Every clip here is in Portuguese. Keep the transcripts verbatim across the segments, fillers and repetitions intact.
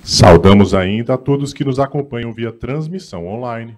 Saudamos ainda a todos que nos acompanham via transmissão online.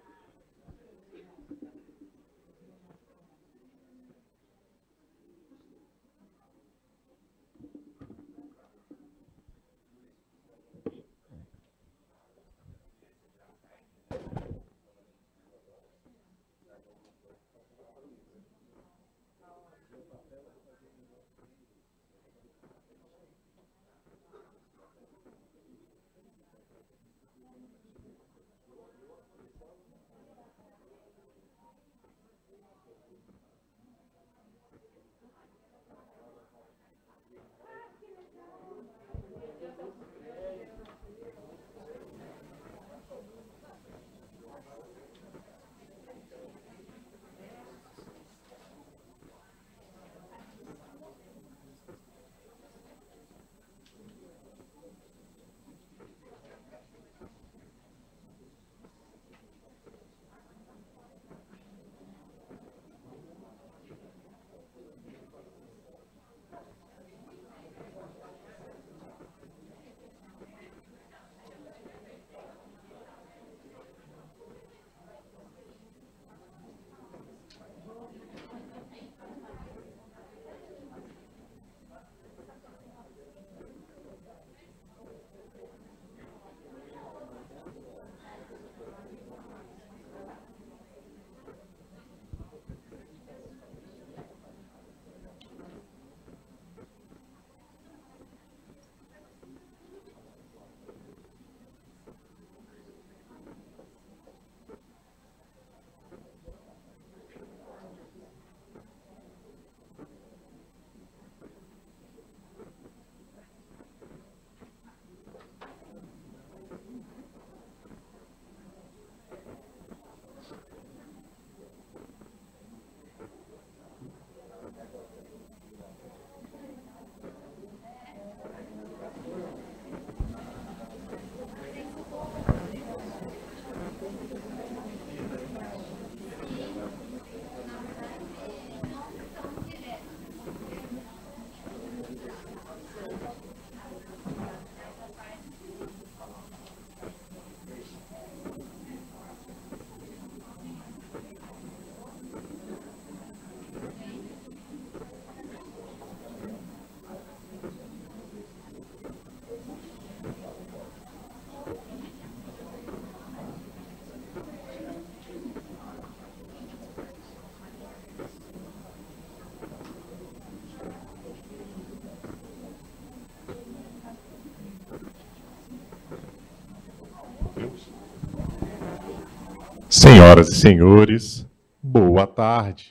Senhoras e senhores, boa tarde.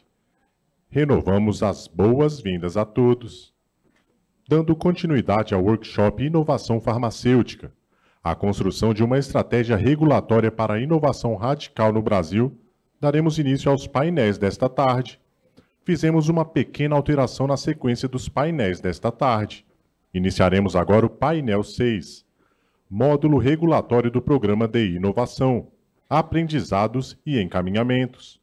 Renovamos as boas-vindas a todos. Dando continuidade ao workshop Inovação Farmacêutica, a construção de uma estratégia regulatória para a inovação radical no Brasil, daremos início aos painéis desta tarde. Fizemos uma pequena alteração na sequência dos painéis desta tarde. Iniciaremos agora o painel seis, Módulo Regulatório do Programa de Inovação, Aprendizados e Encaminhamentos.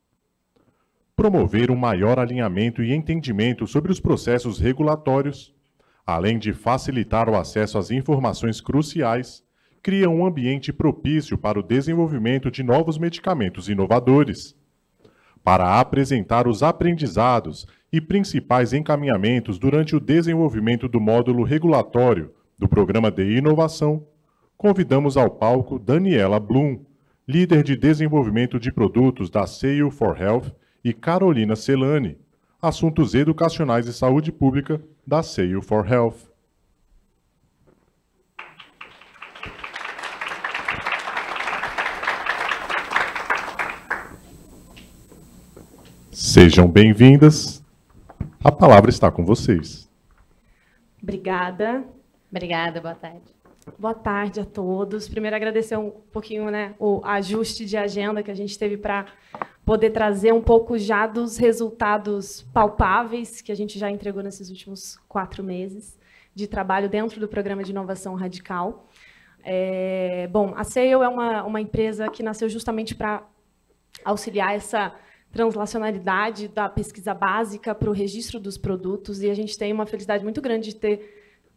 Promover um maior alinhamento e entendimento sobre os processos regulatórios, além de facilitar o acesso às informações cruciais, cria um ambiente propício para o desenvolvimento de novos medicamentos inovadores. Para apresentar os aprendizados e principais encaminhamentos durante o desenvolvimento do módulo regulatório do Programa de Inovação, convidamos ao palco Daniela Blum, líder de desenvolvimento de produtos da Sail for Health, e Carolina Celani, assuntos educacionais e saúde pública da Sail for Health. Sejam bem-vindas. A palavra está com vocês. Obrigada. Obrigada, boa tarde. Boa tarde a todos. Primeiro, agradecer um pouquinho, né, o ajuste de agenda que a gente teve para poder trazer um pouco já dos resultados palpáveis que a gente já entregou nesses últimos quatro meses de trabalho dentro do Programa de Inovação Radical. É, bom, a Sail é uma, uma empresa que nasceu justamente para auxiliar essa translacionalidade da pesquisa básica para o registro dos produtos, e a gente tem uma felicidade muito grande de ter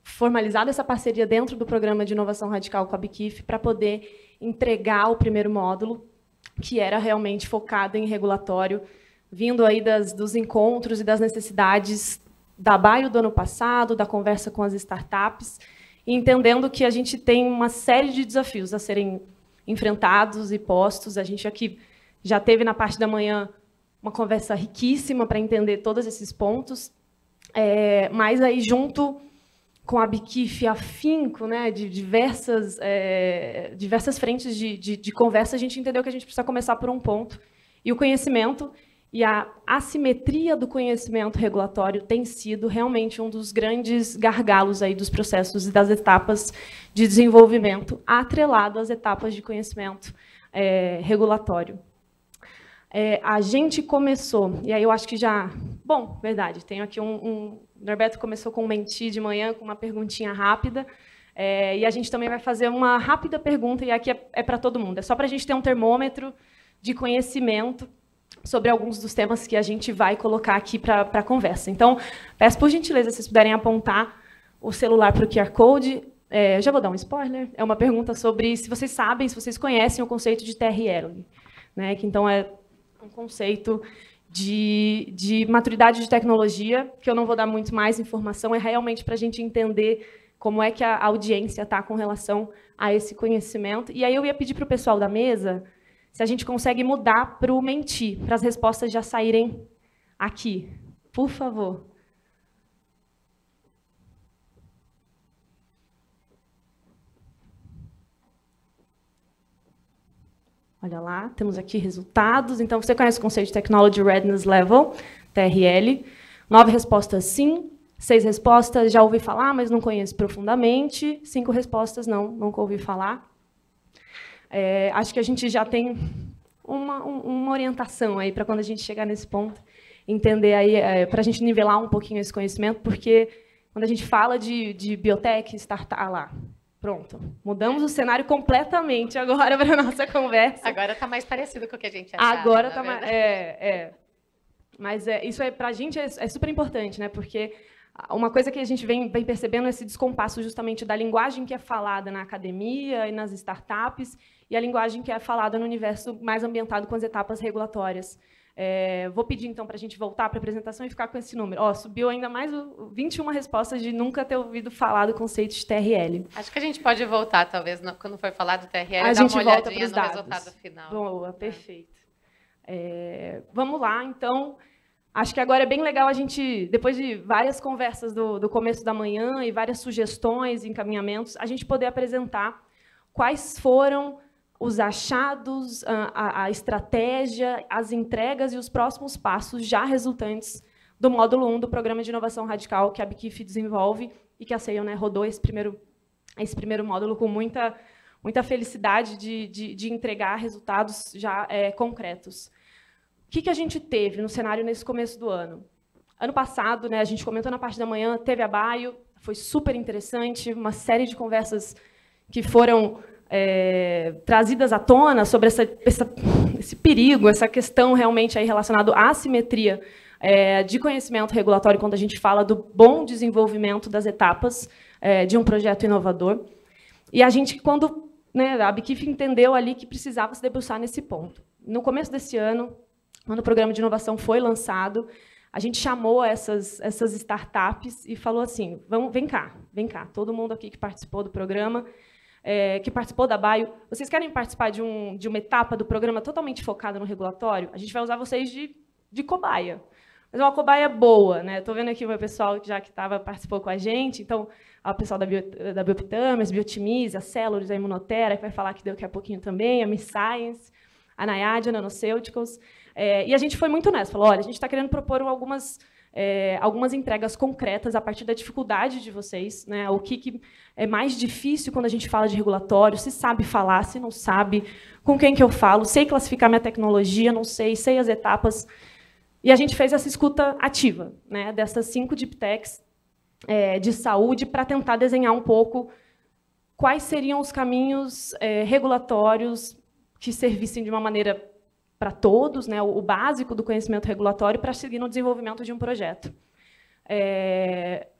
formalizado essa parceria dentro do programa de inovação radical com a Abqif para poder entregar o primeiro módulo, que era realmente focado em regulatório, vindo aí das, dos encontros e das necessidades da Bio do ano passado, da conversa com as startups, e entendendo que a gente tem uma série de desafios a serem enfrentados e postos. A gente aqui já teve na parte da manhã uma conversa riquíssima para entender todos esses pontos, é, mas aí junto com a Abqif, afinco, né, de diversas, é, diversas frentes de, de, de conversa, a gente entendeu que a gente precisa começar por um ponto. E o conhecimento e a assimetria do conhecimento regulatório tem sido realmente um dos grandes gargalos aí dos processos e das etapas de desenvolvimento, atrelado às etapas de conhecimento é, regulatório. É, a gente começou, e aí eu acho que já... Bom, verdade, tenho aqui um... um o Norberto começou com um menti de manhã, com uma perguntinha rápida, é, e a gente também vai fazer uma rápida pergunta, e aqui é, é para todo mundo. É só para a gente ter um termômetro de conhecimento sobre alguns dos temas que a gente vai colocar aqui para a conversa. Então, peço, por gentileza, se vocês puderem apontar o celular para o Q R Code. É, já vou dar um spoiler. É uma pergunta sobre se vocês sabem, se vocês conhecem o conceito de T R L, né, que, então, é um conceito de, de maturidade de tecnologia, que eu não vou dar muito mais informação, é realmente para a gente entender como é que a audiência está com relação a esse conhecimento. E aí eu ia pedir para o pessoal da mesa se a gente consegue mudar para o menti, para as respostas já saírem aqui. Por favor. Olha lá, temos aqui resultados. Então, você conhece o conceito de Technology Readiness Level, T R L. Nove respostas, sim. Seis respostas, já ouvi falar, mas não conheço profundamente. Cinco respostas, não, nunca ouvi falar. É, acho que a gente já tem uma, uma orientação aí para quando a gente chegar nesse ponto, entender aí, é, para a gente nivelar um pouquinho esse conhecimento, porque quando a gente fala de, de biotech, startup, ah lá, pronto, mudamos o cenário completamente agora para a nossa conversa. Agora está mais parecido com o que a gente achava. Agora está mais... É, é. Mas é, isso é, para a gente é, é super importante, né? Porque uma coisa que a gente vem, vem percebendo é esse descompasso justamente da linguagem que é falada na academia e nas startups e a linguagem que é falada no universo mais ambientado com as etapas regulatórias. É, vou pedir, então, para a gente voltar para a apresentação e ficar com esse número. Ó, subiu ainda mais o, vinte e uma respostas de nunca ter ouvido falar do conceito de T R L. Acho que a gente pode voltar, talvez, no, quando for falar do T R L, a dar gente uma volta olhadinha no dados. resultado final. Boa, perfeito. É, vamos lá, então... Acho que agora é bem legal a gente, depois de várias conversas do, do começo da manhã e várias sugestões e encaminhamentos, a gente poder apresentar quais foram os achados, a, a, a estratégia, as entregas e os próximos passos já resultantes do módulo um do Programa de Inovação Radical que a Abqif desenvolve e que a Seion, né, rodou esse primeiro, esse primeiro módulo com muita, muita felicidade de, de, de entregar resultados já é, concretos. O que, que a gente teve no cenário nesse começo do ano? Ano passado, né, a gente comentou na parte da manhã, teve a Bio, foi super interessante, uma série de conversas que foram é, trazidas à tona sobre essa, essa, esse perigo, essa questão realmente aí relacionada à assimetria é, de conhecimento regulatório quando a gente fala do bom desenvolvimento das etapas é, de um projeto inovador. E a gente, quando, né, a Abqif entendeu ali que precisava se debruçar nesse ponto. No começo desse ano, quando o programa de inovação foi lançado, a gente chamou essas, essas startups e falou assim, vamos, vem cá, vem cá, todo mundo aqui que participou do programa, é, que participou da Bio, vocês querem participar de, um, de uma etapa do programa totalmente focada no regulatório? A gente vai usar vocês de, de cobaia. Mas é uma cobaia boa, né? Estou vendo aqui o meu pessoal que já que tava, participou com a gente, então, o pessoal da, Bio, da Biopitames, Biotimize, a Cellulose, a Imunotera, que vai falar aqui daqui a pouquinho também, a Miss Science, a Naiad, a Nanoceuticals. É, e a gente foi muito honesto, falou, olha, a gente está querendo propor algumas, é, algumas entregas concretas a partir da dificuldade de vocês, né? O que, que é mais difícil quando a gente fala de regulatório, se sabe falar, se não sabe, com quem que eu falo, sei classificar minha tecnologia, não sei, sei as etapas. E a gente fez essa escuta ativa, né, dessas cinco deep techs é, de saúde para tentar desenhar um pouco quais seriam os caminhos é, regulatórios que servissem de uma maneira para todos, né, o básico do conhecimento regulatório para seguir no desenvolvimento de um projeto. É,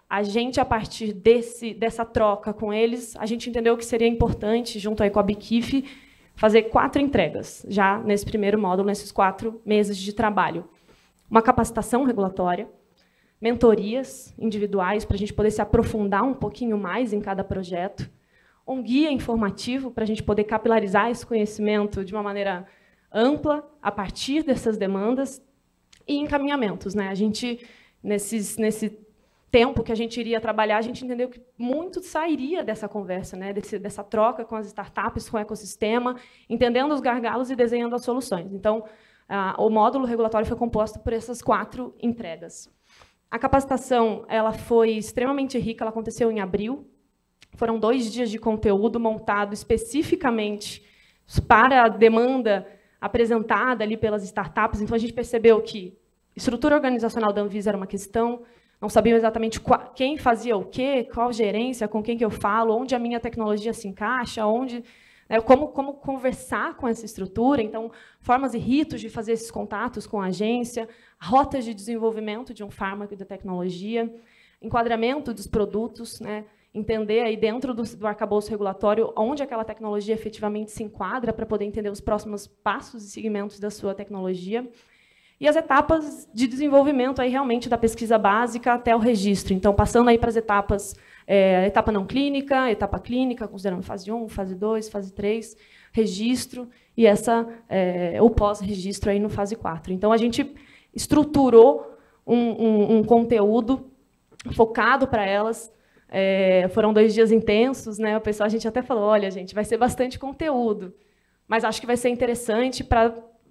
a gente, a partir desse, dessa troca com eles, a gente entendeu que seria importante, junto aí com a Biquife, fazer quatro entregas, já nesse primeiro módulo, nesses quatro meses de trabalho. Uma capacitação regulatória, mentorias individuais, para a gente poder se aprofundar um pouquinho mais em cada projeto, um guia informativo, para a gente poder capilarizar esse conhecimento de uma maneira ampla, a partir dessas demandas, e encaminhamentos, né? A gente, nesses, nesse tempo que a gente iria trabalhar, a gente entendeu que muito sairia dessa conversa, né? Desse, dessa troca com as startups, com o ecossistema, entendendo os gargalos e desenhando as soluções. Então, ah, o módulo regulatório foi composto por essas quatro entregas. A capacitação ela foi extremamente rica, ela aconteceu em abril. Foram dois dias de conteúdo montado especificamente para a demanda apresentada ali pelas startups. Então, a gente percebeu que estrutura organizacional da Anvisa era uma questão, não sabiam exatamente qual, quem fazia o quê, qual gerência, com quem que eu falo, onde a minha tecnologia se encaixa, onde, né, como, como conversar com essa estrutura. Então, formas e ritos de fazer esses contatos com a agência, rotas de desenvolvimento de um fármaco e da tecnologia, enquadramento dos produtos, né, entender aí dentro do, do arcabouço regulatório onde aquela tecnologia efetivamente se enquadra para poder entender os próximos passos e segmentos da sua tecnologia. E as etapas de desenvolvimento aí realmente da pesquisa básica até o registro. Então, passando aí para as etapas, é, etapa não clínica, etapa clínica, considerando fase um, fase dois, fase três, registro, e essa, é, o pós-registro aí no fase quatro. Então, a gente estruturou um, um, um conteúdo focado para elas. É, foram dois dias intensos, né? O pessoal, a gente até falou, olha, gente, vai ser bastante conteúdo, mas acho que vai ser interessante para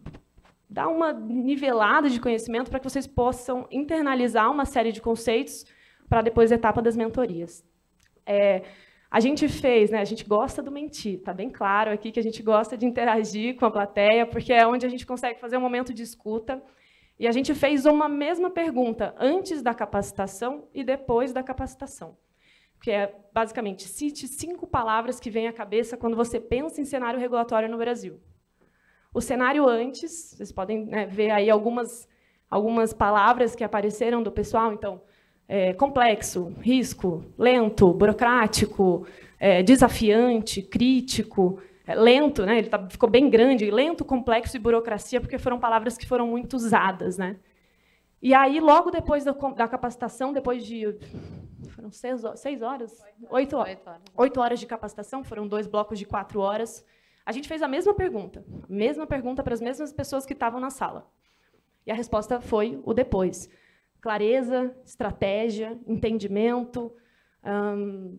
dar uma nivelada de conhecimento para que vocês possam internalizar uma série de conceitos para depois a etapa das mentorias. É, a gente fez, né? A gente gosta do mentir, está bem claro aqui que a gente gosta de interagir com a plateia, porque é onde a gente consegue fazer um momento de escuta. E a gente fez uma mesma pergunta antes da capacitação e depois da capacitação, que é, basicamente, cite cinco palavras que vêm à cabeça quando você pensa em cenário regulatório no Brasil. O cenário antes, vocês podem, né, ver aí algumas, algumas palavras que apareceram do pessoal. Então, é, complexo, risco, lento, burocrático, é, desafiante, crítico, é, lento, né, ele tá, ficou bem grande, lento, complexo e burocracia, porque foram palavras que foram muito usadas, né? E aí, logo depois da, da capacitação, depois de... Foram seis, seis horas? Oito horas. Oito horas. Oito horas de capacitação, foram dois blocos de quatro horas. A gente fez a mesma pergunta, a mesma pergunta para as mesmas pessoas que estavam na sala. E a resposta foi o depois. Clareza, estratégia, entendimento... Hum,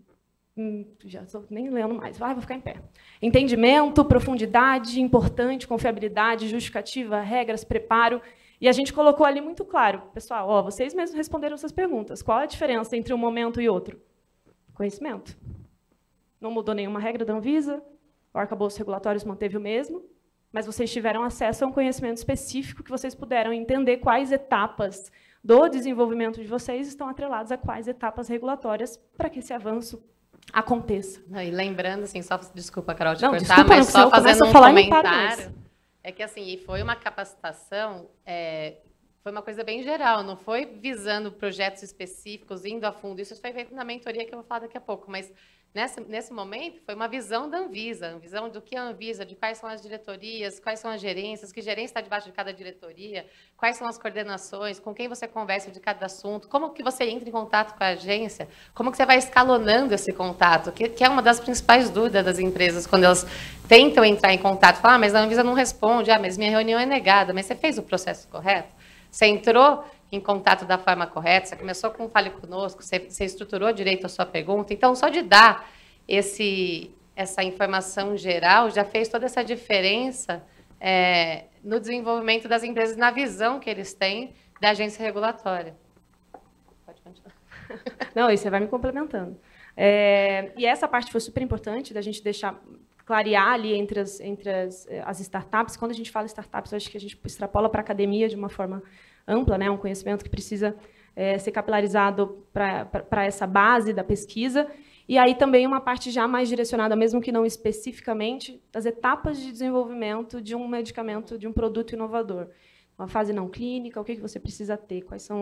já estou nem lendo mais, vai, vou ficar em pé. Entendimento, profundidade, importante, confiabilidade, justificativa, regras, preparo... E a gente colocou ali muito claro, pessoal, ó, vocês mesmos responderam essas perguntas. Qual a diferença entre um momento e outro? Conhecimento. Não mudou nenhuma regra da Anvisa, o arcabouço regulatório se manteve o mesmo, mas vocês tiveram acesso a um conhecimento específico que vocês puderam entender quais etapas do desenvolvimento de vocês estão atreladas a quais etapas regulatórias para que esse avanço aconteça. Não, e lembrando, assim, só desculpa, Carol, de não, cortar, desculpa, mas não, só fazendo um comentário. É que, assim, foi uma capacitação, é, foi uma coisa bem geral, não foi visando projetos específicos, indo a fundo. Isso foi feito na mentoria, que eu vou falar daqui a pouco. Mas, nesse, nesse momento, foi uma visão da Anvisa, uma visão do que é a Anvisa, de quais são as diretorias, quais são as gerências, que gerência está debaixo de cada diretoria, quais são as coordenações, com quem você conversa de cada assunto, como que você entra em contato com a agência, como que você vai escalonando esse contato, que, que é uma das principais dúvidas das empresas, quando elas tentam entrar em contato, falar, ah, mas a Anvisa não responde, ah, mas minha reunião é negada, mas você fez o processo correto? Você entrou em contato da forma correta, você começou com um Fale Conosco, você, você estruturou direito a sua pergunta. Então, só de dar esse, essa informação geral já fez toda essa diferença é, no desenvolvimento das empresas, na visão que eles têm da agência regulatória. Pode continuar. Não, e você vai me complementando. É, e essa parte foi super importante, da gente deixar... clarear ali entre as, entre as, as startups. Quando a gente fala startups, eu acho que a gente extrapola para a academia de uma forma ampla, né? Um conhecimento que precisa é, ser capilarizado para essa base da pesquisa. E aí também uma parte já mais direcionada, mesmo que não especificamente, das etapas de desenvolvimento de um medicamento, de um produto inovador. Uma fase não clínica, o que você precisa ter, quais são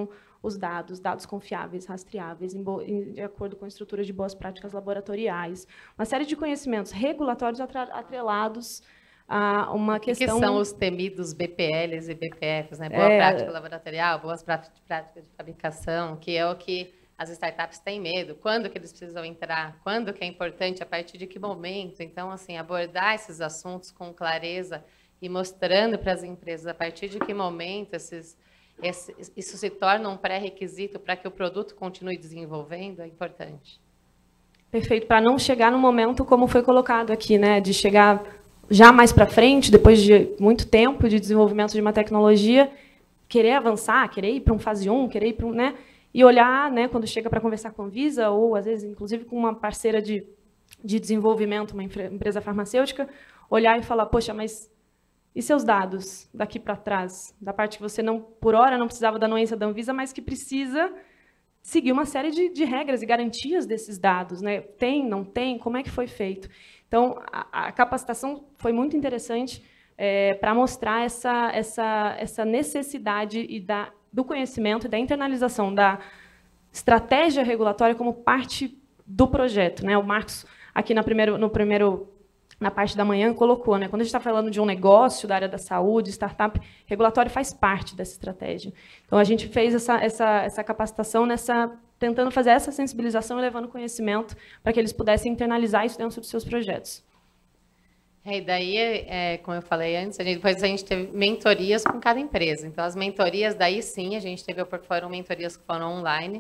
os dados, dados confiáveis, rastreáveis, em em, de acordo com a estrutura de boas práticas laboratoriais, uma série de conhecimentos regulatórios atrelados a uma questão... O que são os temidos B P Ls e B P Fs, né? Boa é... prática laboratorial, boas práticas de fabricação, que é o que as startups têm medo, quando que eles precisam entrar, quando que é importante, a partir de que momento. Então, assim, abordar esses assuntos com clareza e mostrando para as empresas a partir de que momento esses, esse, isso se torna um pré-requisito para que o produto continue desenvolvendo é importante. Perfeito, para não chegar no momento como foi colocado aqui, né, de chegar já mais para frente, depois de muito tempo de desenvolvimento de uma tecnologia, querer avançar, querer ir para um fase um, querer ir para um, né, e olhar, né, quando chega para conversar com a Anvisa, ou, às vezes, inclusive, com uma parceira de, de desenvolvimento, uma empresa farmacêutica, olhar e falar, poxa, mas e seus dados daqui para trás? Da parte que você, não, por hora, não precisava da anuência da Anvisa, mas que precisa seguir uma série de, de regras e garantias desses dados, né? Tem, não tem? Como é que foi feito? Então, a, a capacitação foi muito interessante é, para mostrar essa, essa, essa necessidade e da do conhecimento e da internalização da estratégia regulatória como parte do projeto, né? O Marcos, aqui na, primeiro, no primeiro, na parte da manhã, colocou, né? Quando a gente está falando de um negócio da área da saúde, startup, regulatório faz parte dessa estratégia. Então, a gente fez essa, essa, essa capacitação, nessa, tentando fazer essa sensibilização e levando conhecimento para que eles pudessem internalizar isso dentro dos seus projetos. É, e daí, é, como eu falei antes, a gente, depois a gente teve mentorias com cada empresa. Então, as mentorias, daí sim, a gente teve, foram mentorias que foram online.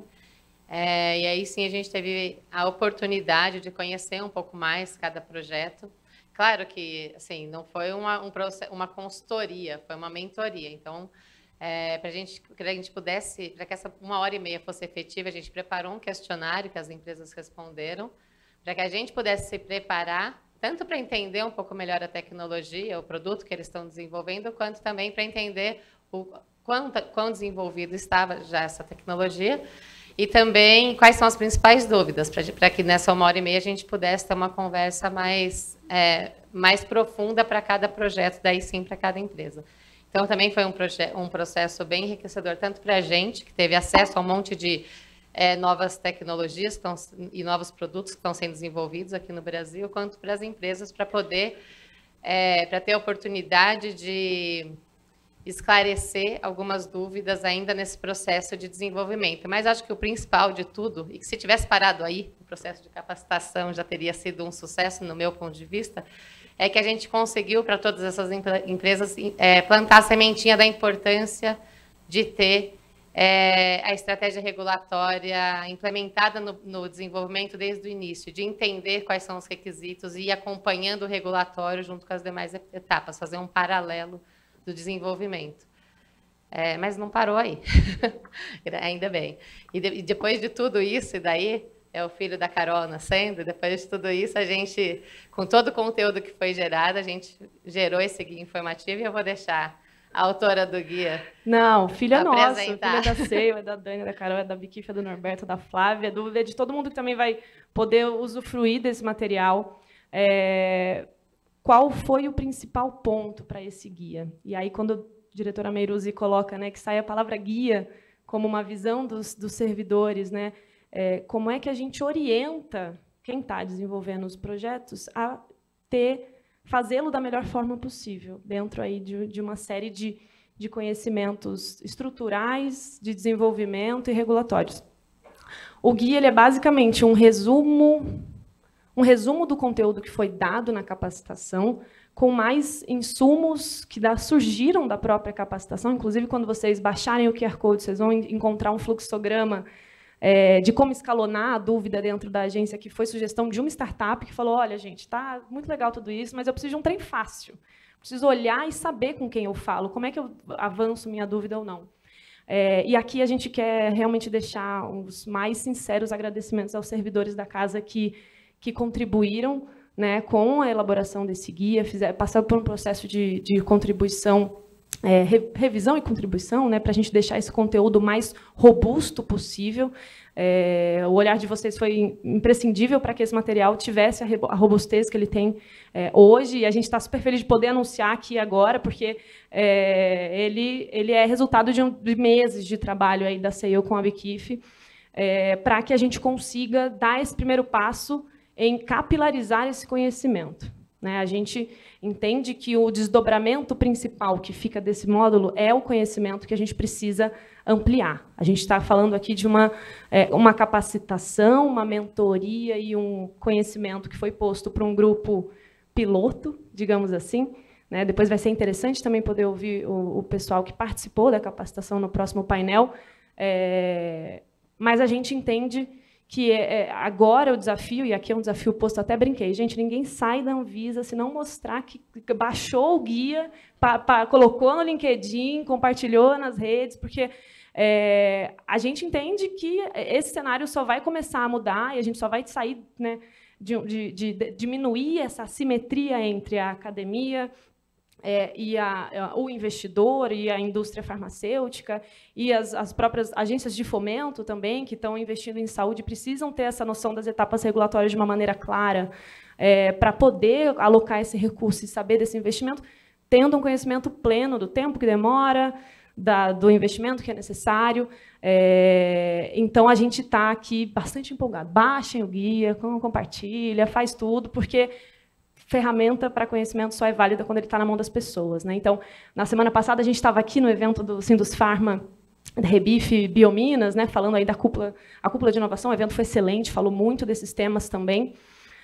É, e aí sim, a gente teve a oportunidade de conhecer um pouco mais cada projeto. Claro que, assim, não foi uma, um, uma consultoria, foi uma mentoria. Então, é, para gente, que a gente pudesse, para que essa uma hora e meia fosse efetiva, a gente preparou um questionário que as empresas responderam, para que a gente pudesse se preparar tanto para entender um pouco melhor a tecnologia, o produto que eles estão desenvolvendo, quanto também para entender o quão, quão desenvolvido estava já essa tecnologia e também quais são as principais dúvidas, para que nessa uma hora e meia a gente pudesse ter uma conversa mais, é, mais profunda para cada projeto, daí sim para cada empresa. Então, também foi um, um processo bem enriquecedor, tanto para a gente, que teve acesso a um monte de É, novas tecnologias estão, e novos produtos que estão sendo desenvolvidos aqui no Brasil, quanto para as empresas, para poder, é, para ter a oportunidade de esclarecer algumas dúvidas ainda nesse processo de desenvolvimento. Mas acho que o principal de tudo, e que se tivesse parado aí, o processo de capacitação já teria sido um sucesso, no meu ponto de vista, é que a gente conseguiu, para todas essas empresas, é, plantar a sementinha da importância de ter É, a estratégia regulatória implementada no, no desenvolvimento desde o início, de entender quais são os requisitos e ir acompanhando o regulatório junto com as demais etapas, fazer um paralelo do desenvolvimento. É, mas não parou aí, ainda bem. E, de, e depois de tudo isso, e daí é o filho da Carol nascendo, depois de tudo isso, a gente, com todo o conteúdo que foi gerado, a gente gerou esse guia informativo e eu vou deixar a autora do guia. Não, filha nossa, filha da Seio, é da Dani, da Carol, é da Biquifa, do Norberto, da Flávia, do, de todo mundo que também vai poder usufruir desse material. É, qual foi o principal ponto para esse guia? E aí, quando a diretora Meiruzi coloca, né, que sai a palavra guia como uma visão dos, dos servidores, né, é, como é que a gente orienta quem está desenvolvendo os projetos a ter fazê-lo da melhor forma possível, dentro aí de, de uma série de, de conhecimentos estruturais, de desenvolvimento e regulatórios. O guia ele é basicamente um resumo, um resumo do conteúdo que foi dado na capacitação, com mais insumos que da, surgiram da própria capacitação. Inclusive, quando vocês baixarem o Q R Code, vocês vão encontrar um fluxograma É, de como escalonar a dúvida dentro da agência, que foi sugestão de uma startup que falou, olha, gente, está muito legal tudo isso, mas eu preciso de um trem fácil. Preciso olhar e saber com quem eu falo, como é que eu avanço minha dúvida ou não. É, e aqui a gente quer realmente deixar os mais sinceros agradecimentos aos servidores da casa que, que contribuíram, né, com a elaboração desse guia, fizeram, passaram por um processo de, de contribuição é, re, revisão e contribuição, né, para a gente deixar esse conteúdo mais robusto possível. É, o olhar de vocês foi imprescindível para que esse material tivesse a, a robustez que ele tem é, hoje, e a gente está super feliz de poder anunciar aqui agora, porque é, ele, ele é resultado de, um, de meses de trabalho aí da C E O com a Abqif, é, para que a gente consiga dar esse primeiro passo em capilarizar esse conhecimento. Né? A gente entende que o desdobramento principal que fica desse módulo é o conhecimento que a gente precisa ampliar. A gente está falando aqui de uma, é, uma capacitação, uma mentoria e um conhecimento que foi posto para um grupo piloto, digamos assim. Né? Depois vai ser interessante também poder ouvir o, o pessoal que participou da capacitação no próximo painel. É, mas a gente entende que é, agora o desafio, e aqui é um desafio posto, até brinquei, gente, ninguém sai da Anvisa se não mostrar que baixou o guia, pa, pa, colocou no LinkedIn, compartilhou nas redes, porque é, a gente entende que esse cenário só vai começar a mudar e a gente só vai sair, né, de, de, de, de diminuir essa assimetria entre a academia É, e a, a, o investidor e a indústria farmacêutica e as, as próprias agências de fomento também, que estão investindo em saúde, precisam ter essa noção das etapas regulatórias de uma maneira clara, é, para poder alocar esse recurso e saber desse investimento, tendo um conhecimento pleno do tempo que demora, da, do investimento que é necessário. É, então, a gente está aqui bastante empolgado. Baixem o guia, compartilha, faz tudo, porque ferramenta para conhecimento só é válida quando ele está na mão das pessoas. Né? Então, na semana passada, a gente estava aqui no evento do Sindus Pharma, da Rebif Biominas, né, falando aí da cúpula, a cúpula de inovação. O evento foi excelente, falou muito desses temas também.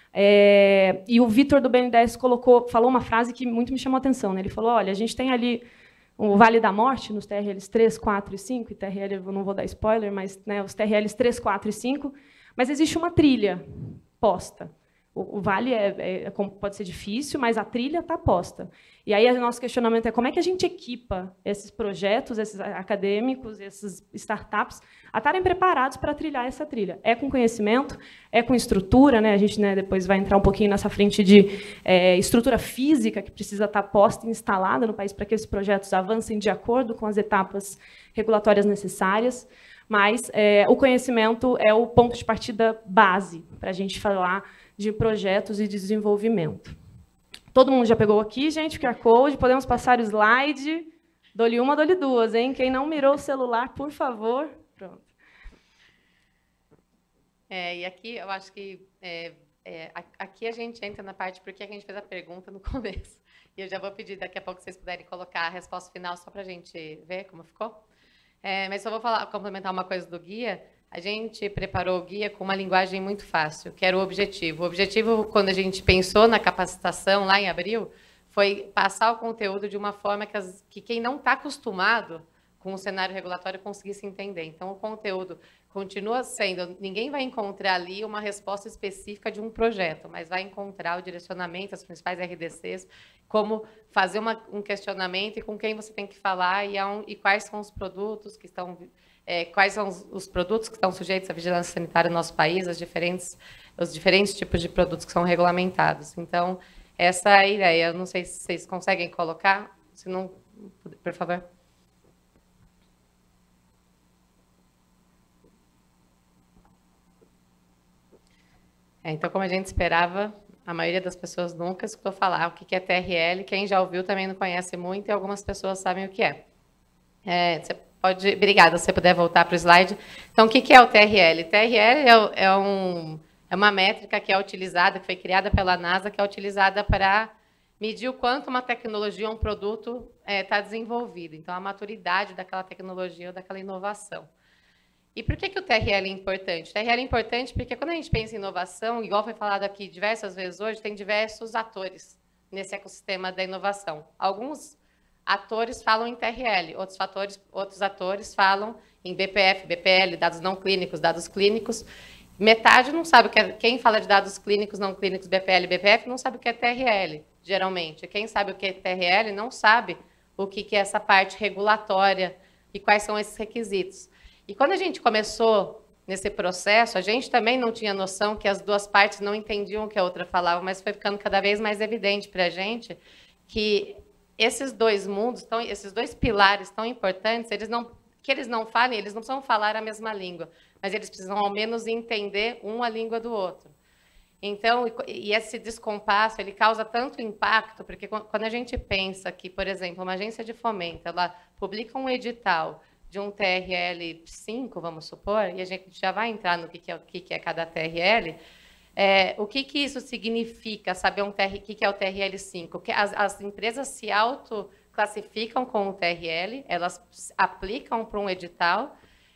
É, e o Vitor, do B N dez, colocou, falou uma frase que muito me chamou a atenção. Né? Ele falou, olha, a gente tem ali o Vale da Morte, nos T R Ls três, quatro e cinco, e T R L, eu não vou dar spoiler, mas, né, os T R Ls três, quatro e cinco, mas existe uma trilha posta. O, o vale é, é, pode ser difícil, mas a trilha está posta. E aí o nosso questionamento é como é que a gente equipa esses projetos, esses acadêmicos, essas startups, a estarem preparados para trilhar essa trilha. É com conhecimento, é com estrutura, né? A gente, né, depois vai entrar um pouquinho nessa frente de é, estrutura física que precisa estar posta e instalada no país para que esses projetos avancem de acordo com as etapas regulatórias necessárias. Mas é, o conhecimento é o ponto de partida base para a gente falar de projetos e desenvolvimento. Todo mundo já pegou aqui, gente, o Q R Code, podemos passar o slide. Dou-lhe uma, dou-lhe duas, hein? Quem não mirou o celular, por favor. Pronto. É, e aqui, eu acho que é, é, aqui a gente entra na parte porque a gente fez a pergunta no começo. E eu já vou pedir daqui a pouco que vocês puderem colocar a resposta final só para a gente ver como ficou. É, mas só vou falar, complementar uma coisa do guia. A gente preparou o guia com uma linguagem muito fácil, que era o objetivo. O objetivo, quando a gente pensou na capacitação, lá em abril, foi passar o conteúdo de uma forma que, as, que quem não está acostumado com o cenário regulatório conseguisse entender. Então, o conteúdo continua sendo... Ninguém vai encontrar ali uma resposta específica de um projeto, mas vai encontrar o direcionamento, as principais R D Cs, como fazer uma, um questionamento e com quem você tem que falar e, um, e quais são os produtos que estão... É, quais são os, os produtos que estão sujeitos à vigilância sanitária no nosso país, as diferentes, os diferentes tipos de produtos que são regulamentados. Então, essa é a ideia. Eu não sei se vocês conseguem colocar, se não, por favor. É, então, como a gente esperava, a maioria das pessoas nunca escutou falar o que é T R L. Quem já ouviu também não conhece muito e algumas pessoas sabem o que é. É, você pode, obrigada, se você puder voltar para o slide. Então, o que é o T R L? T R L é, é, um, é uma métrica que é utilizada, que foi criada pela NASA, que é utilizada para medir o quanto uma tecnologia ou um produto está é, desenvolvido. Então, a maturidade daquela tecnologia ou daquela inovação. E por que, que o T R L é importante? O T R L é importante porque quando a gente pensa em inovação, igual foi falado aqui diversas vezes hoje, tem diversos atores nesse ecossistema da inovação. Alguns atores falam em T R L, outros, fatores, outros atores falam em B P F, B P L, dados não clínicos, dados clínicos. Metade não sabe o que é, quem fala de dados clínicos, não clínicos, B P L, B P F, não sabe o que é T R L, geralmente. Quem sabe o que é T R L não sabe o que é essa parte regulatória e quais são esses requisitos. E quando a gente começou nesse processo, a gente também não tinha noção que as duas partes não entendiam o que a outra falava, mas foi ficando cada vez mais evidente para a gente que esses dois mundos, tão, esses dois pilares tão importantes, eles não, que eles não falem, eles não precisam falar a mesma língua, mas eles precisam, ao menos, entender um a língua do outro. Então, e esse descompasso, ele causa tanto impacto, porque quando a gente pensa que, por exemplo, uma agência de fomento, ela publica um edital de um T R L cinco, vamos supor, e a gente já vai entrar no que é, o que é cada T R L, é, o que, que isso significa, saber um T R, o que é o T R L cinco? Que as, as empresas se autoclassificam com o T R L, elas aplicam para um edital,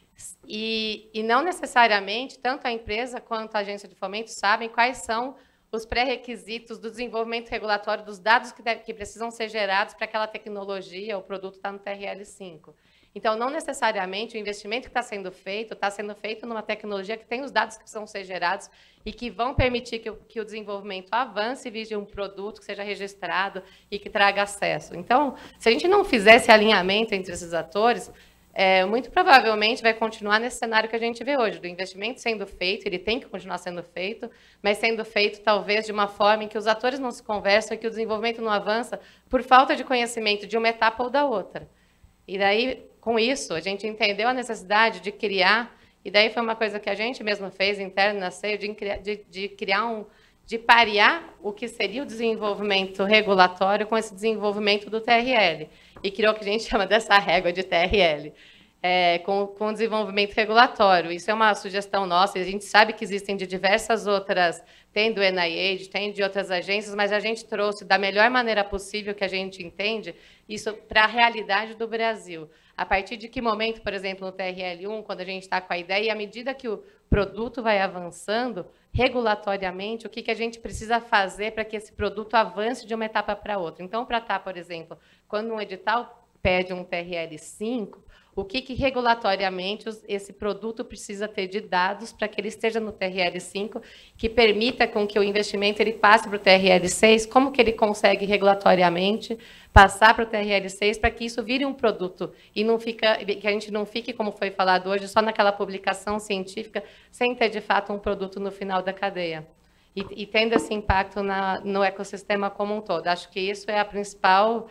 e, e não necessariamente, tanto a empresa quanto a agência de fomento sabem quais são os pré-requisitos do desenvolvimento regulatório dos dados que, deve, que precisam ser gerados para aquela tecnologia, o produto está no T R L cinco. Então, não necessariamente o investimento que está sendo feito está sendo feito numa tecnologia que tem os dados que precisam ser gerados e que vão permitir que o, que o desenvolvimento avance e vire um produto que seja registrado e que traga acesso. Então, se a gente não fizer esse alinhamento entre esses atores, é, muito provavelmente vai continuar nesse cenário que a gente vê hoje, do investimento sendo feito, ele tem que continuar sendo feito, mas sendo feito talvez de uma forma em que os atores não se conversam e que o desenvolvimento não avança por falta de conhecimento de uma etapa ou da outra. E daí, com isso, a gente entendeu a necessidade de criar, e daí foi uma coisa que a gente mesmo fez interno na C E I, de, de, de criar um, de parear o que seria o desenvolvimento regulatório com esse desenvolvimento do T R L. E criou o que a gente chama dessa régua de T R L, é, com, com o desenvolvimento regulatório. Isso é uma sugestão nossa, e a gente sabe que existem de diversas outras, tem do N I H, tem de outras agências, mas a gente trouxe da melhor maneira possível que a gente entende isso para a realidade do Brasil. A partir de que momento, por exemplo, no T R L um, quando a gente está com a ideia, e à medida que o produto vai avançando, regulatoriamente, o que, que a gente precisa fazer para que esse produto avance de uma etapa para outra. Então, para estar, por exemplo, quando um edital pede um T R L cinco, o que, que regulatoriamente esse produto precisa ter de dados para que ele esteja no T R L cinco, que permita com que o investimento ele passe para o T R L seis, como que ele consegue regulatoriamente passar para o T R L seis para que isso vire um produto e não fica, que a gente não fique, como foi falado hoje, só naquela publicação científica, sem ter, de fato, um produto no final da cadeia. E, e tendo esse impacto na, no ecossistema como um todo. Acho que isso é a principal...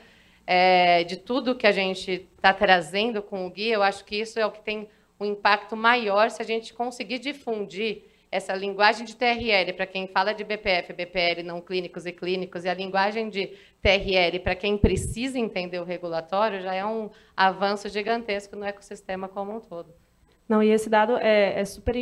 É, de tudo que a gente está trazendo com o guia, eu acho que isso é o que tem um impacto maior se a gente conseguir difundir essa linguagem de T R L para quem fala de B P F, B P L, não clínicos e clínicos, e a linguagem de T R L para quem precisa entender o regulatório, já é um avanço gigantesco no ecossistema como um todo. Não, e esse dado é, é super...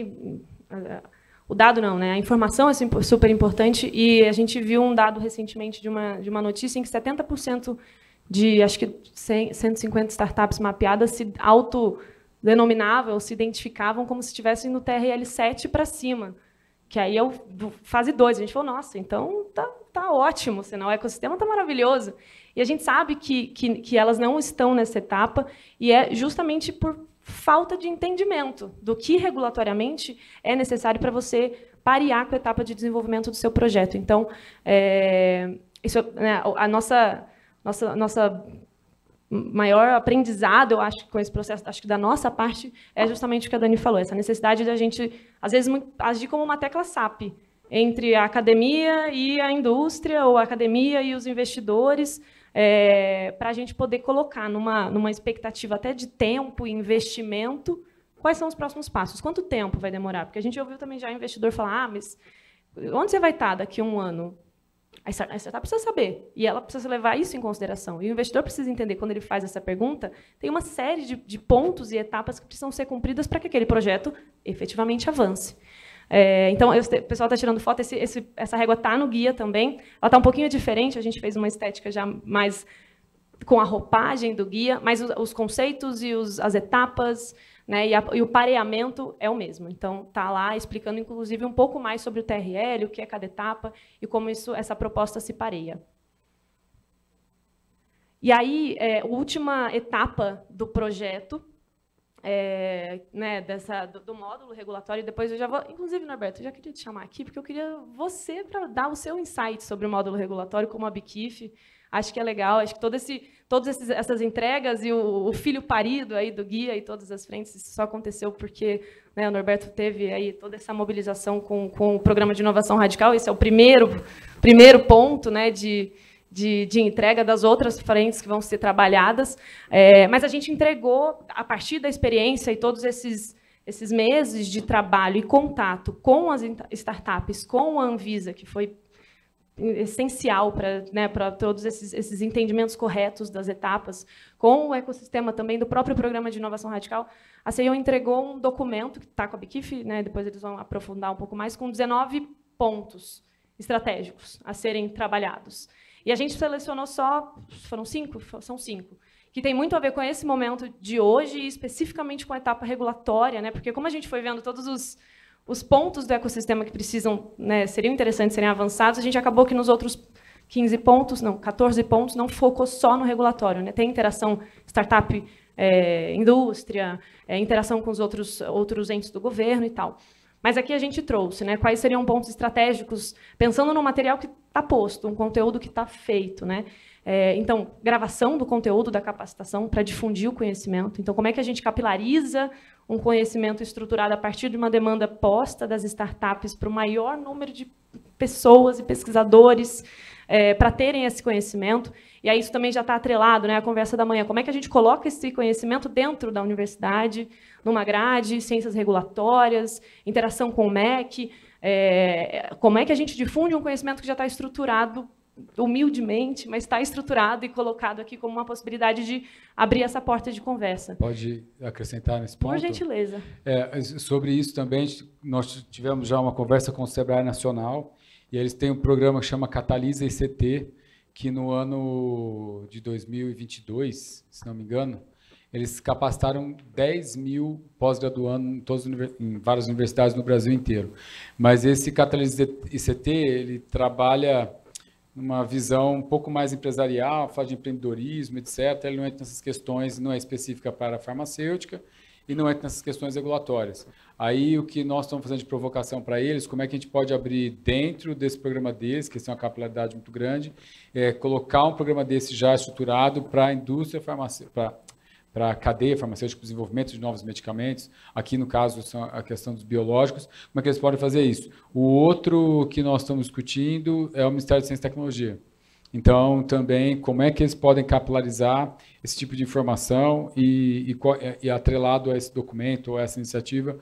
O dado não, né? A informação é super importante, e a gente viu um dado recentemente de uma, de uma notícia em que setenta por cento de, acho que, cento e cinquenta startups mapeadas se autodenominavam, se identificavam como se estivessem no T R L sete para cima, que aí é o fase dois. A gente falou, nossa, então tá, tá ótimo, senão o ecossistema está maravilhoso. E a gente sabe que, que, que elas não estão nessa etapa, e é justamente por falta de entendimento do que regulatoriamente é necessário para você parear com a etapa de desenvolvimento do seu projeto. Então, é, isso, né, a nossa... Nossa, nossa maior aprendizado, eu acho, com esse processo, acho que da nossa parte, é justamente o que a Dani falou, essa necessidade da gente, às vezes, muito, agir como uma tecla S A P, entre a academia e a indústria, ou a academia e os investidores, é, para a gente poder colocar numa, numa expectativa até de tempo e investimento, quais são os próximos passos, quanto tempo vai demorar, porque a gente ouviu também já investidor falar, ah, mas onde você vai estar daqui a um ano? A startup precisa saber, e ela precisa levar isso em consideração. E o investidor precisa entender, quando ele faz essa pergunta, tem uma série de, de pontos e etapas que precisam ser cumpridas para que aquele projeto efetivamente avance. É, então, eu, o pessoal está tirando foto, esse, esse, essa régua está no guia também. Ela está um pouquinho diferente, a gente fez uma estética já mais com a roupagem do guia, mas os, os conceitos e os, as etapas, né, e, a, e o pareamento é o mesmo. Então, está lá explicando, inclusive, um pouco mais sobre o T R L, o que é cada etapa e como isso, essa proposta se pareia. E aí, é, a última etapa do projeto, é, né, dessa, do, do módulo regulatório, depois eu já vou... Inclusive, Norberto, eu já queria te chamar aqui, porque eu queria você para dar o seu insight sobre o módulo regulatório, como a Bikif. Acho que é legal, acho que todo esse, todas essas entregas e o, o filho parido aí do guia e todas as frentes, isso só aconteceu porque, né, o Norberto teve aí toda essa mobilização com, com o Programa de Inovação Radical. Esse é o primeiro, primeiro ponto, né, de, de, de entrega das outras frentes que vão ser trabalhadas, é, mas a gente entregou, a partir da experiência e todos esses, esses meses de trabalho e contato com as startups, com a Anvisa, que foi essencial para, né, para todos esses, esses entendimentos corretos das etapas, com o ecossistema também do próprio Programa de Inovação Radical, a C E O entregou um documento, que está com a Biquif, né, depois eles vão aprofundar um pouco mais, com dezenove pontos estratégicos a serem trabalhados. E a gente selecionou só, foram cinco? São cinco, que tem muito a ver com esse momento de hoje e especificamente com a etapa regulatória, né, porque como a gente foi vendo todos os os pontos do ecossistema que precisam, né, seriam interessantes serem avançados, a gente acabou que nos outros quinze pontos, não, quatorze pontos, não focou só no regulatório, né? Tem interação startup, é, indústria, é, interação com os outros, outros entes do governo e tal. Mas aqui a gente trouxe, né, quais seriam pontos estratégicos, pensando no material que está posto, um conteúdo que está feito, né? É, então, gravação do conteúdo da capacitação para difundir o conhecimento. Então, como é que a gente capilariza um conhecimento estruturado a partir de uma demanda posta das startups para o maior número de pessoas e pesquisadores é, para terem esse conhecimento? E aí isso também já está atrelado, né, à conversa da manhã. Como é que a gente coloca esse conhecimento dentro da universidade, numa grade, ciências regulatórias, interação com o M E C? É, como é que a gente difunde um conhecimento que já está estruturado humildemente, mas está estruturado e colocado aqui como uma possibilidade de abrir essa porta de conversa. Pode acrescentar nesse ponto? Por gentileza. É, sobre isso também, nós tivemos já uma conversa com o Sebrae Nacional, e eles têm um programa que chama Catalisa I C T, que no ano de dois mil e vinte e dois, se não me engano, eles capacitaram dez mil pós-graduandos em, todas, em várias universidades no Brasil inteiro. Mas esse Catalisa I C T, ele trabalha numa visão um pouco mais empresarial, fala de empreendedorismo, etcétera. Ele não entra nessas questões, não é específica para a farmacêutica e não entra nessas questões regulatórias. Aí o que nós estamos fazendo de provocação para eles, como é que a gente pode abrir dentro desse programa deles, que tem uma capilaridade muito grande, é, colocar um programa desse já estruturado para a indústria farmacêutica, para a cadeia farmacêutica, desenvolvimento de novos medicamentos, aqui no caso são a questão dos biológicos, como é que eles podem fazer isso? O outro que nós estamos discutindo é o Ministério de Ciência e Tecnologia. Então, também, como é que eles podem capilarizar esse tipo de informação e, e, e atrelado a esse documento ou a essa iniciativa,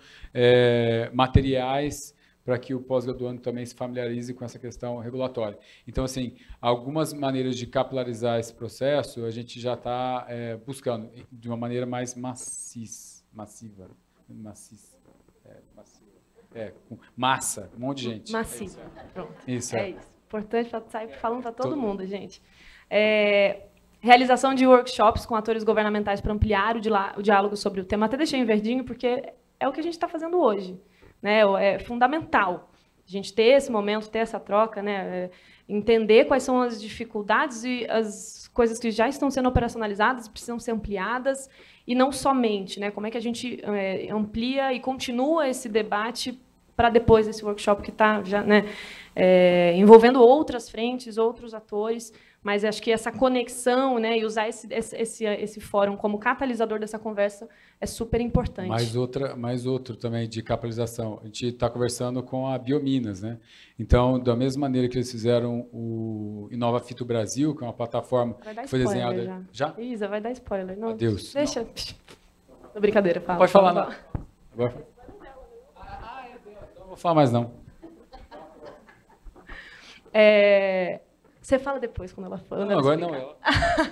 é, materiais para que o pós-graduando também se familiarize com essa questão regulatória. Então, assim, algumas maneiras de capilarizar esse processo a gente já está é, buscando de uma maneira mais maciça, massiva, maciça, é, massiva, é, com massa, um monte de gente. Massiva, é pronto. Isso, é. é isso. Importante para sair falando para todo, todo mundo, gente. É, realização de workshops com atores governamentais para ampliar o, o diálogo sobre o tema. Até deixei em verdinho, porque é o que a gente está fazendo hoje. Né, é fundamental a gente ter esse momento, ter essa troca, né, entender quais são as dificuldades e as coisas que já estão sendo operacionalizadas, precisam ser ampliadas, e não somente, né, como é que a gente é, amplia e continua esse debate para depois desse workshop que está já, né, é, envolvendo outras frentes, outros atores, mas acho que essa conexão, né, e usar esse, esse, esse fórum como catalisador dessa conversa é super importante. Mais, outra, mais outro também de capitalização. A gente está conversando com a Biominas, né? Então, da mesma maneira que eles fizeram o Inova Fito Brasil, que é uma plataforma que foi desenhada... Já? já? Isa, vai dar spoiler. Não, Adeus. Deixa. Não. Brincadeira, fala. Pode falar, não. Agora... Ah, é, não vou falar mais, não. É... Você fala depois, quando ela fala. Não, agora não. Ela...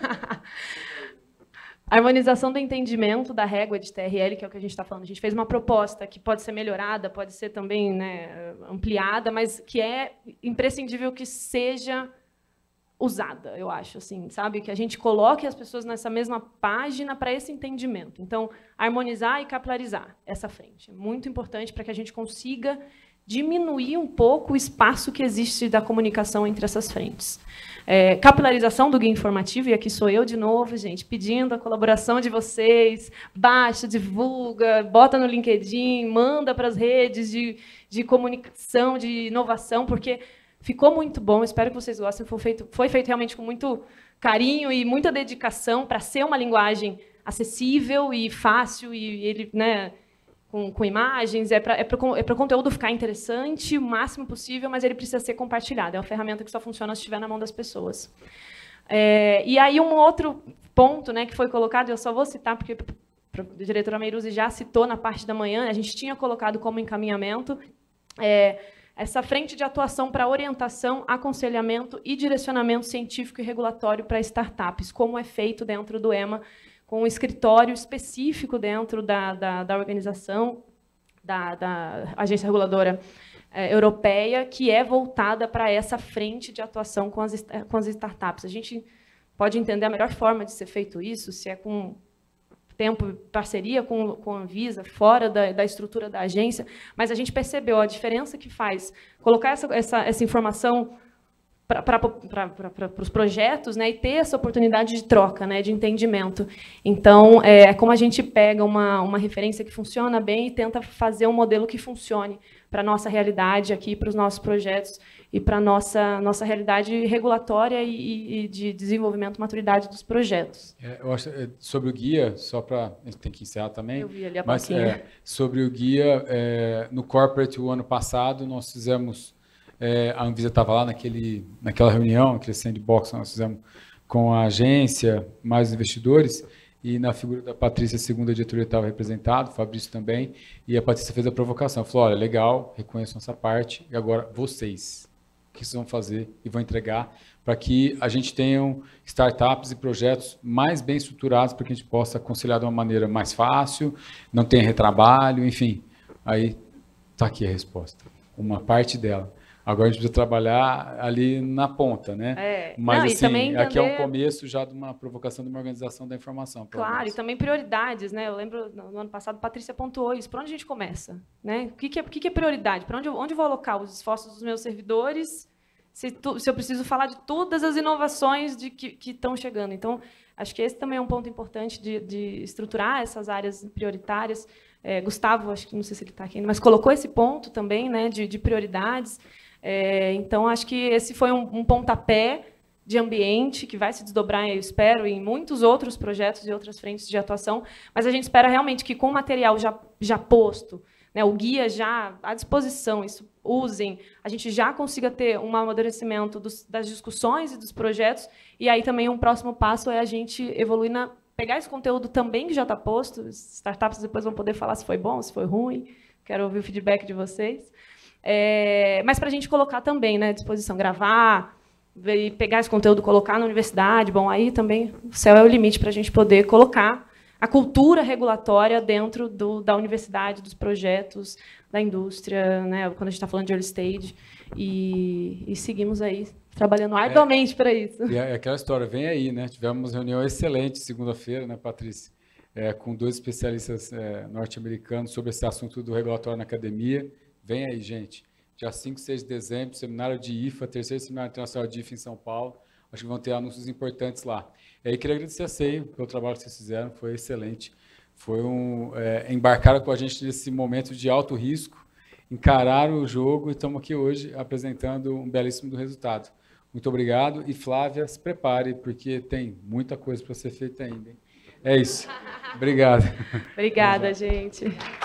Harmonização do entendimento da régua de T R L, que é o que a gente está falando. A gente fez uma proposta que pode ser melhorada, pode ser também, né, ampliada, mas que é imprescindível que seja usada, eu acho, assim, sabe? Que a gente coloque as pessoas nessa mesma página para esse entendimento. Então, harmonizar e capilarizar essa frente. É muito importante para que a gente consiga diminuir um pouco o espaço que existe da comunicação entre essas frentes. É, capilarização do guia informativo, e aqui sou eu de novo, gente, pedindo a colaboração de vocês, baixa, divulga, bota no LinkedIn, manda para as redes de, de comunicação, de inovação, porque ficou muito bom, espero que vocês gostem, foi feito, foi feito realmente com muito carinho e muita dedicação para ser uma linguagem acessível e fácil, e ele, né, com, com imagens, é para é para é o conteúdo ficar interessante, o máximo possível, mas ele precisa ser compartilhado. É uma ferramenta que só funciona se estiver na mão das pessoas. É, e aí um outro ponto, né, que foi colocado, eu só vou citar porque a diretora Meiruzzi já citou na parte da manhã, a gente tinha colocado como encaminhamento, é, essa frente de atuação para orientação, aconselhamento e direcionamento científico e regulatório para startups, como é feito dentro do EMA, com um escritório específico dentro da, da, da organização, da, da agência reguladora é, europeia, que é voltada para essa frente de atuação com as, com as startups. A gente pode entender a melhor forma de ser feito isso, se é com tempo, parceria com, com a Anvisa, fora da, da estrutura da agência, mas a gente percebeu a diferença que faz colocar essa, essa, essa informação para os projetos, né, e ter essa oportunidade de troca, né, de entendimento. Então, é como a gente pega uma, uma referência que funciona bem e tenta fazer um modelo que funcione para a nossa realidade aqui, para os nossos projetos e para a nossa, nossa realidade regulatória e, e de desenvolvimento e maturidade dos projetos. É, eu acho, é, sobre o guia, só para... A gente tem que encerrar também. Eu vi ali a mas é, sobre o guia, é, no Corporate, o ano passado, nós fizemos... É, a Anvisa estava lá naquele, naquela reunião, aquele sandbox que nós fizemos com a agência, mais investidores, e na figura da Patrícia, a segunda diretoria estava representado, o Fabrício também, e a Patrícia fez a provocação, falou, olha, legal, reconheço essa parte, e agora vocês, o que vocês vão fazer e vão entregar para que a gente tenha startups e projetos mais bem estruturados, para que a gente possa conciliar de uma maneira mais fácil, não tenha retrabalho, enfim. Aí está aqui a resposta, uma parte dela. Agora a gente precisa trabalhar ali na ponta, né? É. Mas, não, assim, também entender... aqui é um começo já de uma provocação de uma organização da informação. Claro, menos. E também prioridades, né? Eu lembro, no ano passado, a Patrícia pontuou isso. Para onde a gente começa? Né? O que, que, é, o que, que é prioridade? Para onde, onde eu vou alocar os esforços dos meus servidores se, tu, se eu preciso falar de todas as inovações de, que, que estão chegando? Então, acho que esse também é um ponto importante de, de estruturar essas áreas prioritárias. É, Gustavo, acho que não sei se ele está aqui ainda, mas colocou esse ponto também, né, de, de prioridades. É, então, acho que esse foi um, um pontapé de ambiente que vai se desdobrar, eu espero, em muitos outros projetos e outras frentes de atuação, mas a gente espera realmente que, com o material já, já posto, né, o guia já à disposição, isso usem, a gente já consiga ter um amadurecimento dos, das discussões e dos projetos, e aí também um próximo passo é a gente evoluir na pegar esse conteúdo também que já está posto, as startups depois vão poder falar se foi bom, se foi ruim, quero ouvir o feedback de vocês. É, mas para a gente colocar também, né, à disposição, gravar, e pegar esse conteúdo, colocar na universidade, bom, aí também o céu é o limite para a gente poder colocar a cultura regulatória dentro do, da universidade, dos projetos, da indústria, né, quando a gente está falando de early stage, e, e seguimos aí trabalhando arduamente é, para isso. E é aquela história, vem aí, né? Tivemos uma reunião excelente segunda-feira, né, Patrícia, é, com dois especialistas é, norte-americanos sobre esse assunto do regulatório na academia. Vem aí, gente. Dia cinco e seis de dezembro, seminário de I F A, terceiro seminário internacional de I F A em São Paulo. Acho que vão ter anúncios importantes lá. E aí, queria agradecer a C E I pelo trabalho que vocês fizeram, foi excelente. Foi um, é, embarcaram com a gente nesse momento de alto risco, encararam o jogo e estamos aqui hoje apresentando um belíssimo resultado. Muito obrigado. E, Flávia, se prepare, porque tem muita coisa para ser feita ainda. Hein? É isso. Obrigado. Obrigada, gente.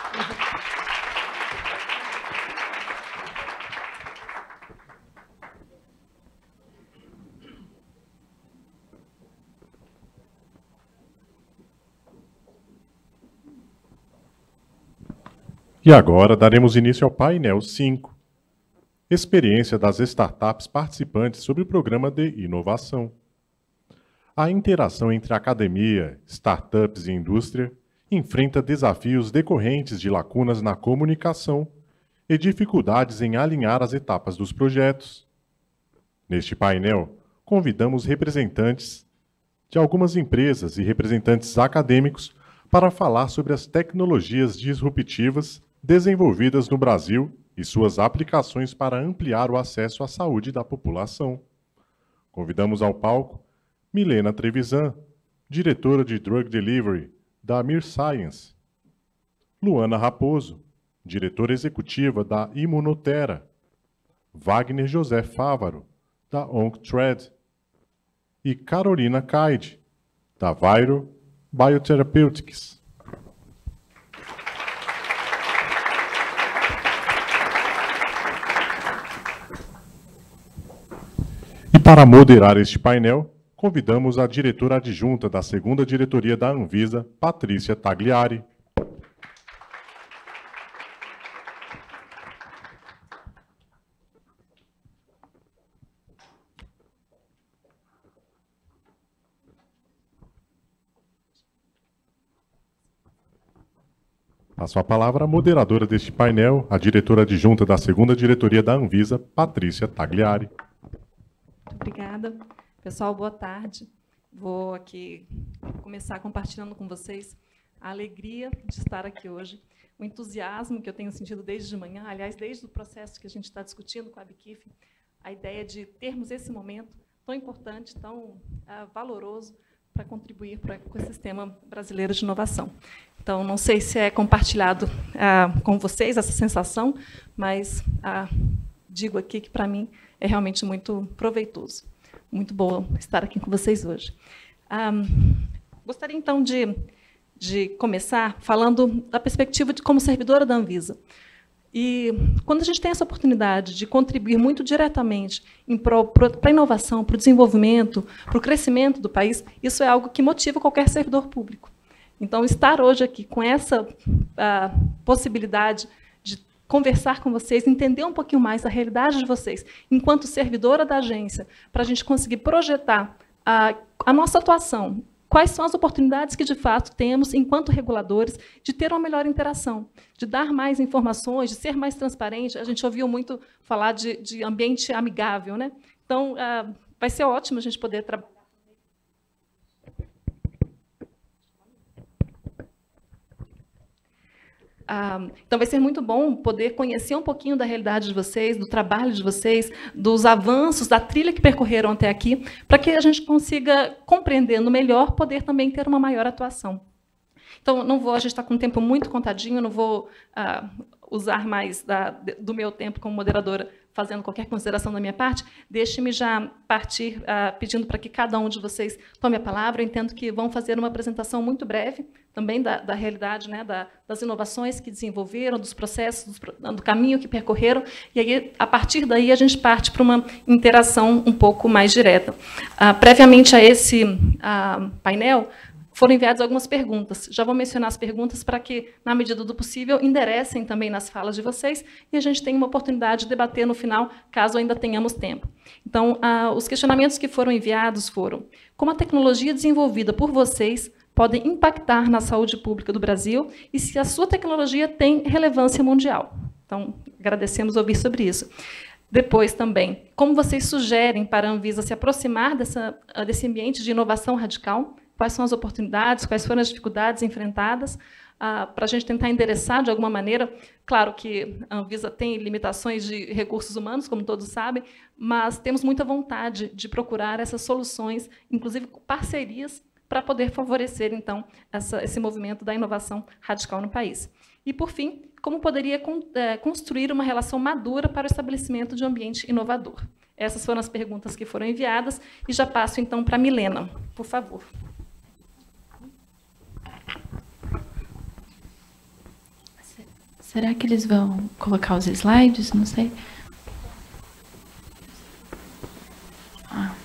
E agora daremos início ao painel cinco. Experiência das startups participantes sobre o programa de inovação. A interação entre academia, startups e indústria enfrenta desafios decorrentes de lacunas na comunicação e dificuldades em alinhar as etapas dos projetos. Neste painel, convidamos representantes de algumas empresas e representantes acadêmicos para falar sobre as tecnologias disruptivas desenvolvidas no Brasil e suas aplicações para ampliar o acesso à saúde da população. Convidamos ao palco Milena Trevisan, diretora de Drug Delivery da Mir Science, Luana Raposo, diretora executiva da Imunotera, Wagner José Fávaro, da OncThread, e Carolina Caide, da Viro Biotherapeutics. para moderar este painel, convidamos a diretora adjunta da segunda diretoria da Anvisa, Patrícia Tagliari. Passo a palavra à moderadora deste painel, a diretora adjunta da segunda diretoria da Anvisa, Patrícia Tagliari. Muito obrigada. Pessoal, boa tarde. Vou aqui começar compartilhando com vocês a alegria de estar aqui hoje, o entusiasmo que eu tenho sentido desde de manhã, aliás, desde o processo que a gente está discutindo com a Abqif, a ideia de termos esse momento tão importante, tão uh, valoroso, para contribuir para o ecossistema brasileiro de inovação. Então, não sei se é compartilhado ah, com vocês essa sensação, mas ah, digo aqui que, para mim, é realmente muito proveitoso. Muito bom estar aqui com vocês hoje. Ah, gostaria, então, de, de começar falando da perspectiva de como servidora da Anvisa. E quando a gente tem essa oportunidade de contribuir muito diretamente para a inovação, para o desenvolvimento, para o crescimento do país, isso é algo que motiva qualquer servidor público. Então, estar hoje aqui com essa a, possibilidade de conversar com vocês, entender um pouquinho mais a realidade de vocês, enquanto servidora da agência, para a gente conseguir projetar a, a nossa atuação, quais são as oportunidades que, de fato, temos, enquanto reguladores, de ter uma melhor interação, de dar mais informações, de ser mais transparente. A gente ouviu muito falar de, de ambiente amigável, né? Então, ah, vai ser ótimo a gente poder trabalhar. Ah, então, vai ser muito bom poder conhecer um pouquinho da realidade de vocês, do trabalho de vocês, dos avanços, da trilha que percorreram até aqui, para que a gente consiga, compreendendo melhor, poder também ter uma maior atuação. Então, não vou, a gente está com um tempo muito contadinho, não vou ah, usar mais da, do meu tempo como moderadora, fazendo qualquer consideração da minha parte. Deixe-me já partir ah, pedindo para que cada um de vocês tome a palavra. Eu entendo que vão fazer uma apresentação muito breve, também da, da realidade, né, da, das inovações que desenvolveram, dos processos, do, do caminho que percorreram, e aí, a partir daí, a gente parte para uma interação um pouco mais direta. Ah, previamente a esse ah, painel, foram enviadas algumas perguntas. Já vou mencionar as perguntas para que, na medida do possível, enderecem também nas falas de vocês e a gente tenha uma oportunidade de debater no final, caso ainda tenhamos tempo. Então, ah, os questionamentos que foram enviados foram: como a tecnologia desenvolvida por vocês pode impactar na saúde pública do Brasil e se a sua tecnologia tem relevância mundial? Então, agradecemos ouvir sobre isso. Depois, também, como vocês sugerem para a Anvisa se aproximar dessa, desse ambiente de inovação radical? Quais são as oportunidades, quais foram as dificuldades enfrentadas, ah, para a gente tentar endereçar de alguma maneira. Claro que a Anvisa tem limitações de recursos humanos, como todos sabem, mas temos muita vontade de procurar essas soluções, inclusive parcerias, para poder favorecer, então, essa, esse movimento da inovação radical no país. E, por fim, como poderia con, é, construir uma relação madura para o estabelecimento de um ambiente inovador? Essas foram as perguntas que foram enviadas, e já passo, então, para a Milena, por favor. Será que eles vão colocar os slides? Não sei. Ah.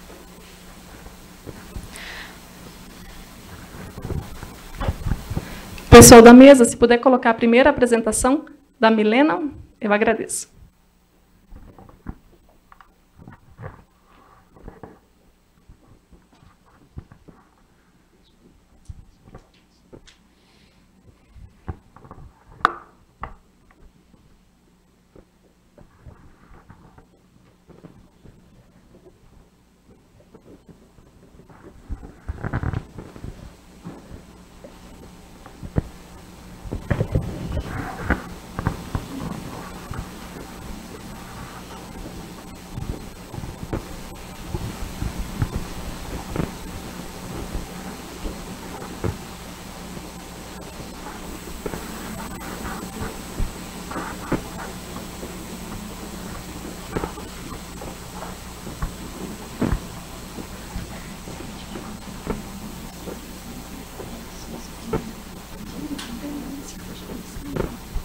Pessoal da mesa, se puder colocar a primeira apresentação da Milena, eu agradeço.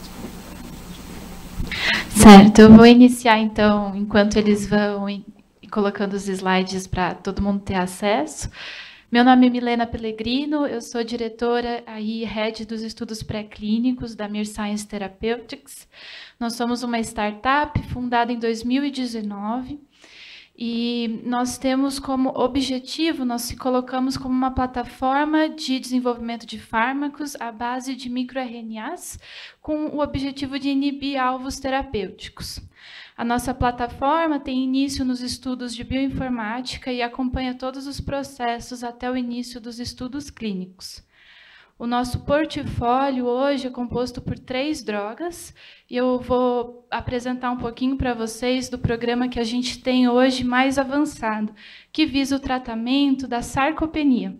Certo, eu vou iniciar, então, enquanto eles vão colocando os slides para todo mundo ter acesso. Meu nome é Milena Pellegrino, eu sou diretora aí, head dos estudos pré-clínicos da Mir Science Therapeutics. Nós somos uma startup fundada em dois mil e dezenove e nós temos como objetivo, nós se colocamos como uma plataforma de desenvolvimento de fármacos à base de microR N As com o objetivo de inibir alvos terapêuticos. A nossa plataforma tem início nos estudos de bioinformática e acompanha todos os processos até o início dos estudos clínicos. O nosso portfólio hoje é composto por três drogas e eu vou apresentar um pouquinho para vocês do programa que a gente tem hoje mais avançado, que visa o tratamento da sarcopenia.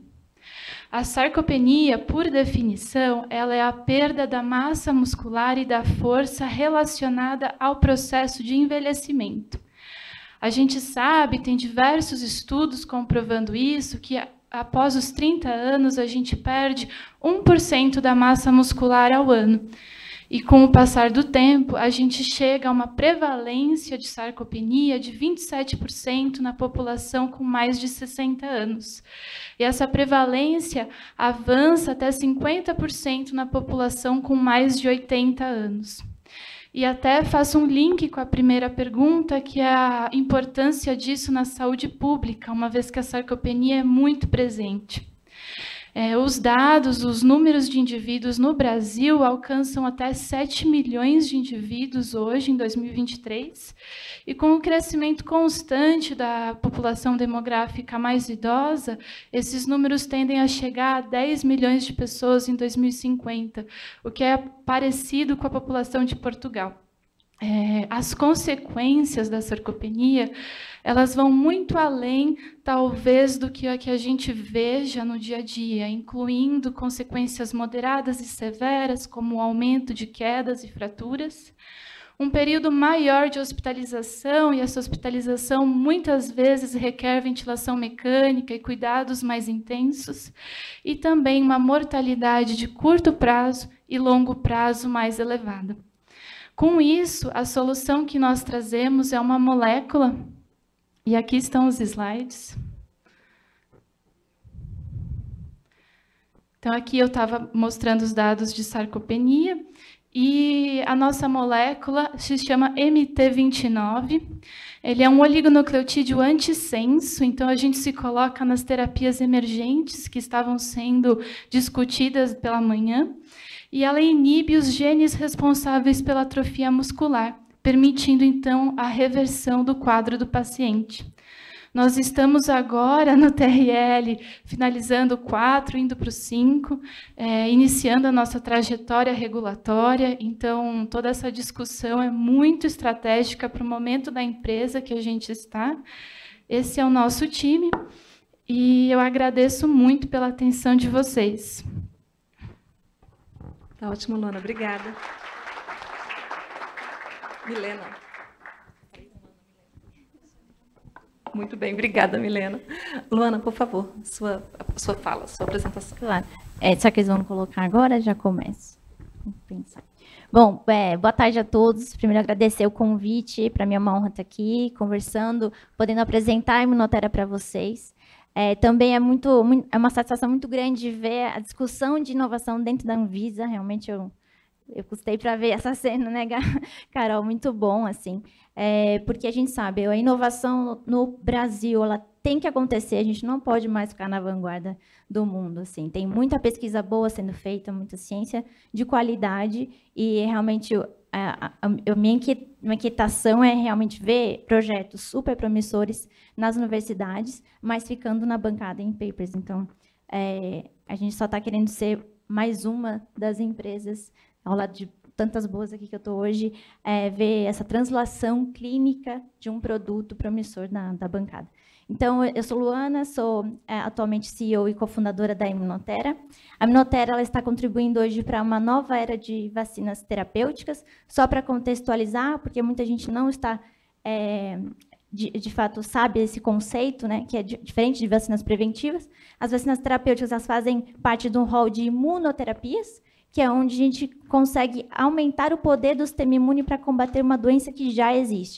A sarcopenia, por definição, ela é a perda da massa muscular e da força relacionada ao processo de envelhecimento. A gente sabe, tem diversos estudos comprovando isso, que após os trinta anos a gente perde um por cento da massa muscular ao ano. E com o passar do tempo, a gente chega a uma prevalência de sarcopenia de vinte e sete por cento na população com mais de sessenta anos. E essa prevalência avança até cinquenta por cento na população com mais de oitenta anos. E até faço um link com a primeira pergunta, que é a importância disso na saúde pública, uma vez que a sarcopenia é muito presente. É, os dados, os números de indivíduos no Brasil alcançam até sete milhões de indivíduos hoje, em dois mil e vinte e três, e com o crescimento constante da população demográfica mais idosa, esses números tendem a chegar a dez milhões de pessoas em dois mil e cinquenta, o que é parecido com a população de Portugal. É, as consequências da sarcopenia, elas vão muito além, talvez, do que a, que a gente veja no dia a dia, incluindo consequências moderadas e severas, como o aumento de quedas e fraturas, um período maior de hospitalização, e essa hospitalização muitas vezes requer ventilação mecânica e cuidados mais intensos, e também uma mortalidade de curto prazo e longo prazo mais elevada. Com isso, a solução que nós trazemos é uma molécula, e aqui estão os slides. Então, aqui eu estava mostrando os dados de sarcopenia, e a nossa molécula se chama M T vinte e nove. Ele é um oligonucleotídeo antissenso, então a gente se coloca nas terapias emergentes que estavam sendo discutidas pela manhã, e ela inibe os genes responsáveis pela atrofia muscular, permitindo, então, a reversão do quadro do paciente. Nós estamos agora no T R L, finalizando o quatro, indo para o cinco, é, iniciando a nossa trajetória regulatória, então toda essa discussão é muito estratégica para o momento da empresa que a gente está. Esse é o nosso time, e eu agradeço muito pela atenção de vocês. Tá ótimo, Luana. Obrigada. Milena. Muito bem, obrigada, Milena. Luana, por favor, sua, sua fala, sua apresentação. Claro. É, só que eles vão colocar agora, já começo. Vou pensar. Bom, é, boa tarde a todos. Primeiro, agradecer o convite. Para mim é uma honra estar aqui, conversando, podendo apresentar a Imunotera para vocês. É, também é, muito, é uma satisfação muito grande de ver a discussão de inovação dentro da Anvisa. Realmente, eu, eu custei para ver essa cena, né, Carol? Muito bom, assim. É, porque a gente sabe, a inovação no, no Brasil, ela tem que acontecer, a gente não pode mais ficar na vanguarda do mundo, assim. Tem muita pesquisa boa sendo feita, muita ciência de qualidade, e realmente a, a, a minha inquietação é realmente ver projetos super promissores nas universidades, mas ficando na bancada em papers. Então, é, a gente só está querendo ser mais uma das empresas, ao lado de tantas boas aqui que eu estou hoje, é, ver essa translação clínica de um produto promissor na, da bancada. Então, eu sou Luana, sou é, atualmente C E O e cofundadora da Imunotera. A Imunotera ela está contribuindo hoje para uma nova era de vacinas terapêuticas, só para contextualizar, porque muita gente não está, é, de, de fato, sabe esse conceito, né, que é de, diferente de vacinas preventivas. As vacinas terapêuticas elas fazem parte de um rol de imunoterapias, que é onde a gente consegue aumentar o poder do sistema imune para combater uma doença que já existe.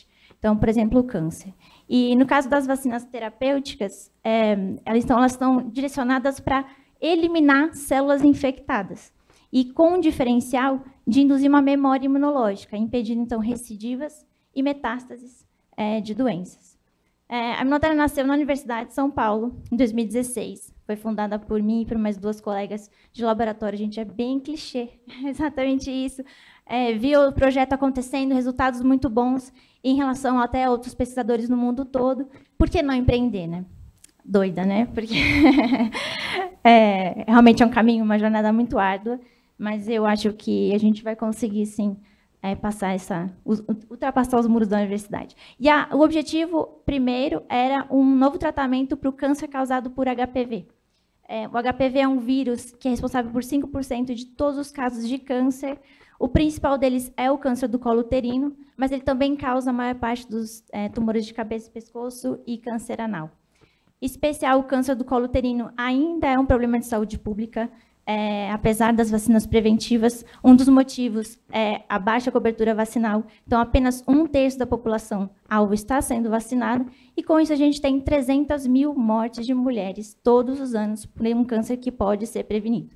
Então, por exemplo, o câncer. E no caso das vacinas terapêuticas, é, elas, estão, elas estão direcionadas para eliminar células infectadas e com um diferencial de induzir uma memória imunológica, impedindo, então, recidivas e metástases é, de doenças. É, a Imunoterra nasceu na Universidade de São Paulo, em dois mil e dezesseis. Foi fundada por mim e por mais duas colegas de laboratório. Gente, é bem clichê, exatamente isso. É, viu o projeto acontecendo, resultados muito bons em relação até a outros pesquisadores no mundo todo. Por que não empreender, né? Doida, né? Porque é, realmente é um caminho, uma jornada muito árdua, mas eu acho que a gente vai conseguir, sim, é, passar essa, ultrapassar os muros da universidade. E a, o objetivo, primeiro, era um novo tratamento para o câncer causado por H P V. É, o H P V é um vírus que é responsável por cinco por cento de todos os casos de câncer. O principal deles é o câncer do colo uterino, mas ele também causa a maior parte dos é, tumores de cabeça e pescoço e câncer anal. Em especial, o câncer do colo uterino ainda é um problema de saúde pública, é, apesar das vacinas preventivas. Um dos motivos é a baixa cobertura vacinal. Então, apenas um terço da população alvo está sendo vacinada, e com isso a gente tem trezentas mil mortes de mulheres todos os anos por um câncer que pode ser prevenido.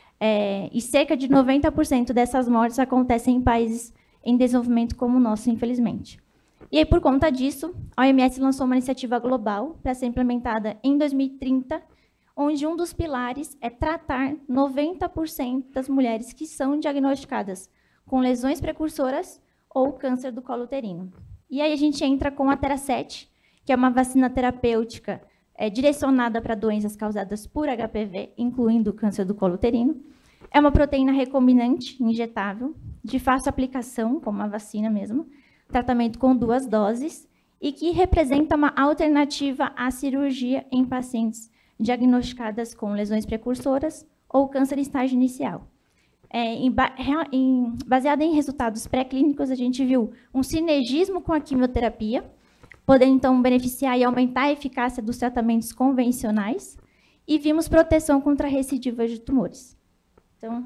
É, e cerca de noventa por cento dessas mortes acontecem em países em desenvolvimento como o nosso, infelizmente. E aí, por conta disso, a O M S lançou uma iniciativa global para ser implementada em dois mil e trinta, onde um dos pilares é tratar noventa por cento das mulheres que são diagnosticadas com lesões precursoras ou câncer do colo uterino. E aí a gente entra com a Theracet, que é uma vacina terapêutica é, direcionada para doenças causadas por H P V, incluindo o câncer do colo uterino. É uma proteína recombinante injetável, de fácil aplicação, como uma vacina mesmo, tratamento com duas doses, e que representa uma alternativa à cirurgia em pacientes diagnosticadas com lesões precursoras ou câncer em estágio inicial. É, em, em, baseado em resultados pré-clínicos, a gente viu um sinergismo com a quimioterapia, podendo, então, beneficiar e aumentar a eficácia dos tratamentos convencionais, e vimos proteção contra recidivas de tumores. Então,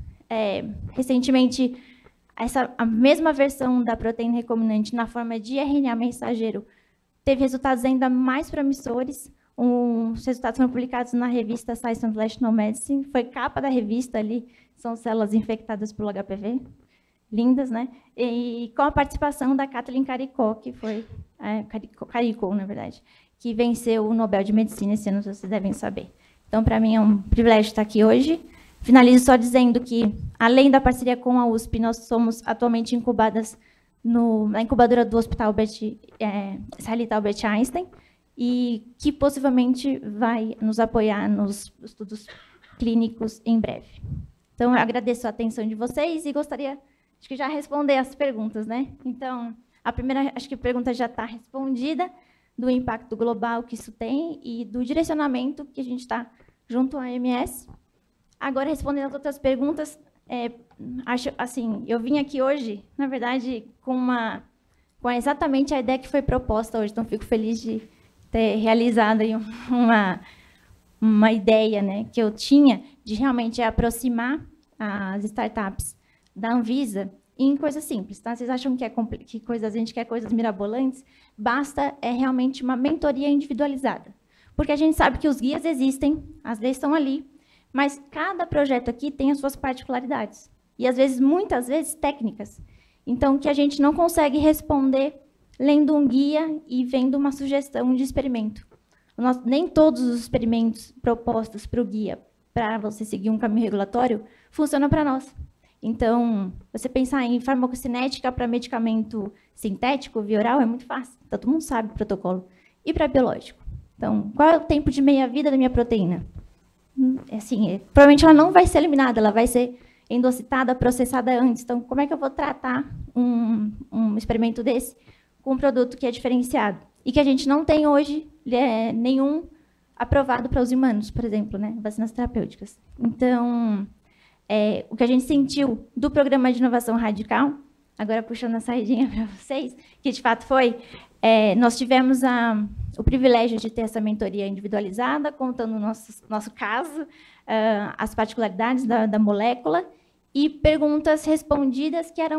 é, recentemente, essa, a mesma versão da proteína recombinante na forma de R N A mensageiro teve resultados ainda mais promissores. Um, os resultados foram publicados na revista Science Translational Medicine. Foi capa da revista ali, são células infectadas pelo H P V. Lindas, né? E com a participação da Kathleen Caricó, que foi... É, Caricó, Caricó, na verdade, que venceu o Nobel de Medicina esse ano, vocês devem saber. Então, para mim, é um privilégio estar aqui hoje. Finalizo só dizendo que, além da parceria com a U S P, nós somos atualmente incubadas no, na incubadora do Hospital Albert, é, Israelita Albert Einstein, e que possivelmente vai nos apoiar nos estudos clínicos em breve. Então, eu agradeço a atenção de vocês e gostaria, acho que já responder as perguntas, né? Então, a primeira, acho que a pergunta já está respondida, do impacto global que isso tem e do direcionamento que a gente está junto à O M S. Agora, respondendo as outras perguntas, é, acho, assim, eu vim aqui hoje, na verdade, com, uma, com exatamente a ideia que foi proposta hoje, então fico feliz de ter realizado aí uma, uma ideia, né, que eu tinha de realmente aproximar as startups da Anvisa em coisas simples. Tá? Vocês acham que, é que coisas, a gente quer coisas mirabolantes? Basta é realmente uma mentoria individualizada. Porque a gente sabe que os guias existem, as leis estão ali, mas cada projeto aqui tem as suas particularidades. E, às vezes, muitas vezes, técnicas. Então, que a gente não consegue responder lendo um guia e vendo uma sugestão de experimento. Nós, nem todos os experimentos propostos para o guia, para você seguir um caminho regulatório, funcionam para nós. Então, você pensar em farmacocinética para medicamento sintético, via oral, é muito fácil. Todo mundo sabe o protocolo. E para biológico? Então, qual é o tempo de meia-vida da minha proteína? Assim, é, provavelmente ela não vai ser eliminada, ela vai ser endocitada, processada antes. Então, como é que eu vou tratar um, um experimento desse com um produto que é diferenciado? E que a gente não tem hoje é, nenhum aprovado para os humanos, por exemplo, né? Vacinas terapêuticas. Então, é, o que a gente sentiu do programa de inovação radical, agora puxando a saidinha para vocês, que de fato foi, é, nós tivemos a, o privilégio de ter essa mentoria individualizada, contando o nosso, nosso caso, uh, as particularidades da, da molécula, e perguntas respondidas que eram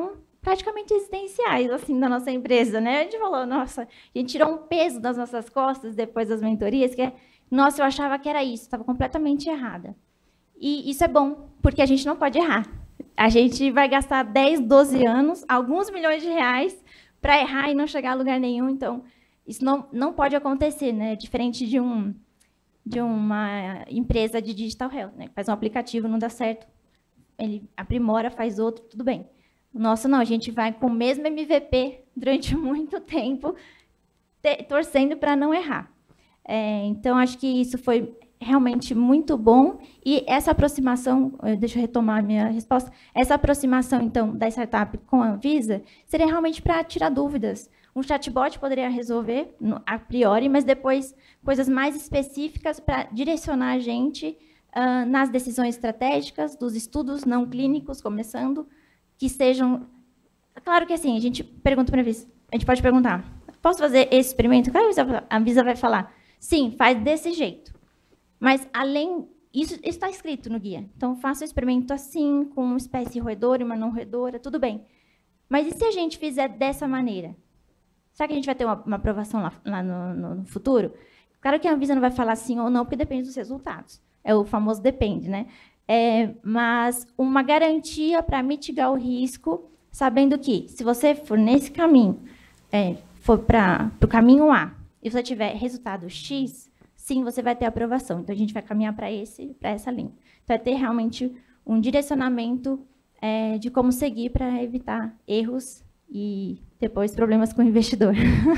praticamente existenciais, assim, da nossa empresa, né? A gente falou, nossa, a gente tirou um peso das nossas costas depois das mentorias, que é, nossa, eu achava que era isso, estava completamente errada. E isso é bom, porque a gente não pode errar. A gente vai gastar dez, doze anos, alguns milhões de reais, para errar e não chegar a lugar nenhum. Então, isso não, não pode acontecer, né? Diferente de, um, de uma empresa de digital health, né? Que faz um aplicativo, não dá certo, ele aprimora, faz outro, tudo bem. O nosso não, a gente vai com o mesmo M V P durante muito tempo, te, torcendo para não errar. É, então, acho que isso foi realmente muito bom. E essa aproximação, deixa eu retomar a minha resposta, essa aproximação, então, da startup com a Anvisa, seria realmente para tirar dúvidas. Um chatbot poderia resolver, a priori, mas depois coisas mais específicas para direcionar a gente uh, nas decisões estratégicas, dos estudos não clínicos, começando, que sejam... Claro que, assim, a gente pergunta para a Anvisa, a gente pode perguntar, posso fazer esse experimento? A Anvisa vai falar, sim, faz desse jeito. Mas, além... Isso está escrito no guia. Então, faça o experimento assim, com uma espécie roedora e uma não roedora, tudo bem. Mas e se a gente fizer dessa maneira? Será que a gente vai ter uma, uma aprovação lá, lá no, no, no futuro? Claro que a Anvisa não vai falar sim ou não, porque depende dos resultados. É o famoso depende, né? É, mas uma garantia para mitigar o risco, sabendo que, se você for nesse caminho, é, for para o caminho A, e você tiver resultado X, sim, você vai ter aprovação. Então, a gente vai caminhar para esse, para essa linha. Então, vai ter realmente um direcionamento é, de como seguir para evitar erros e depois problemas com o investidor.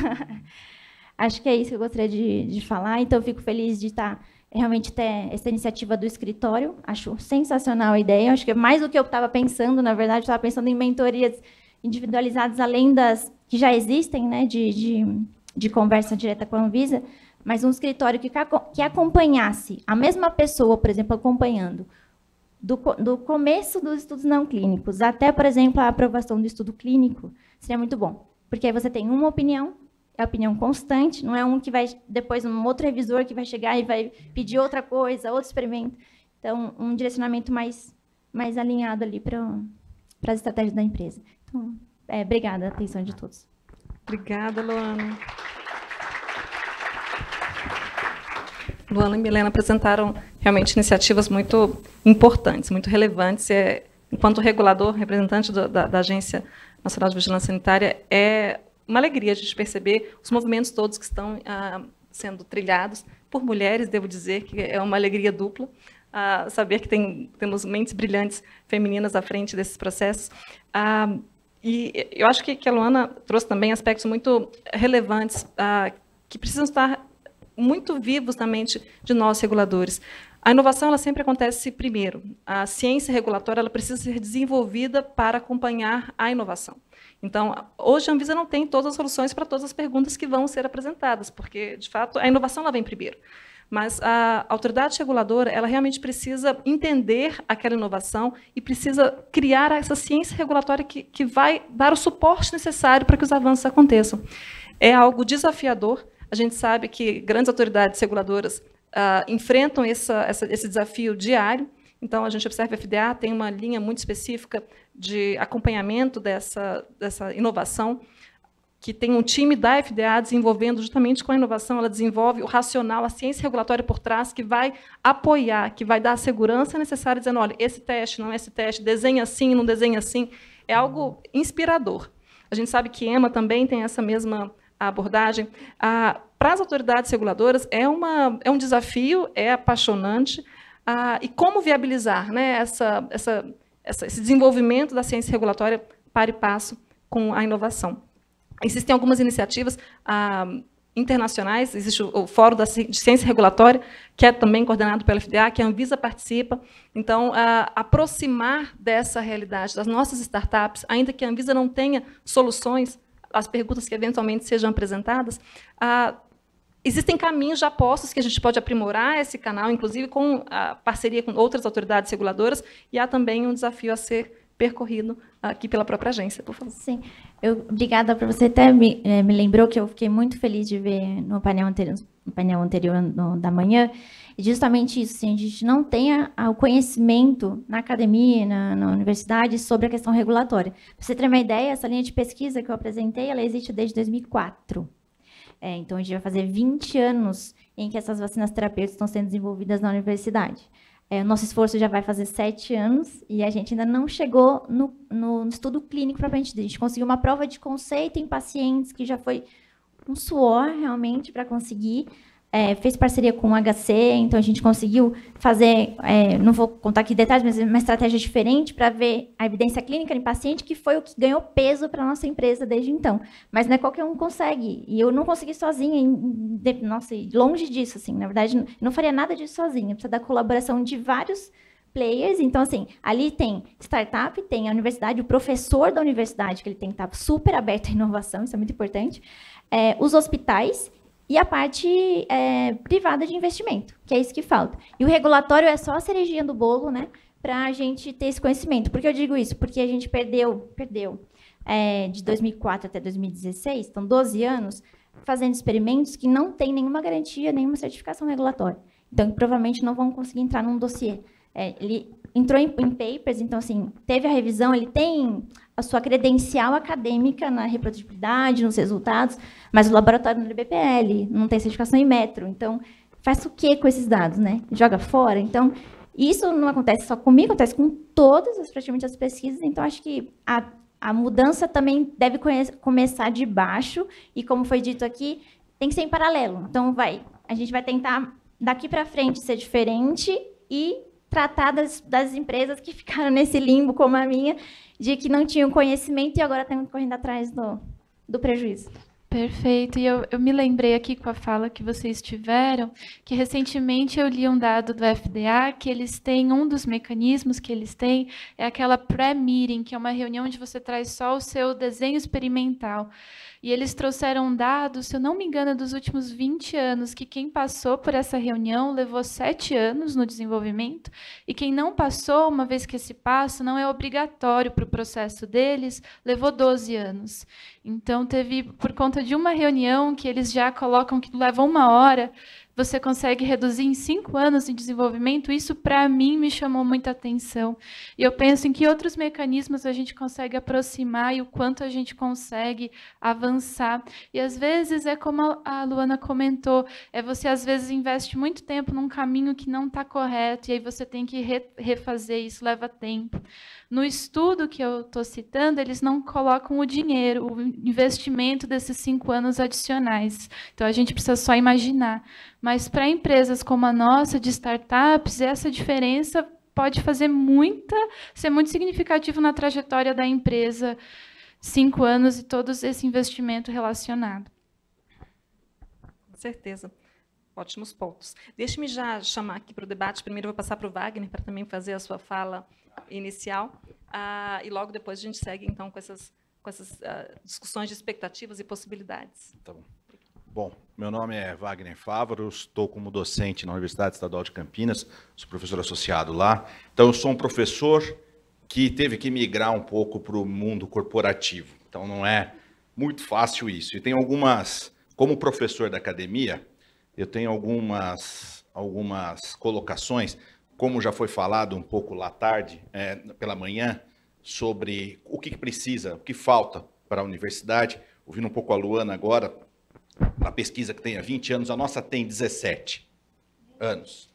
Acho que é isso que eu gostaria de, de falar. Então, eu fico feliz de estar realmente ter essa iniciativa do escritório. Acho sensacional a ideia. Acho que é mais do que eu estava pensando. Na verdade, eu estava pensando em mentorias individualizadas, além das que já existem, né, de, de, de conversa direta com a Anvisa, mas um escritório que, que acompanhasse a mesma pessoa, por exemplo, acompanhando do, do começo dos estudos não clínicos até, por exemplo, a aprovação do estudo clínico, seria muito bom. Porque aí você tem uma opinião, é a opinião constante, não é um que vai, depois, um outro revisor que vai chegar e vai pedir outra coisa, outro experimento. Então, um direcionamento mais, mais alinhado ali para as estratégias da empresa. Então, é, obrigada a atenção de todos. Obrigada, Luana. Luana e Milena apresentaram realmente iniciativas muito importantes, muito relevantes. É, enquanto regulador, representante do, da, da Agência Nacional de Vigilância Sanitária, é uma alegria a gente perceber os movimentos todos que estão ah, sendo trilhados por mulheres, devo dizer que é uma alegria dupla, ah, saber que tem, temos mentes brilhantes femininas à frente desses processos. Ah, e eu acho que, que a Luana trouxe também aspectos muito relevantes ah, que precisam estar muito vivos na mente de nós, reguladores. A inovação ela sempre acontece primeiro. A ciência regulatória ela precisa ser desenvolvida para acompanhar a inovação. Então, hoje a Anvisa não tem todas as soluções para todas as perguntas que vão ser apresentadas, porque, de fato, a inovação ela vem primeiro. Mas a autoridade reguladora ela realmente precisa entender aquela inovação e precisa criar essa ciência regulatória que, que vai dar o suporte necessário para que os avanços aconteçam. É algo desafiador. A gente sabe que grandes autoridades reguladoras ah, enfrentam essa, essa, esse desafio diário. Então, a gente observa que a F D A tem uma linha muito específica de acompanhamento dessa, dessa inovação, que tem um time da F D A desenvolvendo justamente com a inovação, ela desenvolve o racional, a ciência regulatória por trás, que vai apoiar, que vai dar a segurança necessária, dizendo, olha, esse teste, não é esse teste, desenha assim, não desenha assim. É algo inspirador. A gente sabe que EMA também tem essa mesma abordagem. Ah, para as autoridades reguladoras, é, uma, é um desafio, é apaixonante. Ah, e como viabilizar, né, essa, essa, essa, esse desenvolvimento da ciência regulatória para e passo com a inovação? Existem algumas iniciativas ah, internacionais, existe o, o Fórum da Ci- de Ciência Regulatória, que é também coordenado pela F D A, que a Anvisa participa. Então, ah, aproximar dessa realidade das nossas startups, ainda que a Anvisa não tenha soluções, as perguntas que eventualmente sejam apresentadas, ah, existem caminhos já postos que a gente pode aprimorar esse canal, inclusive com a parceria com outras autoridades reguladoras, e há também um desafio a ser percorrido aqui pela própria agência, por favor. Sim, eu, obrigada por você até me, eh, me lembrou que eu fiquei muito feliz de ver no painel anterior, no painel anterior no, da manhã, e justamente isso, assim, a gente não tem a, a, o conhecimento na academia, na, na universidade, sobre a questão regulatória. Para você ter uma ideia, essa linha de pesquisa que eu apresentei, ela existe desde dois mil e quatro. É, então, a gente vai fazer vinte anos em que essas vacinas terapêuticas estão sendo desenvolvidas na universidade. É, o nosso esforço já vai fazer sete anos e a gente ainda não chegou no, no estudo clínico propriamente dito. A gente conseguiu uma prova de conceito em pacientes que já foi um suor realmente para conseguir. É, fez parceria com o H C, então a gente conseguiu fazer, é, não vou contar aqui detalhes, mas uma estratégia diferente para ver a evidência clínica em paciente, que foi o que ganhou peso para a nossa empresa desde então. Mas não é qualquer um consegue. E eu não consegui sozinha, em, de, nossa, longe disso, assim, na verdade, não, não faria nada disso sozinha, precisa da colaboração de vários players. Então, assim, ali tem startup, tem a universidade, o professor da universidade, que ele tem que estar super aberto à inovação, isso é muito importante, é, os hospitais, e a parte é, privada de investimento, que é isso que falta. E o regulatório é só a cerejinha do bolo, né, para a gente ter esse conhecimento. Por que eu digo isso? Porque a gente perdeu, perdeu é, de dois mil e quatro até dois mil e dezesseis, então doze anos, fazendo experimentos que não têm nenhuma garantia, nenhuma certificação regulatória. Então, provavelmente não vão conseguir entrar num dossiê. É, ele entrou em, em papers, então, assim, teve a revisão, ele tem a sua credencial acadêmica na reprodutibilidade, nos resultados, mas o laboratório no I B P L não tem certificação em metro. Então, faz o que com esses dados, né? Joga fora? Então, isso não acontece só comigo, acontece com todas, as, praticamente, as pesquisas. Então, acho que a, a mudança também deve começar de baixo e, como foi dito aqui, tem que ser em paralelo. Então, vai, a gente vai tentar, daqui para frente, ser diferente e tratar das, das empresas que ficaram nesse limbo, como a minha, de que não tinham conhecimento e agora estão correndo atrás do, do prejuízo. Perfeito. E eu, eu me lembrei aqui com a fala que vocês tiveram, que recentemente eu li um dado do F D A, que eles têm, um dos mecanismos que eles têm é aquela pré-meeting, que é uma reunião onde você traz só o seu desenho experimental. E eles trouxeram dados, se eu não me engano, dos últimos vinte anos, que quem passou por essa reunião levou sete anos no desenvolvimento, e quem não passou, uma vez que esse passo não é obrigatório para o processo deles, levou doze anos. Então, teve, por conta de uma reunião que eles já colocam que leva uma hora, você consegue reduzir em cinco anos em desenvolvimento. Isso, para mim, me chamou muita atenção. E eu penso em que outros mecanismos a gente consegue aproximar e o quanto a gente consegue avançar. E, às vezes, é como a Luana comentou, é você, às vezes, investe muito tempo num caminho que não está correto, e aí você tem que re refazer, isso leva tempo. No estudo que eu estou citando, eles não colocam o dinheiro, o investimento desses cinco anos adicionais. Então, a gente precisa só imaginar. Mas, para empresas como a nossa, de startups, essa diferença pode fazer muita, ser muito significativo na trajetória da empresa, cinco anos e todo esse investimento relacionado. Com certeza. Ótimos pontos. Deixe-me já chamar aqui para o debate. Primeiro, eu vou passar para o Wagner, para também fazer a sua fala inicial. Ah, e logo depois a gente segue, então, com essas, com essas uh, discussões de expectativas e possibilidades. Tá bom. Bom, meu nome é Wagner Fávaro, estou como docente na Universidade Estadual de Campinas, sou professor associado lá. Então, eu sou um professor que teve que migrar um pouco para o mundo corporativo. Então, não é muito fácil isso. E tem algumas, como professor da academia, eu tenho algumas, algumas colocações, como já foi falado um pouco lá tarde, é, pela manhã, sobre o que precisa, o que falta para a universidade. Ouvindo um pouco a Luana agora, na pesquisa que tem há vinte anos, a nossa tem dezessete anos.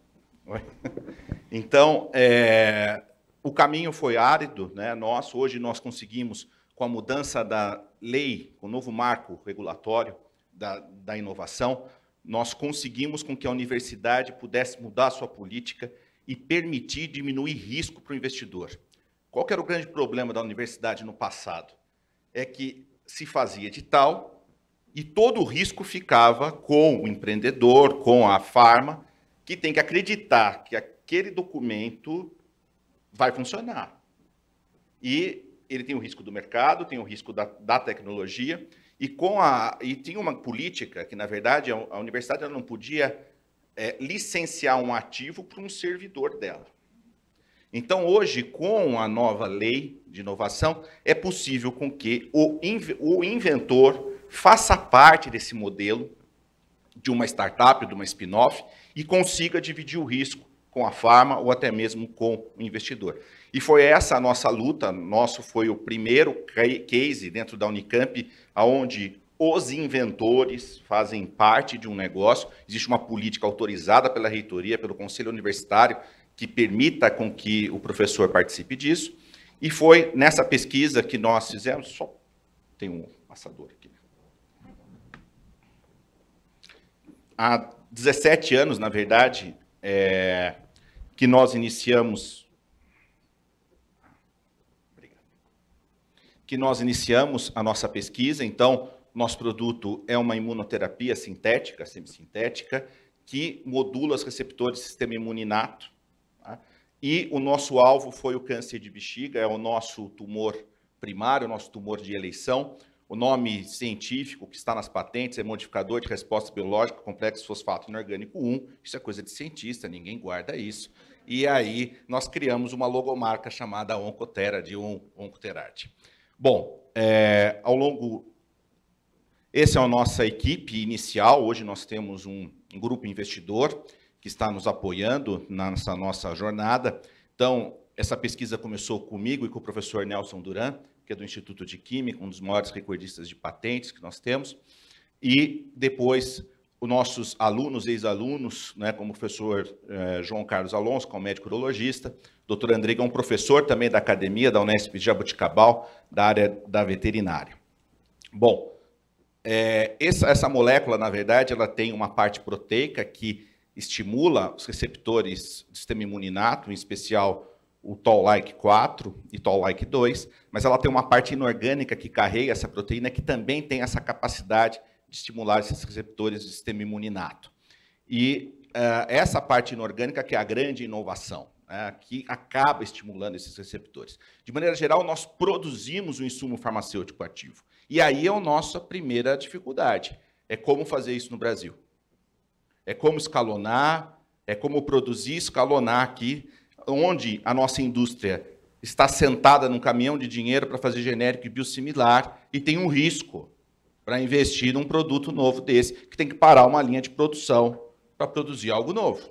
Então, é, o caminho foi árido, né, nosso. Hoje nós conseguimos, com a mudança da lei, com o novo marco regulatório da, da inovação, nós conseguimos com que a universidade pudesse mudar a sua política e permitir diminuir risco para o investidor. Qual que era o grande problema da universidade no passado? É que se fazia edital e todo o risco ficava com o empreendedor, com a farma, que tem que acreditar que aquele documento vai funcionar. E ele tem o risco do mercado, tem o risco da, da tecnologia, e, com a, e tinha uma política que, na verdade, a, a universidade ela não podia é, licenciar um ativo para um servidor dela. Então, hoje, com a nova lei de inovação, é possível com que o, inv o inventor faça parte desse modelo de uma startup, de uma spin-off, e consiga dividir o risco com a farma ou até mesmo com o investidor. E foi essa a nossa luta. Nosso foi o primeiro case dentro da Unicamp, onde os inventores fazem parte de um negócio. Existe uma política autorizada pela reitoria, pelo conselho universitário, que permita com que o professor participe disso. E foi nessa pesquisa que nós fizemos... Só tem um passador aqui. Há dezessete anos, na verdade, é, que nós iniciamos... que nós iniciamos a nossa pesquisa. Então, nosso produto é uma imunoterapia sintética, semissintética, que modula os receptores do sistema imune inato. Tá? E o nosso alvo foi o câncer de bexiga, é o nosso tumor primário, o nosso tumor de eleição. O nome científico que está nas patentes é modificador de resposta biológica complexo fosfato inorgânico um. Isso é coisa de cientista, ninguém guarda isso. E aí nós criamos uma logomarca chamada Oncotera, de Oncoterate. Bom, é, ao longo... Essa é a nossa equipe inicial. Hoje nós temos um, um grupo investidor que está nos apoiando nessa nossa jornada. Então, essa pesquisa começou comigo e com o professor Nelson Duran, que é do Instituto de Química, um dos maiores recordistas de patentes que nós temos. E depois, os nossos alunos, ex-alunos, né, como o professor eh, João Carlos Alonso, que é um médico urologista, doutor André, que é um professor também da academia, da Unesp de Jaboticabal, da área da veterinária. Bom, É, essa, essa molécula, na verdade, ela tem uma parte proteica que estimula os receptores do sistema imune inato, em especial o Toll-like quatro e Toll-like dois, mas ela tem uma parte inorgânica que carrega essa proteína, que também tem essa capacidade de estimular esses receptores do sistema imune inato. E uh, essa parte inorgânica que é a grande inovação, né, que acaba estimulando esses receptores. De maneira geral, nós produzimos um insumo farmacêutico ativo. E aí é a nossa primeira dificuldade. É como fazer isso no Brasil. É como escalonar, é como produzir, escalonar aqui, onde a nossa indústria está sentada num caminhão de dinheiro para fazer genérico e biosimilar e tem um risco para investir num produto novo desse, que tem que parar uma linha de produção para produzir algo novo.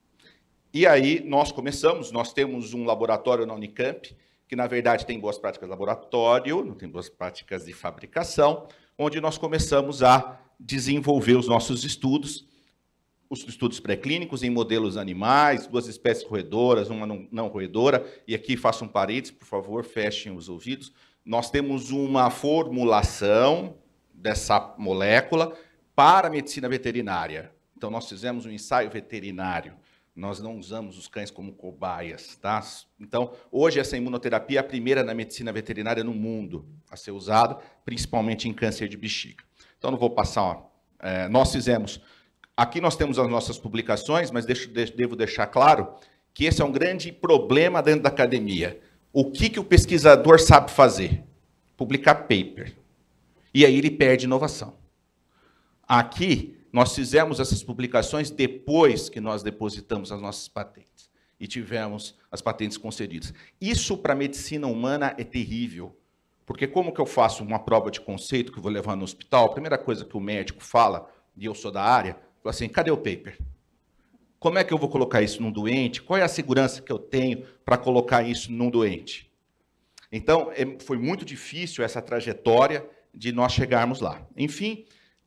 E aí nós começamos, nós temos um laboratório na Unicamp, que, na verdade, tem boas práticas de laboratório, não tem boas práticas de fabricação, onde nós começamos a desenvolver os nossos estudos, os estudos pré-clínicos em modelos animais, duas espécies roedoras, uma não roedora, e aqui façam um parênteses, por favor, fechem os ouvidos. Nós temos uma formulação dessa molécula para a medicina veterinária. Então, nós fizemos um ensaio veterinário. Nós não usamos os cães como cobaias, tá? Então, hoje essa imunoterapia é a primeira na medicina veterinária no mundo a ser usada, principalmente em câncer de bexiga. Então, não vou passar... Ó, é, nós fizemos... Aqui nós temos as nossas publicações, mas deixo, devo deixar claro que esse é um grande problema dentro da academia. O que, que o pesquisador sabe fazer? Publicar paper. E aí ele perde inovação. Aqui... Nós fizemos essas publicações depois que nós depositamos as nossas patentes e tivemos as patentes concedidas. Isso, para a medicina humana, é terrível, porque como que eu faço uma prova de conceito que eu vou levar no hospital? A primeira coisa que o médico fala, e eu sou da área, fala assim, cadê o paper? Como é que eu vou colocar isso num doente? Qual é a segurança que eu tenho para colocar isso num doente? Então, é, foi muito difícil essa trajetória de nós chegarmos lá. Enfim...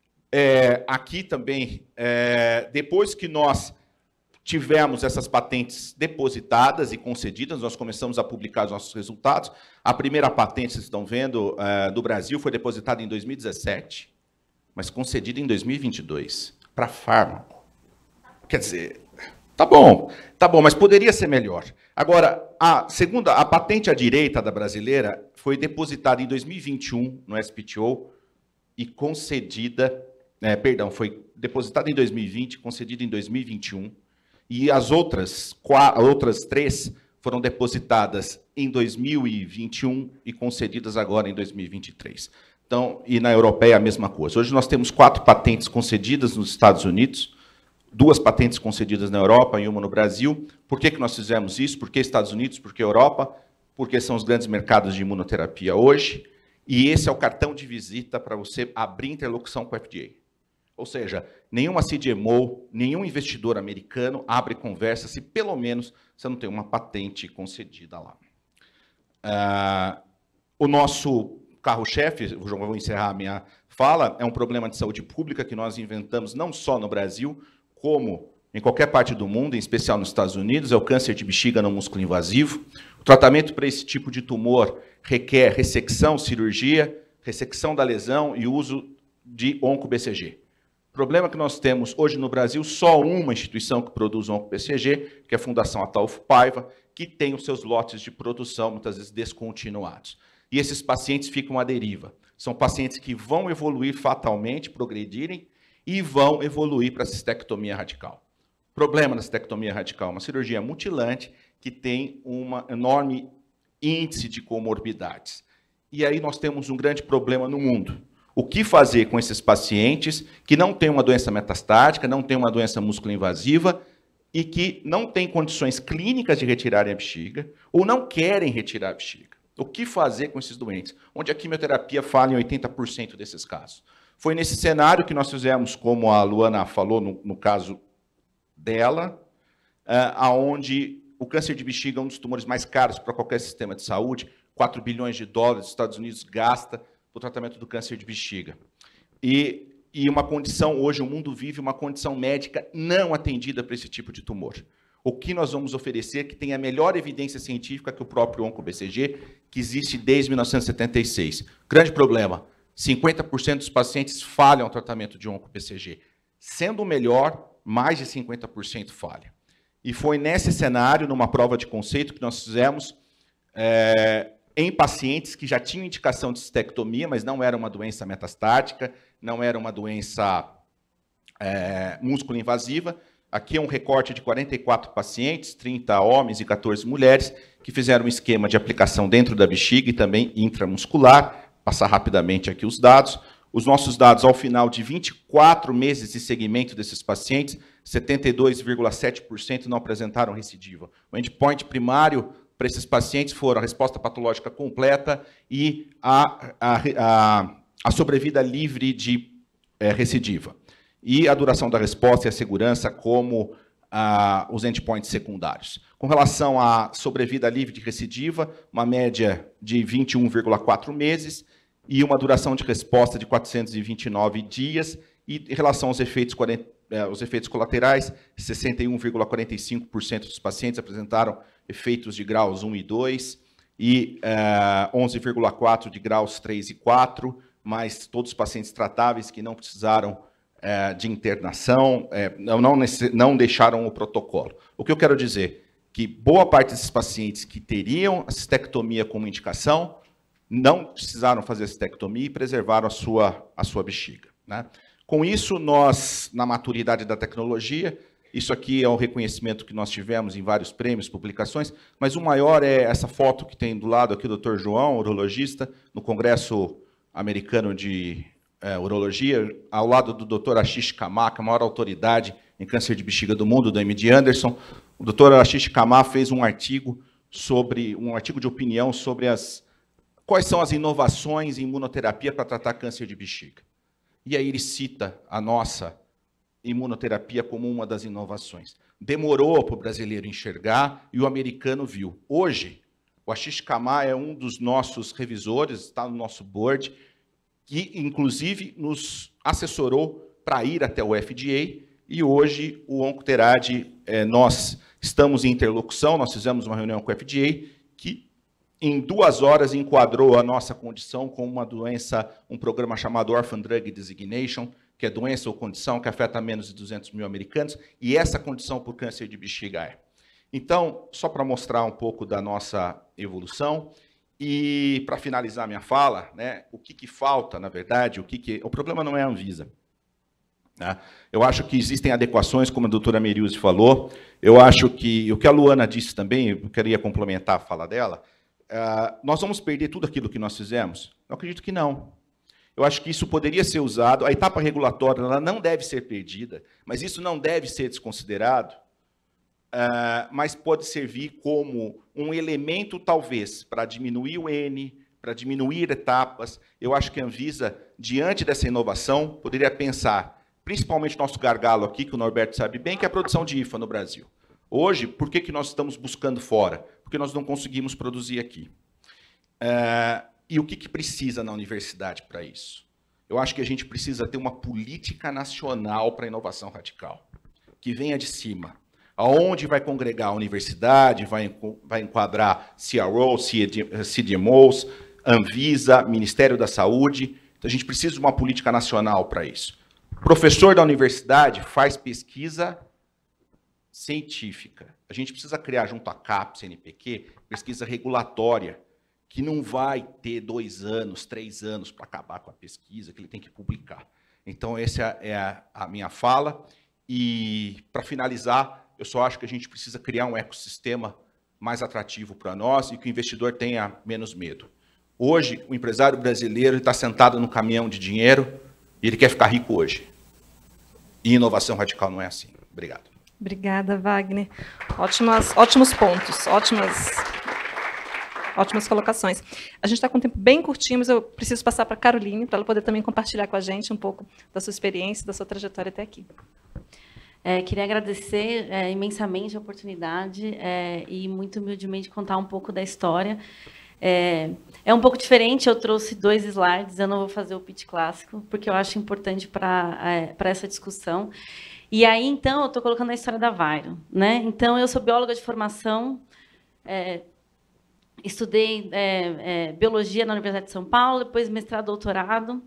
É, aqui também, é, depois que nós tivemos essas patentes depositadas e concedidas, nós começamos a publicar os nossos resultados. A primeira patente, vocês estão vendo, é, do Brasil, foi depositada em dois mil e dezessete, mas concedida em dois mil e vinte e dois, para fármaco. Quer dizer, tá bom, tá bom, mas poderia ser melhor. Agora, a segunda, a patente à direita da brasileira foi depositada em dois mil e vinte e um no S P T O e concedida... É, perdão, foi depositada em dois mil e vinte, concedida em dois mil e vinte e um, e as outras, quatro, outras três foram depositadas em dois mil e vinte e um e concedidas agora em dois mil e vinte e três. Então, e na europeia a mesma coisa. Hoje nós temos quatro patentes concedidas nos Estados Unidos, duas patentes concedidas na Europa e uma no Brasil. Por que que nós fizemos isso? Por que Estados Unidos? Por que Europa? Porque são os grandes mercados de imunoterapia hoje, e esse é o cartão de visita para você abrir interlocução com o F D A. Ou seja, nenhuma C D M O, nenhum investidor americano abre conversa se pelo menos você não tem uma patente concedida lá. Uh, o nosso carro-chefe, vou encerrar a minha fala, é um problema de saúde pública que nós inventamos não só no Brasil, como em qualquer parte do mundo, em especial nos Estados Unidos, é o câncer de bexiga não músculo invasivo. O tratamento para esse tipo de tumor requer ressecção, cirurgia, ressecção da lesão e uso de onco-B C G. O problema é que nós temos hoje no Brasil só uma instituição que produz onco-B C G, que é a Fundação Ataulfo Paiva, que tem os seus lotes de produção, muitas vezes descontinuados. E esses pacientes ficam à deriva. São pacientes que vão evoluir fatalmente, progredirem, e vão evoluir para a cistectomia radical. O problema da cistectomia radical é uma cirurgia mutilante que tem um enorme índice de comorbidades. E aí nós temos um grande problema no mundo. O que fazer com esses pacientes que não têm uma doença metastática, não têm uma doença músculo-invasiva e que não têm condições clínicas de retirarem a bexiga ou não querem retirar a bexiga? O que fazer com esses doentes? Onde a quimioterapia falha em oitenta por cento desses casos. Foi nesse cenário que nós fizemos, como a Luana falou no, no caso dela, uh, aonde o câncer de bexiga é um dos tumores mais caros para qualquer sistema de saúde, quatro bilhões de dólares os Estados Unidos gasta para o tratamento do câncer de bexiga. E, e uma condição, hoje o mundo vive uma condição médica não atendida para esse tipo de tumor. O que nós vamos oferecer que tem a melhor evidência científica que o próprio onco-B C G, que existe desde mil novecentos e setenta e seis. Grande problema, cinquenta por cento dos pacientes falham ao tratamento de onco-B C G. Sendo o melhor, mais de cinquenta por cento falha. E foi nesse cenário, numa prova de conceito, que nós fizemos é, em pacientes que já tinham indicação de cistectomia, mas não era uma doença metastática, não era uma doença é, músculo-invasiva. Aqui é um recorte de quarenta e quatro pacientes, trinta homens e quatorze mulheres, que fizeram um esquema de aplicação dentro da bexiga e também intramuscular. Passar rapidamente aqui os dados. Os nossos dados, ao final de vinte e quatro meses de segmento desses pacientes, setenta e dois vírgula sete por cento não apresentaram recidiva. O endpoint primário para esses pacientes foram a resposta patológica completa e a, a, a, a sobrevida livre de é, recidiva. E a duração da resposta e a segurança como ah, os endpoints secundários. Com relação à sobrevida livre de recidiva, uma média de vinte e um vírgula quatro meses e uma duração de resposta de quatrocentos e vinte e nove dias, e em relação aos efeitos, quarenta, eh, os efeitos colaterais, sessenta e um vírgula quarenta e cinco por cento dos pacientes apresentaram efeitos de graus um e dois, e eh, onze vírgula quatro por cento de graus três e quatro, mas todos os pacientes tratáveis que não precisaram de internação, não, não, não deixaram o protocolo. O que eu quero dizer? Que boa parte desses pacientes que teriam a cistectomia como indicação, não precisaram fazer a cistectomia e preservaram a sua, a sua bexiga. Né? Com isso, nós, na maturidade da tecnologia, isso aqui é um reconhecimento que nós tivemos em vários prêmios, publicações, mas o maior é essa foto que tem do lado aqui o doutor João, urologista, no Congresso Americano de É, urologia, ao lado do doutor Ashish Kamath, a maior autoridade em câncer de bexiga do mundo, do M D Anderson. O doutor Ashish Kamath fez um artigo sobre um artigo de opinião sobre as quais são as inovações em imunoterapia para tratar câncer de bexiga. E aí ele cita a nossa imunoterapia como uma das inovações. Demorou para o brasileiro enxergar e o americano viu. Hoje, o Ashish Kamath é um dos nossos revisores, está no nosso board, que, inclusive, nos assessorou para ir até o F D A, e hoje o Oncoterade, é, nós estamos em interlocução, nós fizemos uma reunião com o F D A, que em duas horas enquadrou a nossa condição como uma doença, um programa chamado Orphan Drug Designation, que é doença ou condição que afeta menos de duzentos mil americanos, e essa condição por câncer de bexiga é. Então, só para mostrar um pouco da nossa evolução, e, para finalizar minha fala, né, o que, que falta, na verdade, o que, que... O problema não é a Anvisa. Né? Eu acho que existem adequações, como a doutora Meriusi falou. Eu acho que, o que a Luana disse também, eu queria complementar a fala dela, uh, nós vamos perder tudo aquilo que nós fizemos? Eu acredito que não. Eu acho que isso poderia ser usado. A etapa regulatória ela não deve ser perdida, mas isso não deve ser desconsiderado, uh, mas pode servir como um elemento, talvez, para diminuir o N, para diminuir etapas. Eu acho que a Anvisa, diante dessa inovação, poderia pensar, principalmente nosso gargalo aqui, que o Norberto sabe bem, que é a produção de I F A no Brasil. Hoje, por que, que nós estamos buscando fora? Porque nós não conseguimos produzir aqui. Uh, e o que, que precisa na universidade para isso? Eu acho que a gente precisa ter uma política nacional para a inovação radical, que venha de cima. Aonde vai congregar a universidade, vai, vai enquadrar C R Os, C D M Os, Anvisa, Ministério da Saúde. Então, a gente precisa de uma política nacional para isso. O professor da universidade faz pesquisa científica. A gente precisa criar, junto à CAPES, C N P Q, pesquisa regulatória, que não vai ter dois anos, três anos para acabar com a pesquisa, que ele tem que publicar. Então, essa é a, a minha fala. E, para finalizar, eu só acho que a gente precisa criar um ecossistema mais atrativo para nós e que o investidor tenha menos medo. Hoje, o empresário brasileiro está sentado no caminhão de dinheiro e ele quer ficar rico hoje. E inovação radical não é assim. Obrigado. Obrigada, Wagner. Ótimas, ótimos pontos, ótimas, ótimas colocações. A gente está com um tempo bem curtinho, mas eu preciso passar para a Caroline, para ela poder também compartilhar com a gente um pouco da sua experiência, da sua trajetória até aqui. É, queria agradecer é, imensamente a oportunidade é, e, muito humildemente, contar um pouco da história. É, é um pouco diferente, eu trouxe dois slides, eu não vou fazer o pitch clássico, porque eu acho importante para é, para essa discussão. E aí, então, eu estou colocando a história da Vairo, né? Então, eu sou bióloga de formação, é, estudei é, é, biologia na Universidade de São Paulo, depois mestrado, doutorado,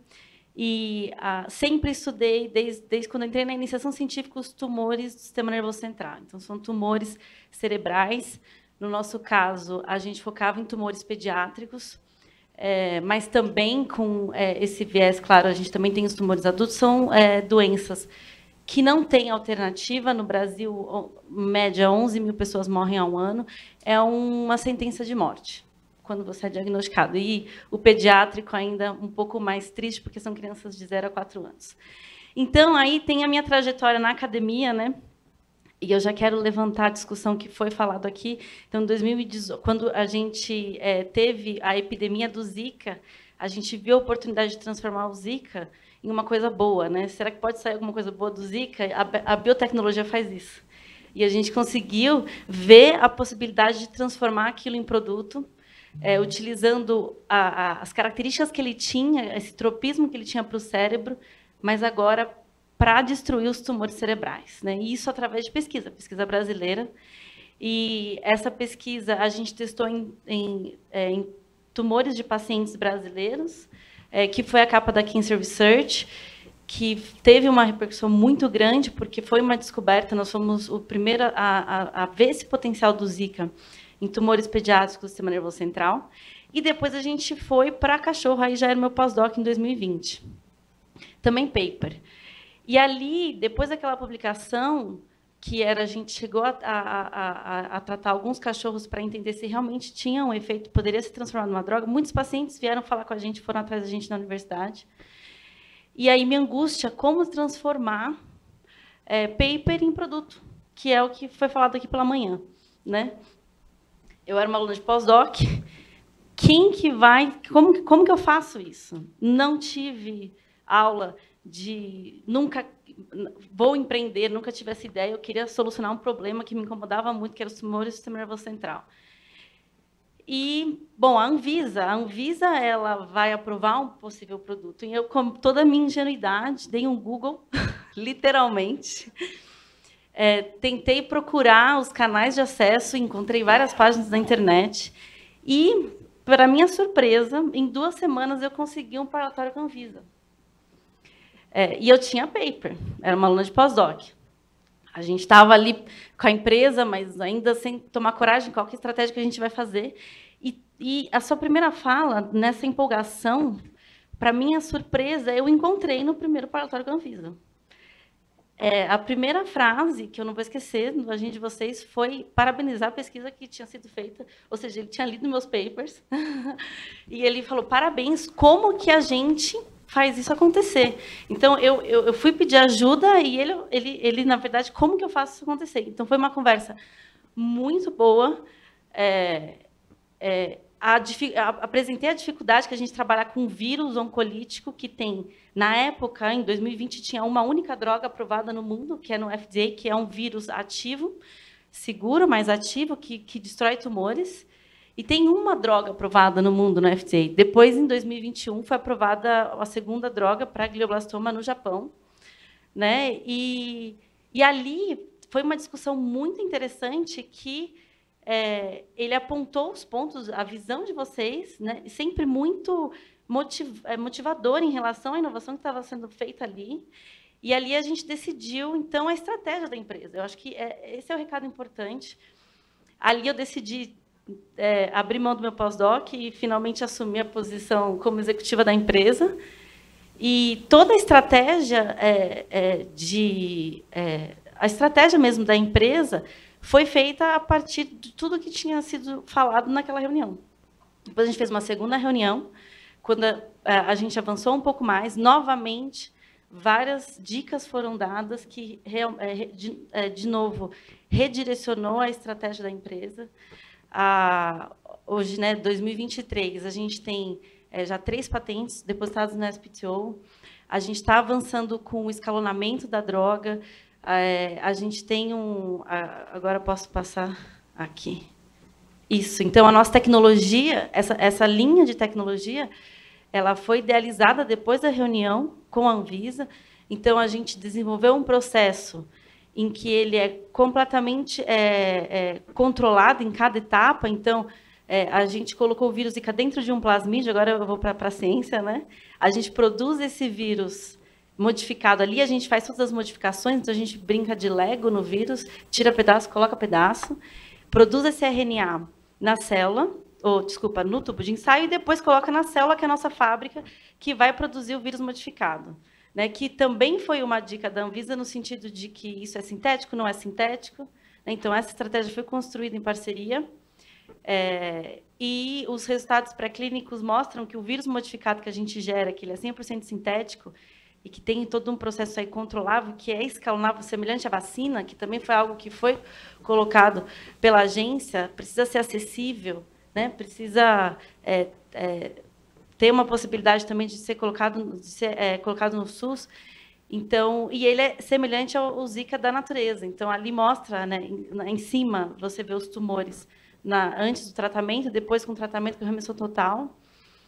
e ah, sempre estudei, desde, desde quando entrei na iniciação científica, os tumores do sistema nervoso central. Então, são tumores cerebrais. No nosso caso, a gente focava em tumores pediátricos, é, mas também com é, esse viés, claro, a gente também tem os tumores adultos, são é, doenças que não têm alternativa. No Brasil, média, onze mil pessoas morrem ao ano. É uma sentença de morte, quando você é diagnosticado. E o pediátrico ainda um pouco mais triste, porque são crianças de zero a quatro anos. Então, aí tem a minha trajetória na academia, né? E eu já quero levantar a discussão que foi falado aqui. Então, em dois mil e dezoito, quando a gente é, teve a epidemia do Zika, a gente viu a oportunidade de transformar o Zika em uma coisa boa, né? Será que pode sair alguma coisa boa do Zika? A, a biotecnologia faz isso. E a gente conseguiu ver a possibilidade de transformar aquilo em produto, é, utilizando a, a, as características que ele tinha, esse tropismo que ele tinha para o cérebro, mas agora para destruir os tumores cerebrais, né? E isso através de pesquisa, pesquisa brasileira. E essa pesquisa a gente testou em, em, é, em tumores de pacientes brasileiros, é, que foi a capa da Cancer Research, que teve uma repercussão muito grande, porque foi uma descoberta, nós fomos o primeiro a, a, a ver esse potencial do Zika em tumores pediátricos do sistema nervoso central. E depois a gente foi para cachorro, aí já era meu pós-doc em dois mil e vinte. Também paper. E ali, depois daquela publicação, que era, a gente chegou a, a, a, a tratar alguns cachorros para entender se realmente tinha um efeito, poderia se transformar numa droga. Muitos pacientes vieram falar com a gente, foram atrás da gente na universidade. E aí me angústia como transformar é, paper em produto, que é o que foi falado aqui pela manhã, né? Eu era uma aluna de pós-doc. Quem que vai... Como, como que eu faço isso? Não tive aula de... Nunca vou empreender, nunca tive essa ideia. Eu queria solucionar um problema que me incomodava muito, que era os tumores do sistema nervoso central. E, bom, a Anvisa, a Anvisa ela vai aprovar um possível produto. E eu, com toda a minha ingenuidade, dei um Google, literalmente. É, tentei procurar os canais de acesso, encontrei várias páginas na internet. E, para minha surpresa, em duas semanas eu consegui um parlatório com a Anvisa. É, e eu tinha paper, era uma aluna de pós-doc. A gente estava ali com a empresa, mas ainda sem tomar coragem, qual que é a estratégia que a gente vai fazer. E, e a sua primeira fala, nessa empolgação, para minha surpresa, eu encontrei no primeiro parlatório com a Anvisa. É, a primeira frase, que eu não vou esquecer, do agente de vocês, foi parabenizar a pesquisa que tinha sido feita. Ou seja, ele tinha lido meus papers. E ele falou, parabéns, como que a gente faz isso acontecer. Então, eu, eu, eu fui pedir ajuda e ele, ele, ele, na verdade, como que eu faço isso acontecer? Então, foi uma conversa muito boa. É, é, a, a, apresentei a dificuldade que a gente trabalhar com vírus oncolítico, que tem, na época, em dois mil e vinte, tinha uma única droga aprovada no mundo, que é no F D A, que é um vírus ativo, seguro, mas ativo, que, que destrói tumores. E tem uma droga aprovada no mundo no F D A. Depois, em dois mil e vinte e um, foi aprovada a segunda droga para glioblastoma no Japão. Né? E, e ali foi uma discussão muito interessante que é, ele apontou os pontos, a visão de vocês, né? Sempre muito motiv, é, motivador em relação à inovação que estava sendo feita ali. E ali a gente decidiu, então, a estratégia da empresa. Eu acho que é, esse é o recado importante. Ali eu decidi É, abrir mão do meu pós-doc e finalmente assumir a posição como executiva da empresa. E toda a estratégia é, é, de é, a estratégia mesmo da empresa foi feita a partir de tudo que tinha sido falado naquela reunião. Depois a gente fez uma segunda reunião, quando a, a gente avançou um pouco mais, novamente várias dicas foram dadas que é, de, é, de novo redirecionou a estratégia da empresa. Ah, hoje, né, dois mil e vinte e três, a gente tem é, já três patentes depositadas no S P T O. A gente está avançando com o escalonamento da droga. É, a gente tem um... Agora posso passar aqui. Isso. Então, a nossa tecnologia, essa, essa linha de tecnologia, ela foi idealizada depois da reunião com a Anvisa. Então, a gente desenvolveu um processo em que ele é completamente é, é, controlado em cada etapa. Então, é, a gente colocou o vírus Zika dentro de um plasmídio, agora eu vou para a ciência, né? A gente produz esse vírus modificado ali, a gente faz todas as modificações, então a gente brinca de Lego no vírus, tira pedaço, coloca pedaço, produz esse R N A na célula, ou, desculpa, no tubo de ensaio, e depois coloca na célula, que é a nossa fábrica, que vai produzir o vírus modificado. Né, que também foi uma dica da Anvisa no sentido de que isso é sintético, não é sintético. Né, então, essa estratégia foi construída em parceria. É, e os resultados pré-clínicos mostram que o vírus modificado que a gente gera, que ele é cem por cento sintético, e que tem todo um processo aí controlável, que é escalonável, semelhante à vacina, que também foi algo que foi colocado pela agência, precisa ser acessível, né, precisa... É, é, tem uma possibilidade também de ser colocado, de ser, é, colocado no SUS. Então, e ele é semelhante ao, ao Zika da natureza. Então, ali mostra, né, em, em cima, você vê os tumores na, antes do tratamento, depois com o tratamento com remissão total.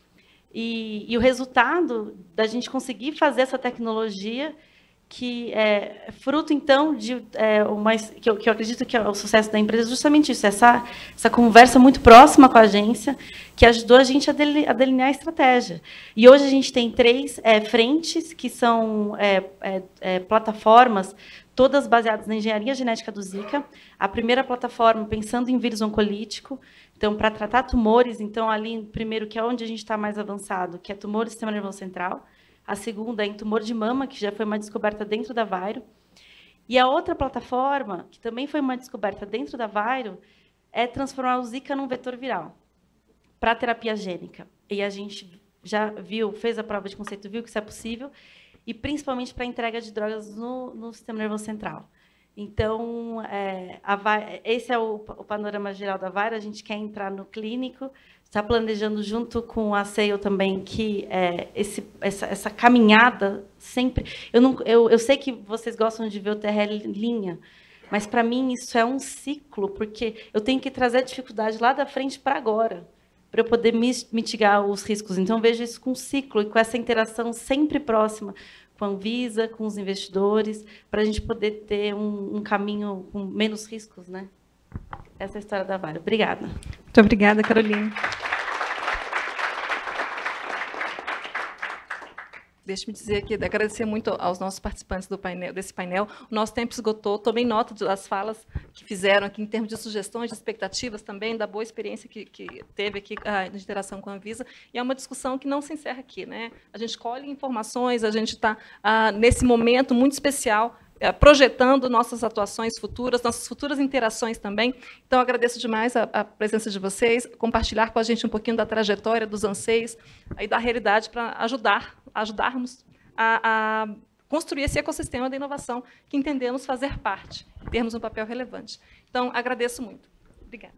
E, e o resultado da gente conseguir fazer essa tecnologia, que é fruto, então, de é, uma, que, eu, que eu acredito que é o sucesso da empresa, justamente isso, essa, essa conversa muito próxima com a agência, que ajudou a gente a, dele, a delinear a estratégia. E hoje a gente tem três é, frentes, que são é, é, é, plataformas, todas baseadas na engenharia genética do Zika. A primeira plataforma, pensando em vírus oncolítico, então, para tratar tumores, então, ali, primeiro, que é onde a gente está mais avançado, que é tumor do sistema nervoso central. A segunda é em tumor de mama, que já foi uma descoberta dentro da Vairo. E a outra plataforma, que também foi uma descoberta dentro da Vairo, é transformar o Zika num vetor viral para terapia gênica. E a gente já viu, fez a prova de conceito, viu que isso é possível, e principalmente para a entrega de drogas no, no sistema nervoso central. Então, é, a Vairo, esse é o, o panorama geral da Vairo. A gente quer entrar no clínico, está planejando junto com a C E O também que é, esse, essa, essa caminhada sempre... Eu, não, eu, eu sei que vocês gostam de ver o T R L linha, mas, para mim, isso é um ciclo, porque eu tenho que trazer a dificuldade lá da frente para agora, para eu poder mitigar os riscos. Então, eu vejo isso com um ciclo e com essa interação sempre próxima com a Anvisa, com os investidores, para a gente poder ter um, um caminho com menos riscos, né? Essa é a história da Vairo. Obrigada. Muito obrigada, Carolina. Deixe-me dizer aqui, agradecer muito aos nossos participantes do painel, desse painel. O nosso tempo esgotou. Tomei nota das falas que fizeram aqui em termos de sugestões, de expectativas também, da boa experiência que, que teve aqui a de interação com a Anvisa. E é uma discussão que não se encerra aqui, né? A gente colhe informações, a gente está, ah, nesse momento muito especial, é, projetando nossas atuações futuras, nossas futuras interações também. Então, agradeço demais a, a presença de vocês, compartilhar com a gente um pouquinho da trajetória, dos anseios, aí da realidade, para ajudar, ajudarmos a, a construir esse ecossistema da inovação que entendemos fazer parte, termos um papel relevante. Então, agradeço muito. Obrigada.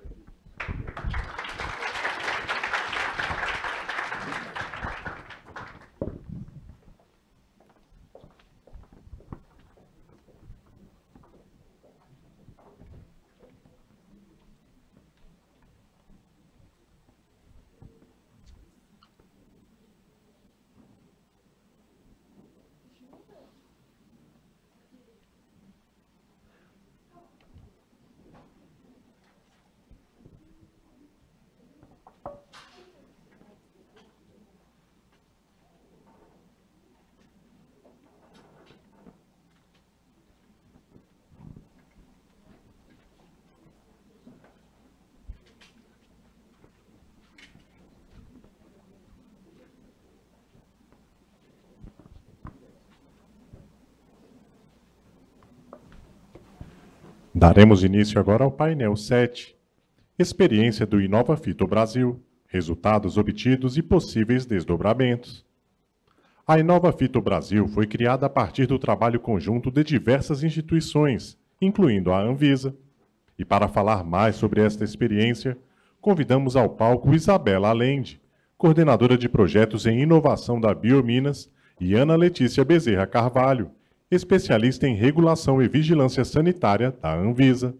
Daremos início agora ao painel sete, Experiência do Inova Fito Brasil, resultados obtidos e possíveis desdobramentos. A Inova Fito Brasil foi criada a partir do trabalho conjunto de diversas instituições, incluindo a Anvisa. E para falar mais sobre esta experiência, convidamos ao palco Isabela Allende, coordenadora de projetos em inovação da Biominas, e Ana Letícia Bezerra Carvalho, especialista em regulação e vigilância sanitária da Anvisa.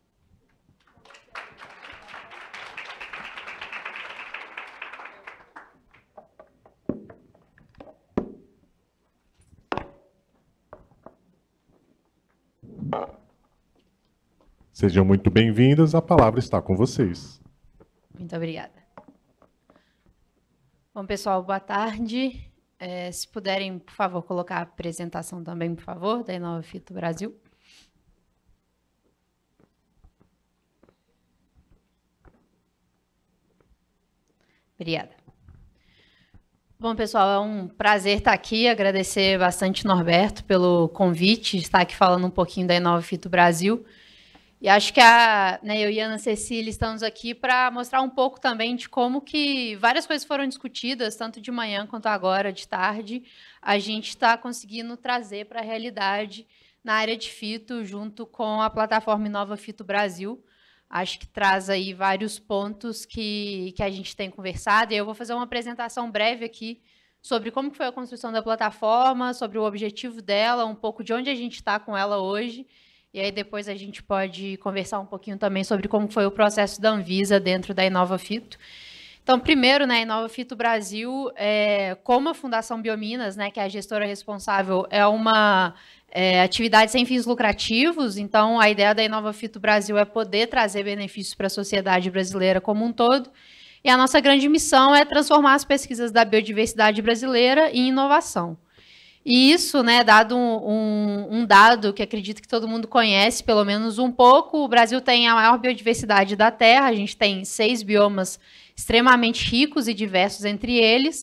Sejam muito bem-vindas, a palavra está com vocês. Muito obrigada. Bom, pessoal, boa tarde. É, se puderem, por favor, colocar a apresentação também, por favor, da Inova Fito Brasil. Obrigada. Bom, pessoal, é um prazer estar aqui, agradecer bastante Norberto pelo convite, estar aqui falando um pouquinho da Inova Fito Brasil. E acho que a, né, eu e a Ana Cecília estamos aqui para mostrar um pouco também de como que várias coisas foram discutidas, tanto de manhã quanto agora, de tarde, a gente está conseguindo trazer para a realidade na área de fito, junto com a plataforma Inova Fito Brasil. Acho que traz aí vários pontos que, que a gente tem conversado, e eu vou fazer uma apresentação breve aqui sobre como que foi a construção da plataforma, sobre o objetivo dela, um pouco de onde a gente está com ela hoje. E aí depois a gente pode conversar um pouquinho também sobre como foi o processo da Anvisa dentro da Inova Fito. Então, primeiro, né, a Inova Fito Brasil, é, como a Fundação Biominas, né, que é a gestora responsável, é uma é, atividade sem fins lucrativos, então a ideia da Inova Fito Brasil é poder trazer benefícios para a sociedade brasileira como um todo. E a nossa grande missão é transformar as pesquisas da biodiversidade brasileira em inovação. E isso, né, dado um, um, um dado que acredito que todo mundo conhece, pelo menos um pouco, o Brasil tem a maior biodiversidade da Terra, a gente tem seis biomas extremamente ricos e diversos entre eles,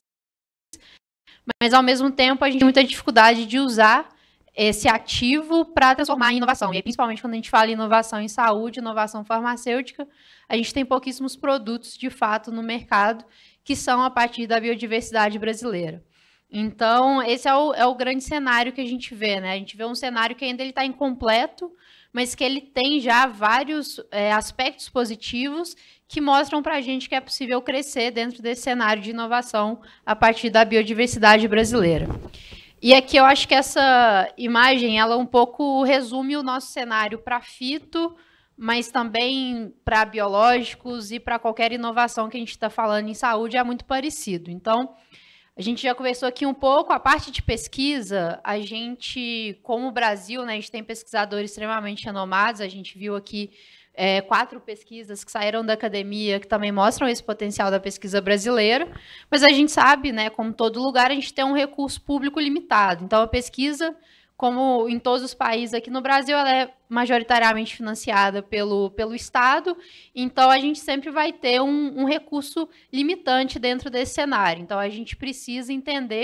mas, ao mesmo tempo, a gente tem muita dificuldade de usar esse ativo para transformar em inovação. E aí, principalmente quando a gente fala em inovação em saúde, inovação farmacêutica, a gente tem pouquíssimos produtos, de fato, no mercado que são a partir da biodiversidade brasileira. Então, esse é o, é o grande cenário que a gente vê, né? A gente vê um cenário que ainda está incompleto, mas que ele tem já vários é, aspectos positivos que mostram para a gente que é possível crescer dentro desse cenário de inovação a partir da biodiversidade brasileira. E aqui eu acho que essa imagem, ela um pouco resume o nosso cenário para fito, mas também para biológicos e para qualquer inovação que a gente está falando em saúde, é muito parecido. Então, a gente já conversou aqui um pouco, a parte de pesquisa, a gente, como o Brasil, né, a gente tem pesquisadores extremamente renomados, a gente viu aqui é, quatro pesquisas que saíram da academia, que também mostram esse potencial da pesquisa brasileira, mas a gente sabe, né, como todo lugar, a gente tem um recurso público limitado. Então, a pesquisa, como em todos os países aqui no Brasil, ela é majoritariamente financiada pelo, pelo Estado, então a gente sempre vai ter um, um recurso limitante dentro desse cenário. Então, a gente precisa entender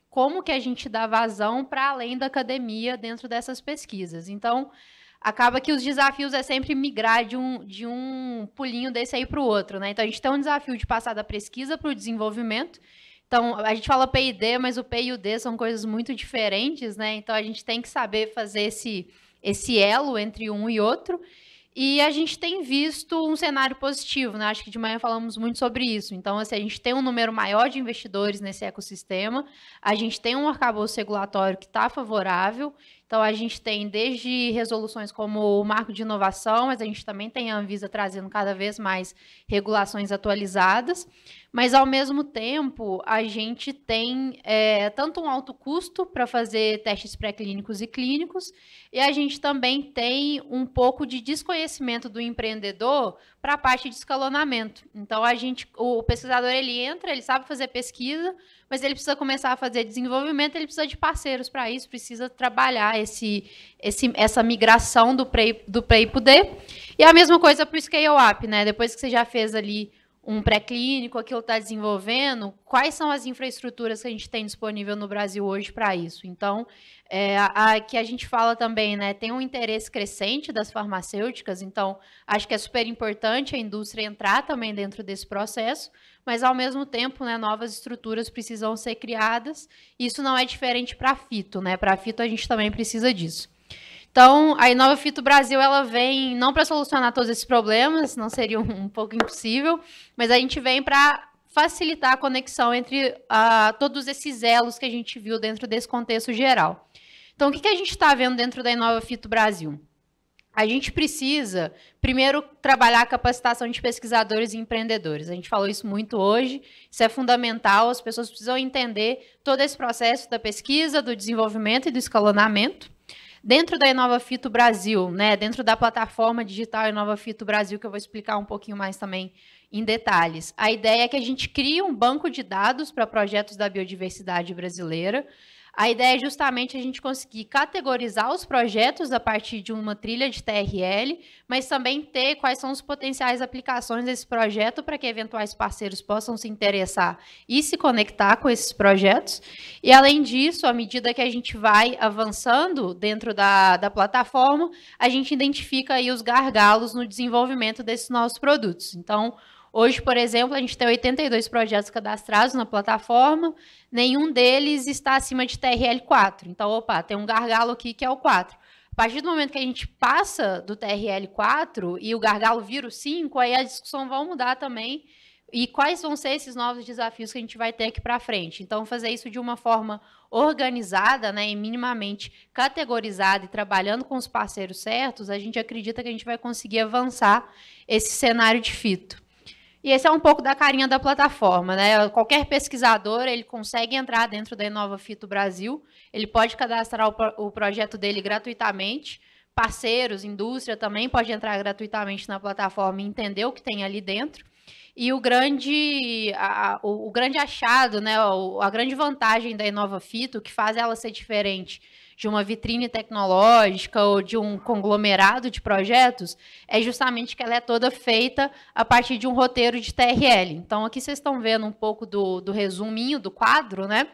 como que a gente dá vazão para além da academia dentro dessas pesquisas. Então, acaba que os desafios é sempre migrar de um, de um pulinho desse aí para o outro, né? Então, a gente tem um desafio de passar da pesquisa para o desenvolvimento. Então, a gente fala P e D, mas o P e o D são coisas muito diferentes, né? Então, a gente tem que saber fazer esse, esse elo entre um e outro. E a gente tem visto um cenário positivo, né? Acho que de manhã falamos muito sobre isso. Então, assim, a gente tem um número maior de investidores nesse ecossistema, a gente tem um arcabouço regulatório que está favorável. Então, a gente tem desde resoluções como o Marco de Inovação, mas a gente também tem a Anvisa trazendo cada vez mais regulações atualizadas. Mas, ao mesmo tempo, a gente tem é, tanto um alto custo para fazer testes pré-clínicos e clínicos, e a gente também tem um pouco de desconhecimento do empreendedor para a parte de escalonamento. Então, a gente, o pesquisador ele entra, ele sabe fazer pesquisa, mas ele precisa começar a fazer desenvolvimento, ele precisa de parceiros para isso, precisa trabalhar esse, esse, essa migração do P E I para o D. E a mesma coisa para o scale-up, né? Depois que você já fez ali um pré-clínico, aquilo está desenvolvendo, quais são as infraestruturas que a gente tem disponível no Brasil hoje para isso? Então, é, a, a, que a gente fala também, né, tem um interesse crescente das farmacêuticas, então, acho que é super importante a indústria entrar também dentro desse processo, mas, ao mesmo tempo, né, novas estruturas precisam ser criadas, isso não é diferente para a Fito, né, para a Fito a gente também precisa disso. Então, a Inova Fito Brasil, ela vem não para solucionar todos esses problemas, não seria um, um pouco impossível, mas a gente vem para facilitar a conexão entre uh, todos esses elos que a gente viu dentro desse contexto geral. Então, o que, que a gente está vendo dentro da Inova Fito Brasil? A gente precisa, primeiro, trabalhar a capacitação de pesquisadores e empreendedores. A gente falou isso muito hoje, isso é fundamental, as pessoas precisam entender todo esse processo da pesquisa, do desenvolvimento e do escalonamento. Dentro da Inova Fito Brasil, né, dentro da plataforma digital Inova Fito Brasil, que eu vou explicar um pouquinho mais também em detalhes, a ideia é que a gente crie um banco de dados para projetos da biodiversidade brasileira. A ideia é justamente a gente conseguir categorizar os projetos a partir de uma trilha de T R L, mas também ter quais são as potenciais aplicações desse projeto para que eventuais parceiros possam se interessar e se conectar com esses projetos. E, além disso, à medida que a gente vai avançando dentro da, da plataforma, a gente identifica aí os gargalos no desenvolvimento desses novos produtos. Então, hoje, por exemplo, a gente tem oitenta e dois projetos cadastrados na plataforma, nenhum deles está acima de T R L quatro. Então, opa, tem um gargalo aqui que é o quatro. A partir do momento que a gente passa do T R L quatro e o gargalo vira o cinco, aí a discussão vai mudar também. E quais vão ser esses novos desafios que a gente vai ter aqui para frente? Então, fazer isso de uma forma organizada, né, e minimamente categorizada e trabalhando com os parceiros certos, a gente acredita que a gente vai conseguir avançar esse cenário de fito. E esse é um pouco da carinha da plataforma, né? Qualquer pesquisador, ele consegue entrar dentro da Inova Fito Brasil, ele pode cadastrar o, pro, o projeto dele gratuitamente, parceiros, indústria também pode entrar gratuitamente na plataforma e entender o que tem ali dentro. E o grande, a, o, o grande achado, né, a, a grande vantagem da Inova Fito, que faz ela ser diferente de uma vitrine tecnológica ou de um conglomerado de projetos, é justamente que ela é toda feita a partir de um roteiro de T R L. Então, aqui vocês estão vendo um pouco do, do resuminho do quadro, né?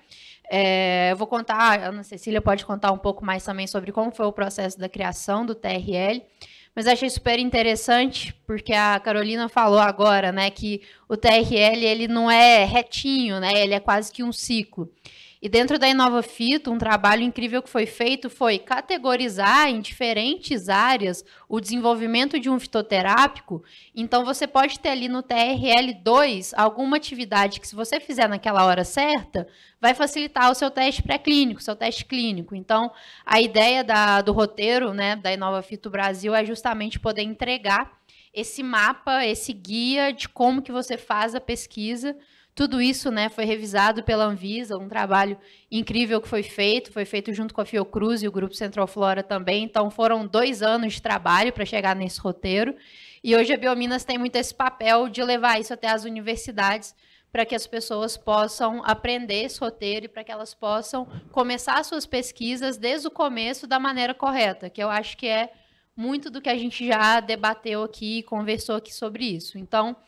É, eu vou contar, a Ana Cecília pode contar um pouco mais também sobre como foi o processo da criação do T R L, mas achei super interessante, porque a Carolina falou agora, né, que o T R L ele não é retinho, né, ele é quase que um ciclo. E dentro da Inova Fito, um trabalho incrível que foi feito foi categorizar em diferentes áreas o desenvolvimento de um fitoterápico. Então, você pode ter ali no T R L dois alguma atividade que, se você fizer naquela hora certa, vai facilitar o seu teste pré-clínico, seu teste clínico. Então, a ideia da, do roteiro, né, da Inova Fito Brasil é justamente poder entregar esse mapa, esse guia de como que você faz a pesquisa. Tudo isso, né, foi revisado pela Anvisa, um trabalho incrível que foi feito, foi feito junto com a Fiocruz e o Grupo Central Flora também, então foram dois anos de trabalho para chegar nesse roteiro, e hoje a Biominas tem muito esse papel de levar isso até as universidades, para que as pessoas possam aprender esse roteiro e para que elas possam começar suas pesquisas desde o começo da maneira correta, que eu acho que é muito do que a gente já debateu aqui e conversou aqui sobre isso. Então,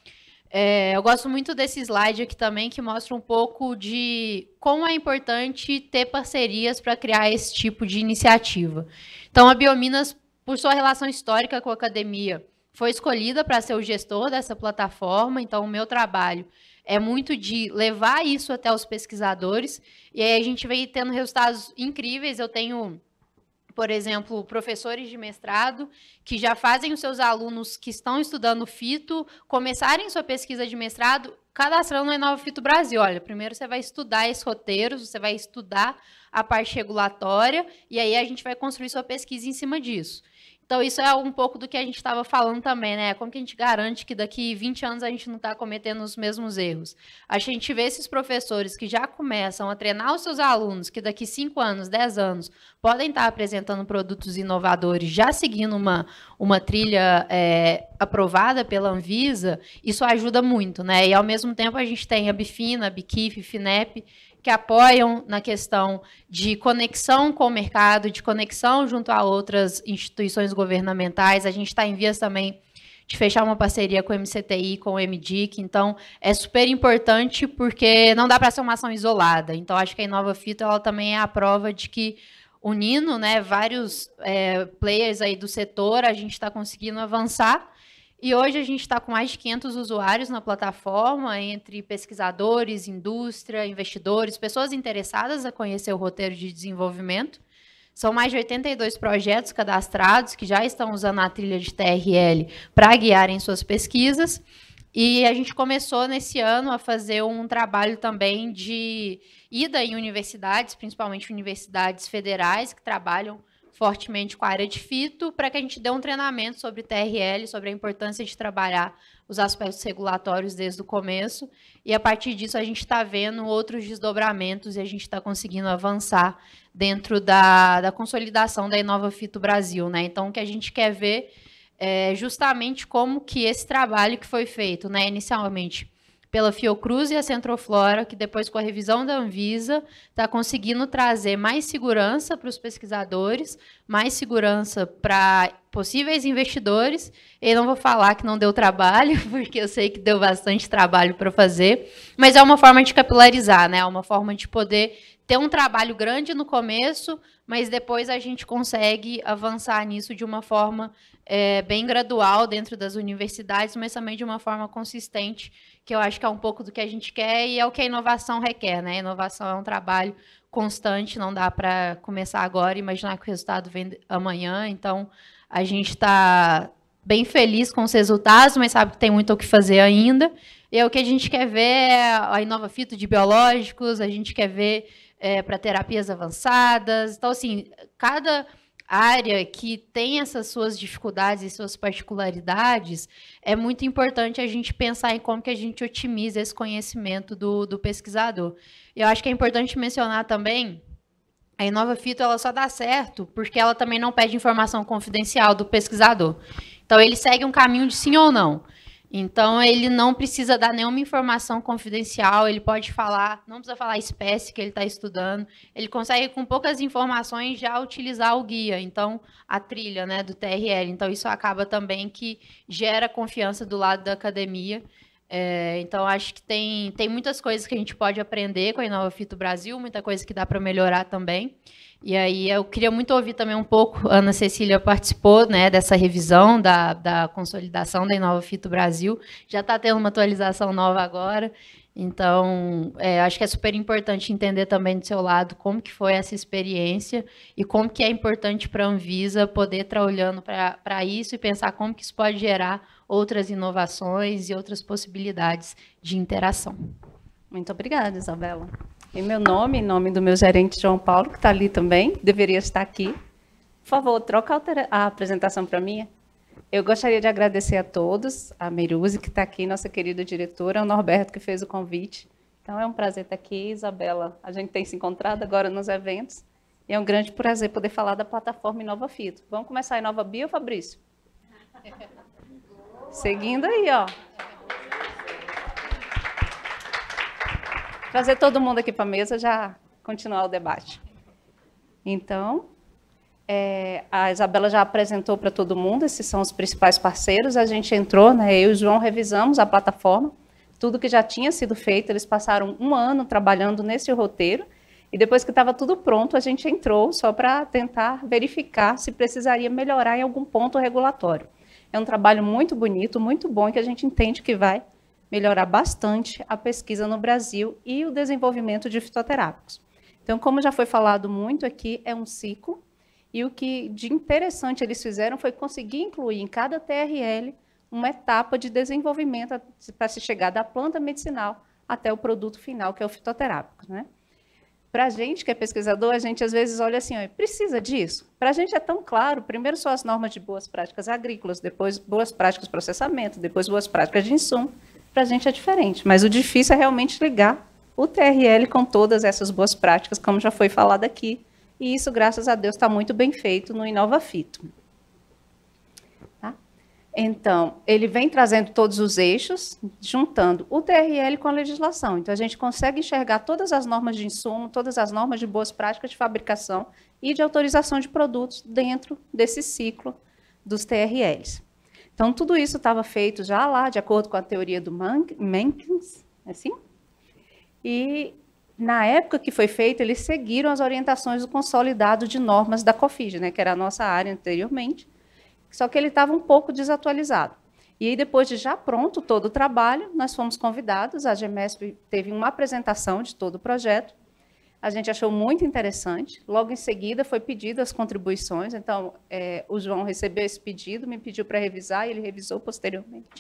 É, eu gosto muito desse slide aqui também, que mostra um pouco de como é importante ter parcerias para criar esse tipo de iniciativa. Então, a Biominas, por sua relação histórica com a academia, foi escolhida para ser o gestor dessa plataforma. Então, o meu trabalho é muito de levar isso até os pesquisadores, e aí a gente vem tendo resultados incríveis. Eu tenho, por exemplo, professores de mestrado que já fazem os seus alunos que estão estudando fito começarem sua pesquisa de mestrado cadastrando na Inova Fito Brasil. Olha, primeiro você vai estudar esses roteiros, você vai estudar a parte regulatória, e aí a gente vai construir sua pesquisa em cima disso. Então, isso é um pouco do que a gente estava falando também, né? Como que a gente garante que daqui vinte anos a gente não está cometendo os mesmos erros? A gente vê esses professores que já começam a treinar os seus alunos, que daqui cinco anos, dez anos, podem estar apresentando produtos inovadores, já seguindo uma, uma trilha é, aprovada pela Anvisa, isso ajuda muito, né? E, ao mesmo tempo, a gente tem a Bifina, a Biquif, Finep, que apoiam na questão de conexão com o mercado, de conexão junto a outras instituições governamentais. A gente está em vias também de fechar uma parceria com o M C T I, com o M D I C, então é super importante porque não dá para ser uma ação isolada. Então, acho que a Inova Fito ela também é a prova de que, unindo, né, vários é, players aí do setor, a gente está conseguindo avançar. E hoje a gente está com mais de quinhentos usuários na plataforma, entre pesquisadores, indústria, investidores, pessoas interessadas a conhecer o roteiro de desenvolvimento. São mais de oitenta e dois projetos cadastrados que já estão usando a trilha de T R L para guiarem suas pesquisas. E a gente começou nesse ano a fazer um trabalho também de ida em universidades, principalmente universidades federais que trabalham fortemente com a área de fito, para que a gente dê um treinamento sobre T R L, sobre a importância de trabalhar os aspectos regulatórios desde o começo, e a partir disso a gente está vendo outros desdobramentos e a gente está conseguindo avançar dentro da, da consolidação da Inova Fito Brasil, né? Então, o que a gente quer ver é justamente como que esse trabalho que foi feito, né, inicialmente pela Fiocruz e a Centroflora, que depois, com a revisão da Anvisa, está conseguindo trazer mais segurança para os pesquisadores, mais segurança para possíveis investidores. E não vou falar que não deu trabalho, porque eu sei que deu bastante trabalho para fazer, mas é uma forma de capilarizar, né? É uma forma de poder ter um trabalho grande no começo, mas depois a gente consegue avançar nisso de uma forma é, bem gradual dentro das universidades, mas também de uma forma consistente, que eu acho que é um pouco do que a gente quer e é o que a inovação requer, né? A inovação é um trabalho constante, não dá para começar agora e imaginar que o resultado vem amanhã. Então, a gente está bem feliz com os resultados, mas sabe que tem muito o que fazer ainda. E é o que a gente quer ver é a Inova Fito de biológicos, a gente quer ver é, para terapias avançadas. Então, assim, cada área que tem essas suas dificuldades e suas particularidades, é muito importante a gente pensar em como que a gente otimiza esse conhecimento do, do pesquisador. Eu acho que é importante mencionar também, a Inova Fito ela só dá certo porque ela também não pede informação confidencial do pesquisador. Então, ele segue um caminho de sim ou não. Então, ele não precisa dar nenhuma informação confidencial, ele pode falar, não precisa falar a espécie que ele está estudando, ele consegue, com poucas informações, já utilizar o guia, então, a trilha, né, do T R L. Então, isso acaba também que gera confiança do lado da academia. É, então, acho que tem, tem muitas coisas que a gente pode aprender com a Inova Fito Brasil, muita coisa que dá para melhorar também. E aí eu queria muito ouvir também um pouco, a Ana Cecília participou, né, dessa revisão da, da consolidação da Inova Fito Brasil, já está tendo uma atualização nova agora, então é, acho que é super importante entender também do seu lado como que foi essa experiência e como que é importante para a Anvisa poder estar olhando para isso e pensar como que isso pode gerar outras inovações e outras possibilidades de interação. Muito obrigada, Isabela. Em meu nome, em nome do meu gerente João Paulo, que está ali também, deveria estar aqui. Por favor, troca a apresentação para mim. Eu gostaria de agradecer a todos, a Meruzi, que está aqui, nossa querida diretora, ao Norberto, que fez o convite. Então, é um prazer estar aqui, Isabela. A gente tem se encontrado agora nos eventos, e é um grande prazer poder falar da plataforma Inova Fito. Vamos começar a Inova Bio, Fabrício? Seguindo aí, ó. Trazer todo mundo aqui para a mesa, já continuar o debate. Então, É, a Isabela já apresentou para todo mundo, esses são os principais parceiros. A gente entrou, né, eu e o João revisamos a plataforma, tudo que já tinha sido feito, eles passaram um ano trabalhando nesse roteiro, e depois que estava tudo pronto, a gente entrou só para tentar verificar se precisaria melhorar em algum ponto regulatório. É um trabalho muito bonito, muito bom, e que a gente entende que vai melhorar bastante a pesquisa no Brasil e o desenvolvimento de fitoterápicos. Então, como já foi falado muito aqui, é um ciclo, e o que de interessante eles fizeram foi conseguir incluir em cada T R L uma etapa de desenvolvimento para se chegar da planta medicinal até o produto final, que é o fitoterápico, né? Para a gente, que é pesquisador, a gente às vezes olha assim, ó, precisa disso? Para a gente é tão claro, primeiro são as normas de boas práticas agrícolas, depois boas práticas de processamento, depois boas práticas de insumo. Para a gente é diferente, mas o difícil é realmente ligar o T R L com todas essas boas práticas, como já foi falado aqui, e isso, graças a Deus, está muito bem feito no InovaFito. Tá? Então, ele vem trazendo todos os eixos, juntando o T R L com a legislação. Então, a gente consegue enxergar todas as normas de insumo, todas as normas de boas práticas de fabricação e de autorização de produtos dentro desse ciclo dos T R Ls. Então, tudo isso estava feito já lá, de acordo com a teoria do Menkins, assim, e na época que foi feito, eles seguiram as orientações do consolidado de normas da COFIG, né, que era a nossa área anteriormente, só que ele estava um pouco desatualizado. E aí, depois de já pronto todo o trabalho, nós fomos convidados, a GEMESP teve uma apresentação de todo o projeto, a gente achou muito interessante, logo em seguida foi pedido as contribuições, então é, o João recebeu esse pedido, me pediu para revisar e ele revisou posteriormente.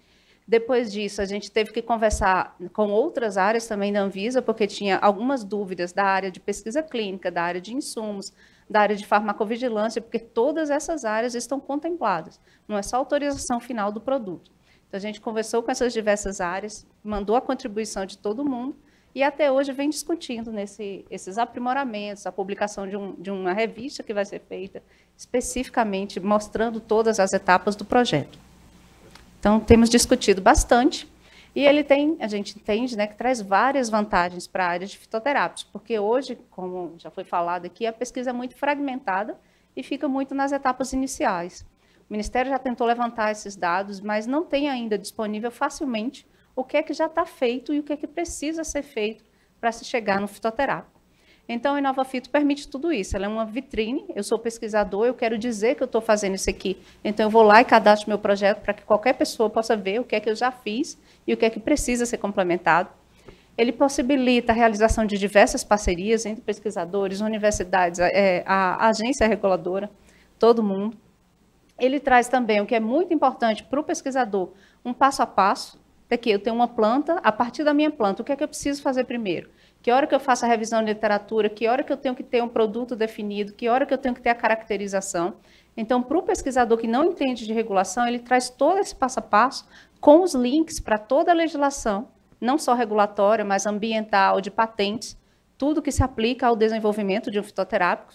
Depois disso, a gente teve que conversar com outras áreas também da Anvisa, porque tinha algumas dúvidas da área de pesquisa clínica, da área de insumos, da área de farmacovigilância, porque todas essas áreas estão contempladas, não é só a autorização final do produto. Então, a gente conversou com essas diversas áreas, mandou a contribuição de todo mundo, e até hoje vem discutindo nesse, esses aprimoramentos, a publicação de, um, de uma revista que vai ser feita especificamente mostrando todas as etapas do projeto. Então, temos discutido bastante, e ele tem, a gente entende, né, que traz várias vantagens para a área de fitoterápicos, porque hoje, como já foi falado aqui, a pesquisa é muito fragmentada e fica muito nas etapas iniciais. O Ministério já tentou levantar esses dados, mas não tem ainda disponível facilmente o que é que já está feito e o que é que precisa ser feito para se chegar no fitoterápico. Então, a InovaFito permite tudo isso. Ela é uma vitrine, eu sou pesquisador, eu quero dizer que eu estou fazendo isso aqui. Então, eu vou lá e cadastro meu projeto para que qualquer pessoa possa ver o que é que eu já fiz e o que é que precisa ser complementado. Ele possibilita a realização de diversas parcerias entre pesquisadores, universidades, é, a agência reguladora, todo mundo. Ele traz também, o que é muito importante para o pesquisador, um passo a passo. Daqui, eu tenho uma planta, a partir da minha planta, o que é que eu preciso fazer primeiro? Que hora que eu faço a revisão de literatura, que hora que eu tenho que ter um produto definido, que hora que eu tenho que ter a caracterização. Então, para o pesquisador que não entende de regulação, ele traz todo esse passo a passo com os links para toda a legislação, não só regulatória, mas ambiental, de patentes, tudo que se aplica ao desenvolvimento de um fitoterápico.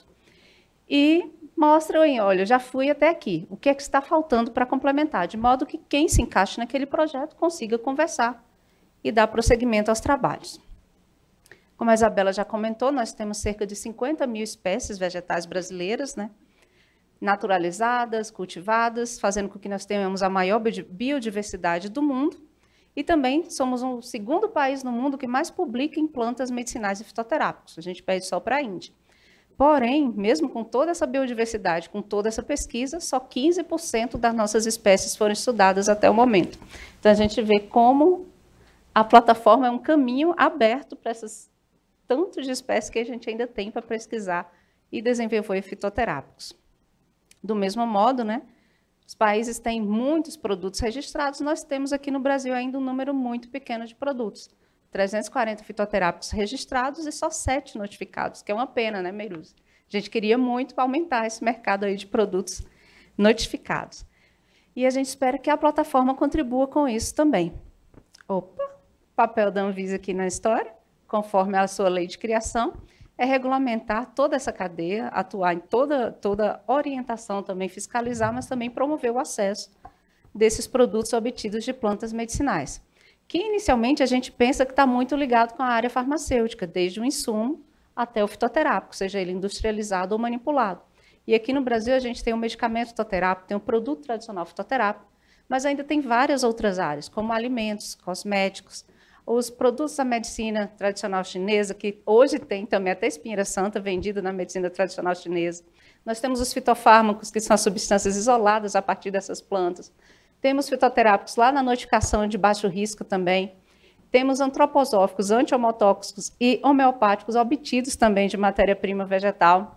E mostra, olha, eu já fui até aqui, o que é que está faltando para complementar, de modo que quem se encaixe naquele projeto consiga conversar e dar prosseguimento aos trabalhos. Como a Isabela já comentou, nós temos cerca de cinquenta mil espécies vegetais brasileiras, né, naturalizadas, cultivadas, fazendo com que nós tenhamos a maior biodiversidade do mundo, e também somos o segundo país no mundo que mais publica em plantas medicinais e fitoterápicos. A gente pede só para a Índia. Porém, mesmo com toda essa biodiversidade, com toda essa pesquisa, só quinze por cento das nossas espécies foram estudadas até o momento. Então, a gente vê como a plataforma é um caminho aberto para essas tantos de espécies que a gente ainda tem para pesquisar e desenvolver fitoterápicos. Do mesmo modo, né, os países têm muitos produtos registrados, nós temos aqui no Brasil ainda um número muito pequeno de produtos. trezentos e quarenta fitoterápicos registrados e só sete notificados, que é uma pena, né, Meiruz? A gente queria muito aumentar esse mercado aí de produtos notificados. E a gente espera que a plataforma contribua com isso também. Opa, papel da Anvisa aqui na história, conforme a sua lei de criação, é regulamentar toda essa cadeia, atuar em toda, toda orientação, também fiscalizar, mas também promover o acesso desses produtos obtidos de plantas medicinais, que inicialmente a gente pensa que está muito ligado com a área farmacêutica, desde o insumo até o fitoterápico, seja ele industrializado ou manipulado. E aqui no Brasil a gente tem o medicamento fitoterápico, tem o produto tradicional fitoterápico, mas ainda tem várias outras áreas, como alimentos, cosméticos, os produtos da medicina tradicional chinesa, que hoje tem também até espinheira santa vendida na medicina tradicional chinesa. Nós temos os fitofármacos, que são as substâncias isoladas a partir dessas plantas. Temos fitoterápicos lá na notificação de baixo risco também. Temos antroposóficos, antihomiotóxicos e homeopáticos obtidos também de matéria-prima vegetal.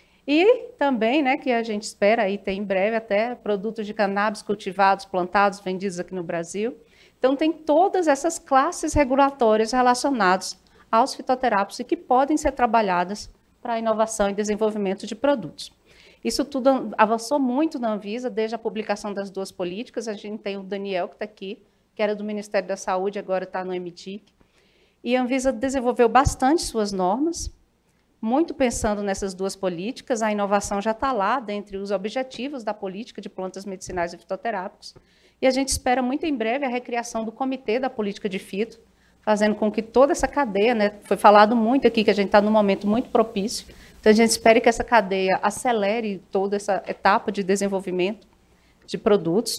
E também, né, que a gente espera aí ter em breve até produtos de cannabis cultivados, plantados, vendidos aqui no Brasil. Então, tem todas essas classes regulatórias relacionadas aos fitoterápicos e que podem ser trabalhadas para a inovação e desenvolvimento de produtos. Isso tudo avançou muito na Anvisa, desde a publicação das duas políticas. A gente tem o Daniel, que está aqui, que era do Ministério da Saúde, agora está no M T I C. E a Anvisa desenvolveu bastante suas normas, muito pensando nessas duas políticas. A inovação já está lá, dentre os objetivos da política de plantas medicinais e fitoterápicos. E a gente espera muito em breve a recriação do Comitê da Política de Fito, fazendo com que toda essa cadeia, né, foi falado muito aqui que a gente está num momento muito propício, então a gente espera que essa cadeia acelere toda essa etapa de desenvolvimento de produtos.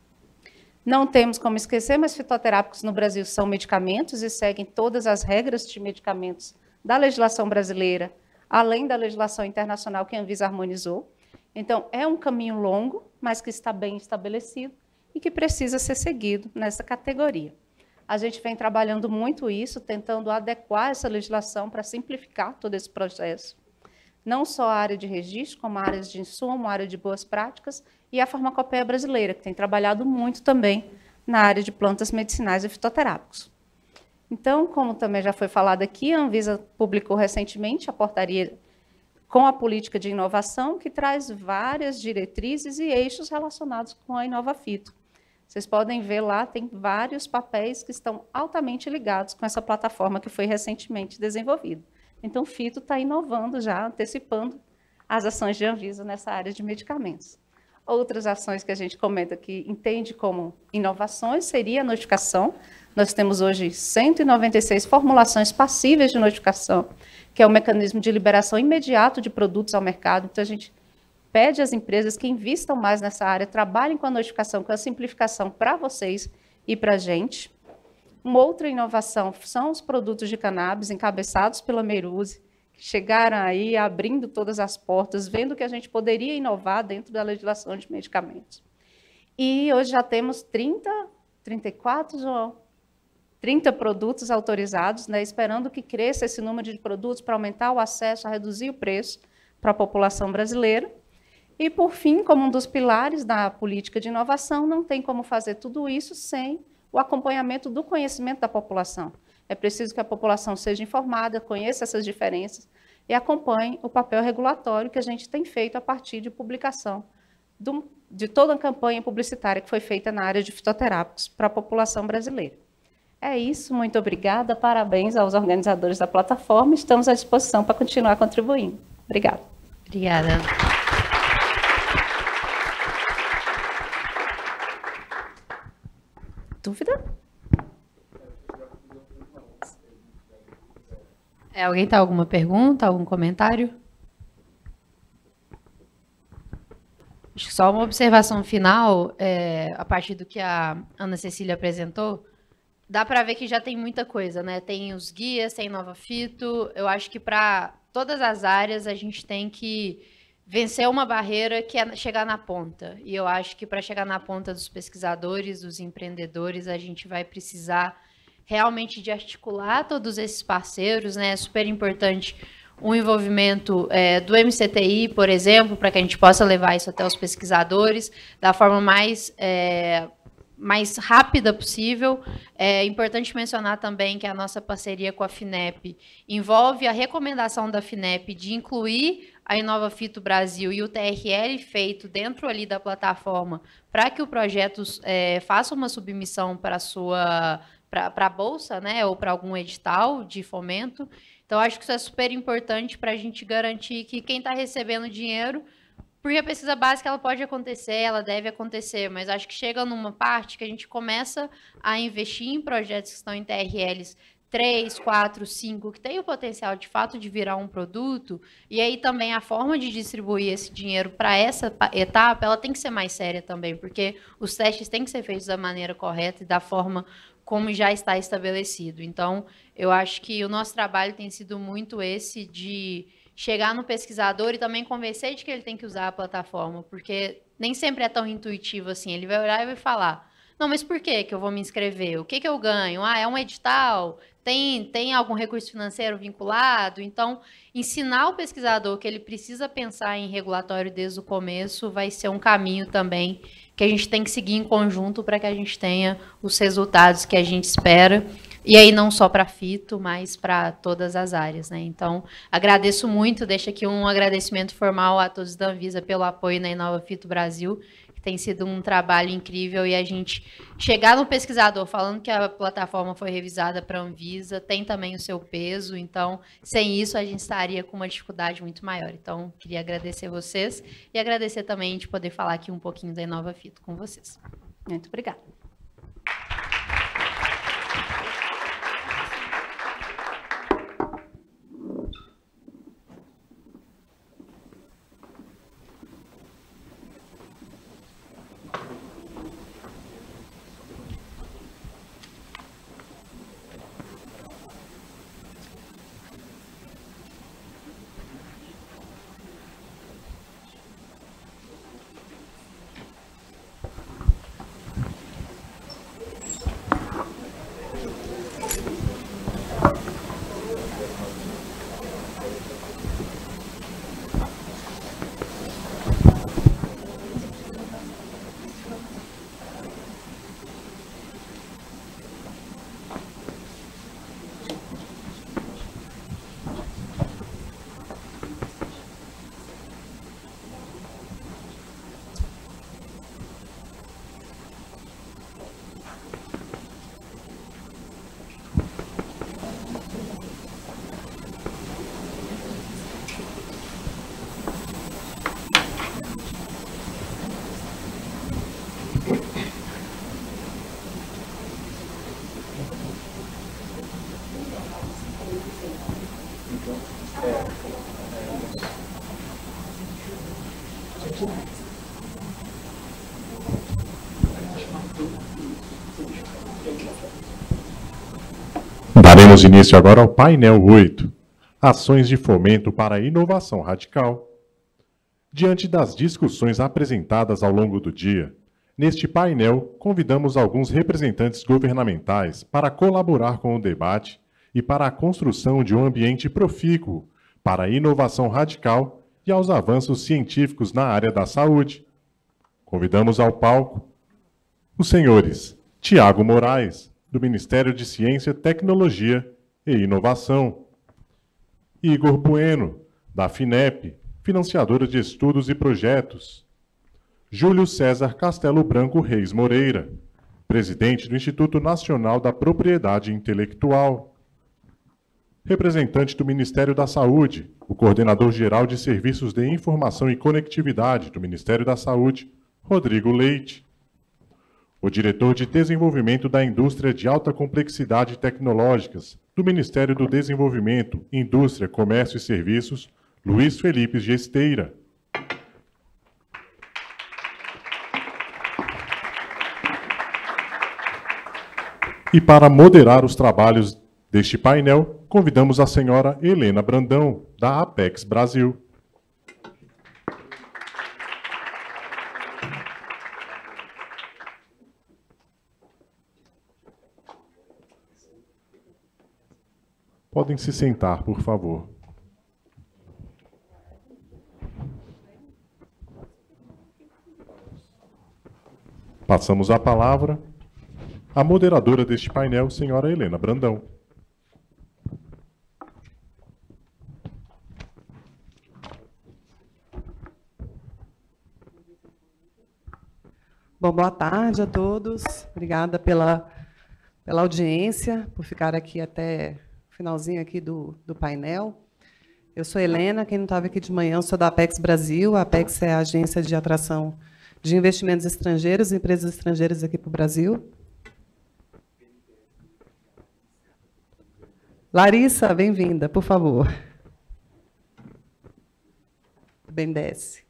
Não temos como esquecer, mas fitoterápicos no Brasil são medicamentos e seguem todas as regras de medicamentos da legislação brasileira, além da legislação internacional que a Anvisa harmonizou. Então, é um caminho longo, mas que está bem estabelecido e que precisa ser seguido nessa categoria. A gente vem trabalhando muito isso, tentando adequar essa legislação para simplificar todo esse processo. Não só a área de registro, como a área de insumo, a área de boas práticas e a farmacopeia brasileira, que tem trabalhado muito também na área de plantas medicinais e fitoterápicos. Então, como também já foi falado aqui, a Anvisa publicou recentemente a portaria com a política de inovação, que traz várias diretrizes e eixos relacionados com a InovaFito. Vocês podem ver lá, tem vários papéis que estão altamente ligados com essa plataforma que foi recentemente desenvolvida. Então, o Fito está inovando já, antecipando as ações de Anvisa nessa área de medicamentos. Outras ações que a gente comenta que entende como inovações seria a notificação. Nós temos hoje cento e noventa e seis formulações passíveis de notificação, que é o mecanismo de liberação imediato de produtos ao mercado. Então, a gente pede às empresas que invistam mais nessa área, trabalhem com a notificação, com a simplificação para vocês e para a gente. Uma outra inovação são os produtos de cannabis encabeçados pela Meiruse, que chegaram aí abrindo todas as portas, vendo que a gente poderia inovar dentro da legislação de medicamentos. E hoje já temos trinta, trinta e quatro, João? trinta produtos autorizados, né, esperando que cresça esse número de produtos para aumentar o acesso, a reduzir o preço para a população brasileira. E, por fim, como um dos pilares da política de inovação, não tem como fazer tudo isso sem o acompanhamento do conhecimento da população. É preciso que a população seja informada, conheça essas diferenças e acompanhe o papel regulatório que a gente tem feito a partir de publicação do, de toda a campanha publicitária que foi feita na área de fitoterápicos para a população brasileira. É isso, muito obrigada, parabéns aos organizadores da plataforma, estamos à disposição para continuar contribuindo. Obrigada. Obrigada. Dúvida? É, alguém tem alguma pergunta, algum comentário? Acho que só uma observação final, é, a partir do que a Ana Cecília apresentou, dá para ver que já tem muita coisa, né? Tem os guias, tem InovaFito. Eu acho que para todas as áreas a gente tem que vencer uma barreira que é chegar na ponta. E eu acho que para chegar na ponta dos pesquisadores, dos empreendedores, a gente vai precisar realmente de articular todos esses parceiros, né? É super importante o envolvimento é, do M C T I, por exemplo, para que a gente possa levar isso até os pesquisadores da forma mais, é, mais rápida possível. É importante mencionar também que a nossa parceria com a FINEP envolve a recomendação da FINEP de incluir a InovaFito Brasil e o T R L feito dentro ali da plataforma para que o projeto é, faça uma submissão para a sua para a bolsa, né, ou para algum edital de fomento. Então, acho que isso é super importante para a gente garantir que quem está recebendo dinheiro, porque a pesquisa básica ela pode acontecer, ela deve acontecer, mas acho que chega numa parte que a gente começa a investir em projetos que estão em T R Ls três, quatro, cinco, que tem o potencial de fato de virar um produto, e aí também a forma de distribuir esse dinheiro para essa etapa, ela tem que ser mais séria também, porque os testes têm que ser feitos da maneira correta e da forma como já está estabelecido. Então, eu acho que o nosso trabalho tem sido muito esse de chegar no pesquisador e também convencer de que ele tem que usar a plataforma, porque nem sempre é tão intuitivo assim. Ele vai olhar e vai falar, não, mas por que que eu vou me inscrever? O que que eu ganho? Ah, é um edital? Tem, tem algum recurso financeiro vinculado? Então, ensinar o pesquisador que ele precisa pensar em regulatório desde o começo vai ser um caminho também que a gente tem que seguir em conjunto para que a gente tenha os resultados que a gente espera. E aí não só para fito, mas para todas as áreas, né? Então, agradeço muito, deixo aqui um agradecimento formal a todos da Anvisa pelo apoio na Inova Fito Brasil, que tem sido um trabalho incrível, e a gente chegar no pesquisador falando que a plataforma foi revisada para a Anvisa, tem também o seu peso, então, sem isso a gente estaria com uma dificuldade muito maior. Então, queria agradecer vocês e agradecer também de poder falar aqui um pouquinho da Inova Fito com vocês. Muito obrigada. Daremos início agora ao painel oito, Ações de Fomento para a Inovação Radical. Diante das discussões apresentadas ao longo do dia, neste painel convidamos alguns representantes governamentais para colaborar com o debate e para a construção de um ambiente profícuo para a inovação radical e aos avanços científicos na área da saúde. Convidamos ao palco os senhores Tiago Moraes, do Ministério de Ciência, Tecnologia e Inovação, Igor Bueno, da FINEP, financiadora de estudos e projetos, Júlio César Castelo Branco Reis Moreira, presidente do Instituto Nacional da Propriedade Intelectual, representante do Ministério da Saúde, o coordenador-geral de Serviços de Informação e Conectividade do Ministério da Saúde, Rodrigo Leite, o diretor de Desenvolvimento da Indústria de Alta Complexidade Tecnológicas do Ministério do Desenvolvimento, Indústria, Comércio e Serviços, Luiz Felipe Gesteira. E para moderar os trabalhos deste painel, convidamos a senhora Helena Brandão, da Apex Brasil. Podem se sentar, por favor. Passamos a palavra à moderadora deste painel, senhora Helena Brandão. Bom, boa tarde a todos. Obrigada pela, pela audiência, por ficar aqui até o finalzinho aqui do, do painel. Eu sou Helena, quem não estava aqui de manhã, eu sou da Apex Brasil. A Apex é a agência de atração de investimentos estrangeiros, empresas estrangeiras aqui para o Brasil. Larissa, bem-vinda, por favor. Bem, desce.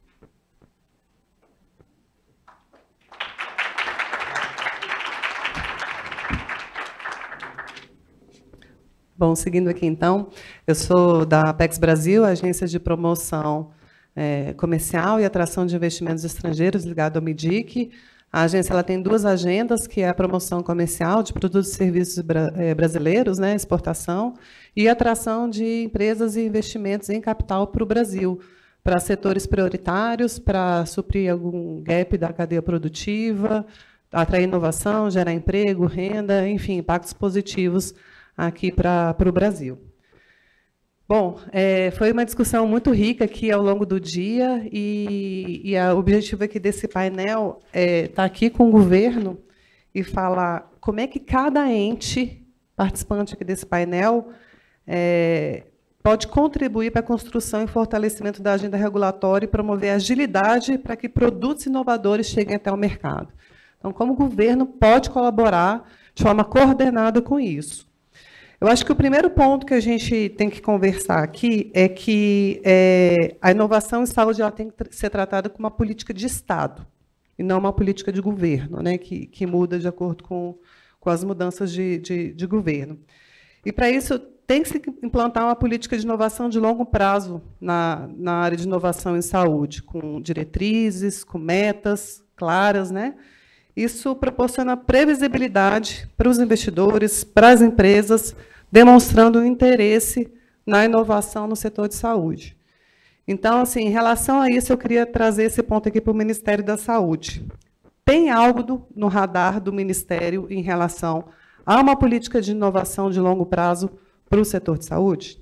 Bom, seguindo aqui, então, eu sou da Apex Brasil, agência de promoção é, comercial e atração de investimentos estrangeiros ligado ao MIDIC. A agência ela tem duas agendas, que é a promoção comercial de produtos e serviços bra é, brasileiros, né, exportação, e atração de empresas e investimentos em capital para o Brasil, para setores prioritários, para suprir algum gap da cadeia produtiva, atrair inovação, gerar emprego, renda, enfim, impactos positivos aqui para, para o Brasil. Bom, é, foi uma discussão muito rica aqui ao longo do dia, e, e a, o objetivo aqui desse painel é estar aqui com o governo e falar como é que cada ente participante aqui desse painel é, pode contribuir para a construção e fortalecimento da agenda regulatória e promover agilidade para que produtos inovadores cheguem até o mercado. Então, como o governo pode colaborar de forma coordenada com isso? Eu acho que o primeiro ponto que a gente tem que conversar aqui é que é, a inovação em saúde ela tem que ser tratada como uma política de Estado, e não uma política de governo, né, que, que muda de acordo com, com as mudanças de, de, de governo. E, para isso, tem que se implantar uma política de inovação de longo prazo na, na área de inovação em saúde, com diretrizes, com metas claras, né? Isso proporciona previsibilidade para os investidores, para as empresas, demonstrando um interesse na inovação no setor de saúde. Então, assim, em relação a isso, eu queria trazer esse ponto aqui para o Ministério da Saúde. Tem algo do, no radar do Ministério em relação a uma política de inovação de longo prazo para o setor de saúde?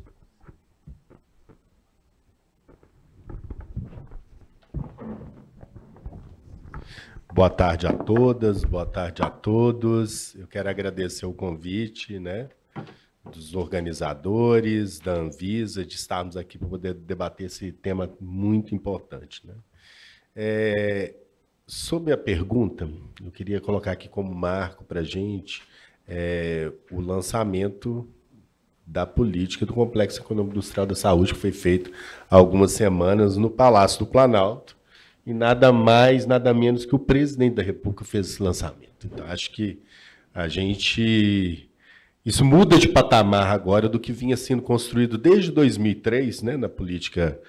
Boa tarde a todas, boa tarde a todos. Eu quero agradecer o convite, né, dos organizadores, da Anvisa, de estarmos aqui para poder debater esse tema muito importante, né? É, sobre a pergunta, eu queria colocar aqui como marco para a gente é, o lançamento da política do Complexo Econômico Industrial da Saúde, que foi feito há algumas semanas no Palácio do Planalto, e nada mais, nada menos que o presidente da República fez esse lançamento. Então, acho que a gente... Isso muda de patamar agora do que vinha sendo construído desde dois mil e três, né, na política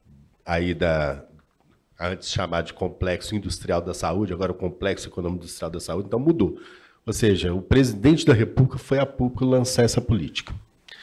aí da, antes chamada de Complexo Industrial da Saúde, agora o Complexo Econômico Industrial da Saúde, então mudou. Ou seja, o presidente da República foi a público lançar essa política.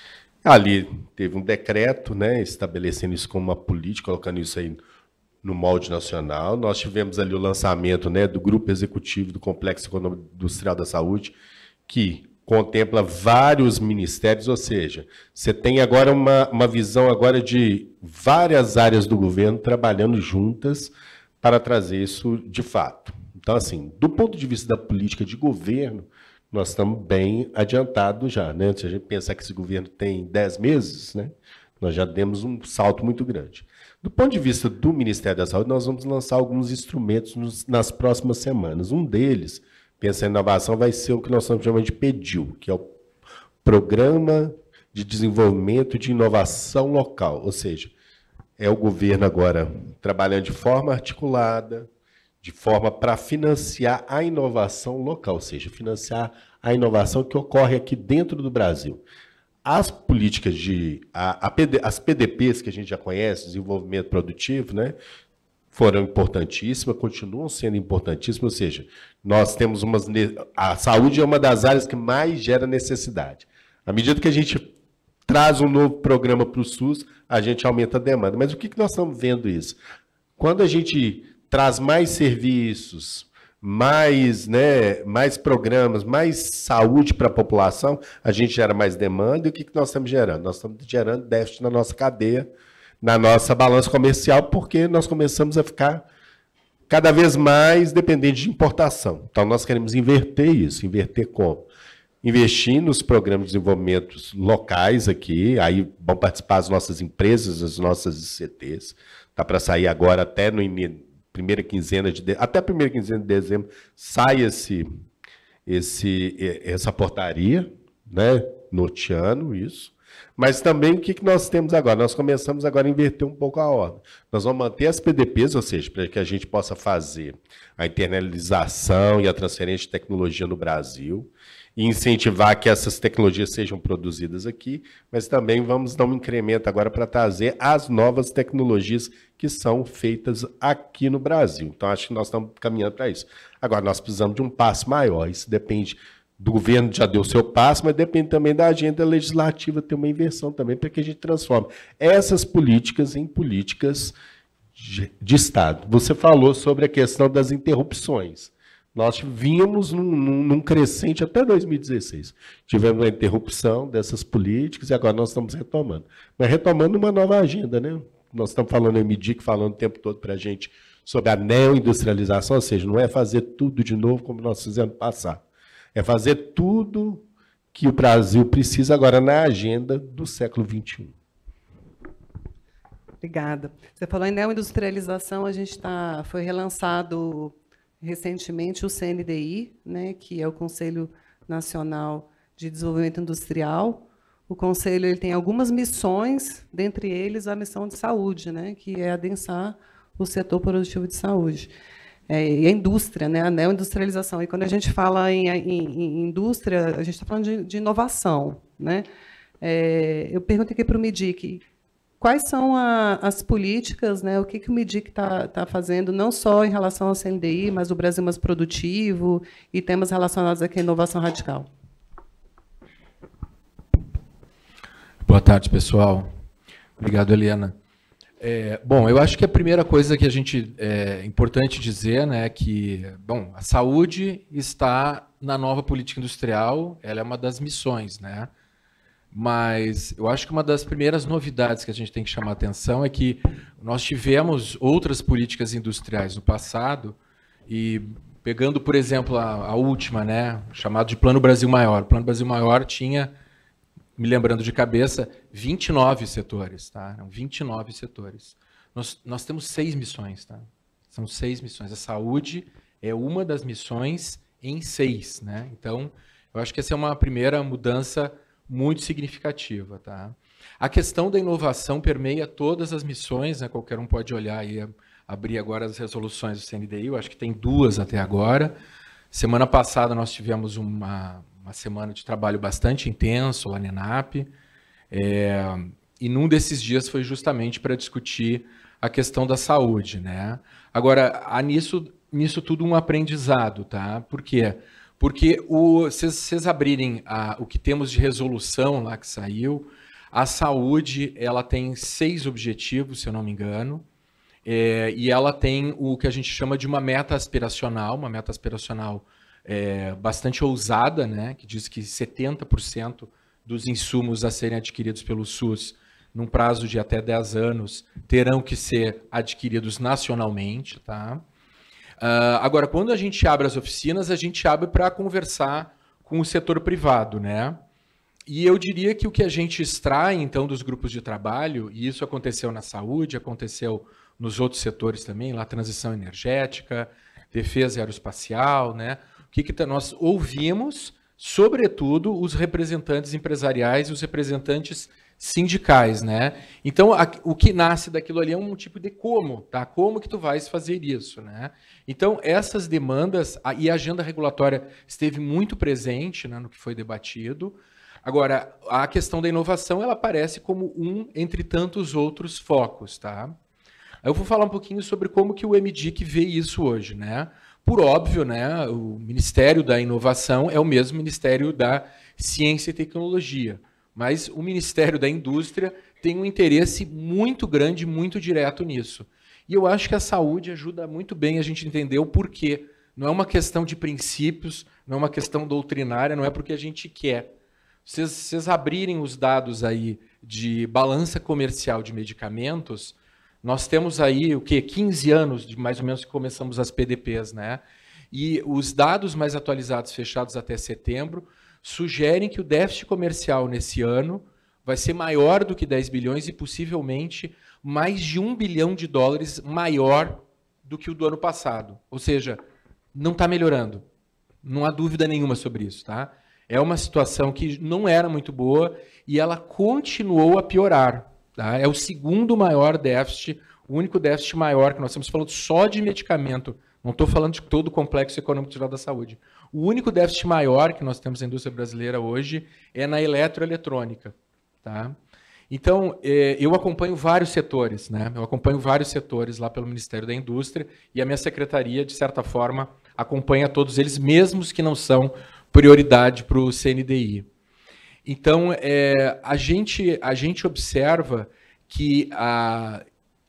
Ali teve um decreto, né, estabelecendo isso como uma política, colocando isso aí no molde nacional. Nós tivemos ali o lançamento, né, do Grupo Executivo do Complexo Econômico Industrial da Saúde, que contempla vários ministérios, ou seja, você tem agora uma, uma visão agora de várias áreas do governo trabalhando juntas para trazer isso de fato. Então, assim, do ponto de vista da política de governo, nós estamos bem adiantados já, né? Se a gente pensar que esse governo tem dez meses, né, nós já demos um salto muito grande. Do ponto de vista do Ministério da Saúde, nós vamos lançar alguns instrumentos nos, nas próximas semanas. Um deles, pensando em inovação, vai ser o que nós estamos chamando de P E D I L, que é o Programa de Desenvolvimento de Inovação Local. Ou seja, é o governo agora trabalhando de forma articulada, de forma para financiar a inovação local, ou seja, financiar a inovação que ocorre aqui dentro do Brasil. As políticas de... A, a P D, as P D Ps que a gente já conhece, desenvolvimento produtivo, né, foram importantíssimas, continuam sendo importantíssimas, ou seja, nós temos umas... A saúde é uma das áreas que mais gera necessidade. À medida que a gente traz um novo programa para o SUS, a gente aumenta a demanda. Mas o que, que nós estamos vendo isso? Quando a gente traz mais serviços, mais, né, mais programas, mais saúde para a população, a gente gera mais demanda. E o que, que nós estamos gerando? Nós estamos gerando déficit na nossa cadeia, na nossa balança comercial, porque nós começamos a ficar cada vez mais dependentes de importação. Então, nós queremos inverter isso. Inverter como? Investir nos programas de desenvolvimento locais aqui, aí vão participar as nossas empresas, as nossas I C Ts. Está para sair agora até no primeira quinzena de, até a primeira quinzena de dezembro, sai esse, esse, essa portaria, né, norteando isso. Mas também o que que nós temos agora? Nós começamos agora a inverter um pouco a ordem. Nós vamos manter as P D Ps, ou seja, para que a gente possa fazer a internalização e a transferência de tecnologia no Brasil, e incentivar que essas tecnologias sejam produzidas aqui, mas também vamos dar um incremento agora para trazer as novas tecnologias que são feitas aqui no Brasil. Então, acho que nós estamos caminhando para isso. Agora, nós precisamos de um passo maior. Isso depende do governo, já deu o seu passo, mas depende também da agenda legislativa ter uma inversão também para que a gente transforme essas políticas em políticas de, de Estado. Você falou sobre a questão das interrupções. Nós vínhamos num, num, num crescente até dois mil e dezesseis. Tivemos uma interrupção dessas políticas e agora nós estamos retomando. Mas retomando uma nova agenda, né? Nós estamos falando em M D I C, falando o tempo todo para a gente sobre a neoindustrialização, ou seja, não é fazer tudo de novo como nós fizemos no passado. É fazer tudo que o Brasil precisa agora na agenda do século vinte e um. Obrigada. Você falou em neoindustrialização, a gente tá, foi relançado recentemente o C N D I, né, que é o Conselho Nacional de Desenvolvimento Industrial. O Conselho ele tem algumas missões, dentre eles a missão de saúde, né, que é adensar o setor produtivo de saúde. É, e a indústria, né, a neoindustrialização. E quando a gente fala em, em, em indústria, a gente está falando de, de inovação. Né? É, eu perguntei aqui para o M D I C, quais são a, as políticas, né, o que, que o M D I C está tá fazendo, não só em relação ao C N D I, mas o Brasil mais produtivo e temas relacionados aqui à inovação radical. Boa tarde, pessoal. Obrigado, Eliana. É, bom, eu acho que a primeira coisa que a gente é importante dizer, né, é que, bom, a saúde está na nova política industrial, ela é uma das missões, né? Mas eu acho que uma das primeiras novidades que a gente tem que chamar a atenção é que nós tivemos outras políticas industriais no passado e pegando, por exemplo, a, a última, né, chamado de Plano Brasil Maior. O Plano Brasil Maior tinha, me lembrando de cabeça, vinte e nove setores, tá? Eram vinte e nove setores. Nós, nós temos seis missões, tá? São seis missões. A saúde é uma das missões em seis, né? Então, eu acho que essa é uma primeira mudança muito significativa, tá? A questão da inovação permeia todas as missões, né? Qualquer um pode olhar e abrir agora as resoluções do C N D I, eu acho que tem duas até agora. Semana passada nós tivemos uma, uma semana de trabalho bastante intenso lá na ENAP, é, e num desses dias foi justamente para discutir a questão da saúde, né? Agora, há nisso, nisso tudo um aprendizado, tá? Por quê? Porque vocês abrirem a, o que temos de resolução lá que saiu, a saúde ela tem seis objetivos, se eu não me engano, é, e ela tem o que a gente chama de uma meta aspiracional, uma meta aspiracional é, bastante ousada, né, que diz que setenta por cento dos insumos a serem adquiridos pelo SUS num prazo de até dez anos terão que ser adquiridos nacionalmente, tá? Uh, agora, quando a gente abre as oficinas, a gente abre para conversar com o setor privado, né? E eu diria que o que a gente extrai, então, dos grupos de trabalho, e isso aconteceu na saúde, aconteceu nos outros setores também, lá transição energética, defesa aeroespacial, né? O que, que nós ouvimos, sobretudo, os representantes empresariais e os representantes sindicais, né? Então, a, o que nasce daquilo ali é um tipo de como, tá? Como que tu vais fazer isso, né? Então, essas demandas, a, e a agenda regulatória esteve muito presente, né, no que foi debatido. Agora, a questão da inovação, ela aparece como um entre tantos outros focos, tá? Eu vou falar um pouquinho sobre como que o M D I C vê isso hoje, né? Por óbvio, né, o Ministério da Inovação é o mesmo Ministério da Ciência e Tecnologia, mas o Ministério da Indústria tem um interesse muito grande, muito direto nisso. E eu acho que a saúde ajuda muito bem a gente entender o porquê. Não é uma questão de princípios, não é uma questão doutrinária, não é porque a gente quer. Se vocês abrirem os dados aí de balança comercial de medicamentos, nós temos aí o quê? quinze anos de mais ou menos que começamos as P D Ps, né? E os dados mais atualizados, fechados até setembro, sugerem que o déficit comercial nesse ano vai ser maior do que dez bilhões e possivelmente mais de um bilhão de dólares maior do que o do ano passado. Ou seja, não está melhorando. Não há dúvida nenhuma sobre isso, tá? É uma situação que não era muito boa e ela continuou a piorar. Tá? É o segundo maior déficit, o único déficit maior que nós estamos falando só de medicamento. Não estou falando de todo o complexo econômico geral da saúde. O único déficit maior que nós temos na indústria brasileira hoje é na eletroeletrônica. Tá? Então, eu acompanho vários setores, né? Eu acompanho vários setores lá pelo Ministério da Indústria e a minha secretaria, de certa forma, acompanha todos eles, mesmo os que não são prioridade para o C N D I. Então, é, a, gente, a gente observa que a,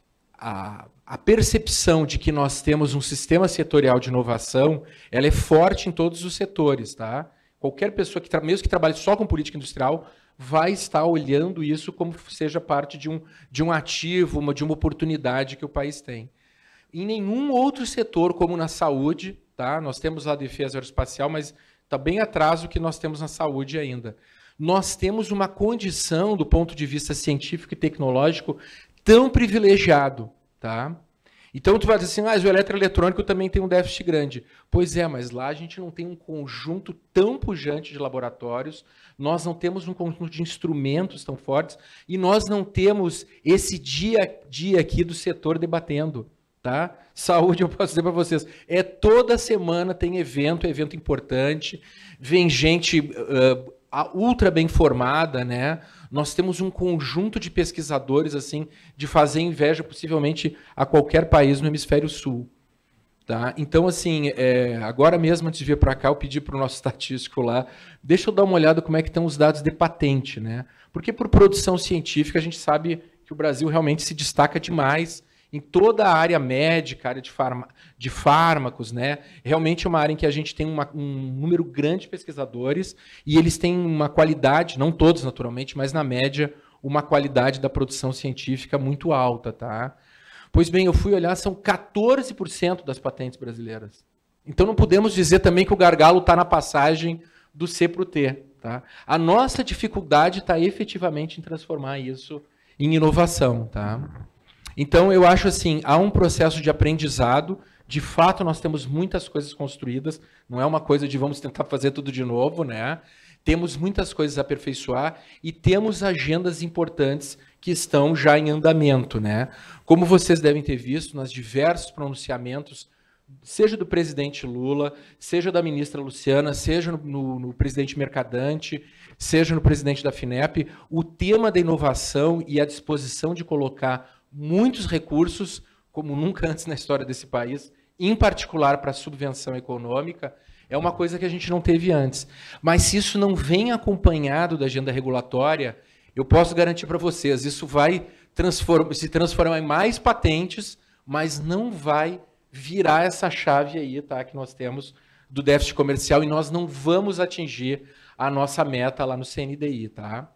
a, a percepção de que nós temos um sistema setorial de inovação, ela é forte em todos os setores. Tá? Qualquer pessoa, que mesmo que trabalhe só com política industrial, vai estar olhando isso como seja parte de um, de um ativo, uma, de uma oportunidade que o país tem. Em nenhum outro setor, como na saúde, tá? Nós temos lá a defesa aeroespacial, mas está bem atrás do que nós temos na saúde ainda. Nós temos uma condição, do ponto de vista científico e tecnológico, tão privilegiado. Tá? Então, tu vai dizer assim, ah, o eletroeletrônico também tem um déficit grande. Pois é, mas lá a gente não tem um conjunto tão pujante de laboratórios, nós não temos um conjunto de instrumentos tão fortes e nós não temos esse dia a dia aqui do setor debatendo. Tá? Saúde, eu posso dizer para vocês, é toda semana tem evento, evento importante, vem gente uh, ultra bem formada, né? Nós temos um conjunto de pesquisadores assim de fazer inveja possivelmente a qualquer país no hemisfério sul. Tá? Então, assim, é, agora mesmo, antes de vir para cá, eu pedi para o nosso estatístico lá, deixa eu dar uma olhada como é que estão os dados de patente. Né? Porque por produção científica a gente sabe que o Brasil realmente se destaca demais em toda a área médica, área de, farma, de fármacos, né? Realmente é uma área em que a gente tem uma, um número grande de pesquisadores e eles têm uma qualidade, não todos naturalmente, mas na média, uma qualidade da produção científica muito alta. Tá? Pois bem, eu fui olhar, são quatorze por cento das patentes brasileiras. Então não podemos dizer também que o gargalo está na passagem do C para o T. Tá? A nossa dificuldade está efetivamente em transformar isso em inovação. Tá? Então, eu acho assim, há um processo de aprendizado, de fato nós temos muitas coisas construídas, não é uma coisa de vamos tentar fazer tudo de novo, né? Temos muitas coisas a aperfeiçoar e temos agendas importantes que estão já em andamento, né? Como vocês devem ter visto nos diversos pronunciamentos, seja do presidente Lula, seja da ministra Luciana, seja no, no, no presidente Mercadante, seja no presidente da FINEP, o tema da inovação e a disposição de colocar muitos recursos, como nunca antes na história desse país, em particular para a subvenção econômica, é uma coisa que a gente não teve antes. Mas se isso não vem acompanhado da agenda regulatória, eu posso garantir para vocês, isso vai transform- se transformar em mais patentes, mas não vai virar essa chave aí, tá, que nós temos do déficit comercial e nós não vamos atingir a nossa meta lá no C N D I, tá?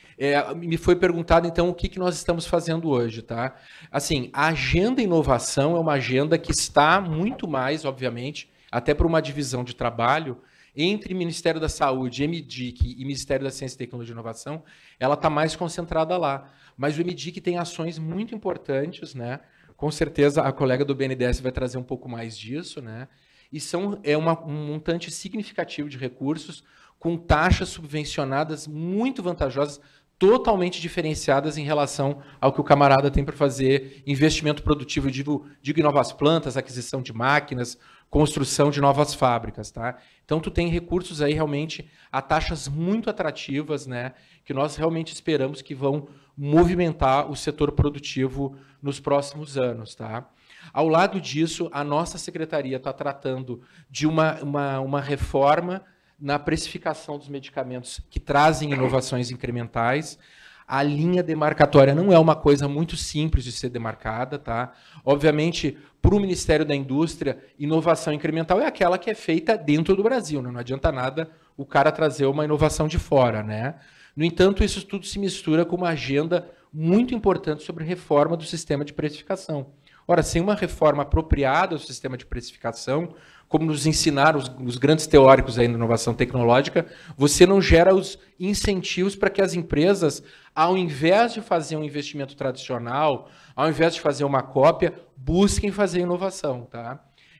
É, me foi perguntado, então, o que, que nós estamos fazendo hoje. Tá? Assim, a agenda inovação é uma agenda que está muito mais, obviamente, até por uma divisão de trabalho, entre Ministério da Saúde, M D I C e Ministério da Ciência, Tecnologia e Inovação, ela está mais concentrada lá. Mas o M D I C tem ações muito importantes, né? Com certeza a colega do B N D E S vai trazer um pouco mais disso, né? E são, é uma, um montante significativo de recursos, com taxas subvencionadas muito vantajosas, totalmente diferenciadas em relação ao que o camarada tem para fazer investimento produtivo, digo, digo em novas plantas, aquisição de máquinas, construção de novas fábricas. Tá? Então, tu tem recursos aí realmente a taxas muito atrativas, né, que nós realmente esperamos que vão movimentar o setor produtivo nos próximos anos. Tá? Ao lado disso, a nossa secretaria está tratando de uma, uma, uma reforma na precificação dos medicamentos que trazem inovações incrementais. A linha demarcatória não é uma coisa muito simples de ser demarcada. Tá? Obviamente, para o Ministério da Indústria, inovação incremental é aquela que é feita dentro do Brasil. Né? Não adianta nada o cara trazer uma inovação de fora. Né? No entanto, isso tudo se mistura com uma agenda muito importante sobre reforma do sistema de precificação. Ora, sem uma reforma apropriada do sistema de precificação, como nos ensinaram os, os grandes teóricos aí da inovação tecnológica, você não gera os incentivos para que as empresas, ao invés de fazer um investimento tradicional, ao invés de fazer uma cópia, busquem fazer inovação. Tá?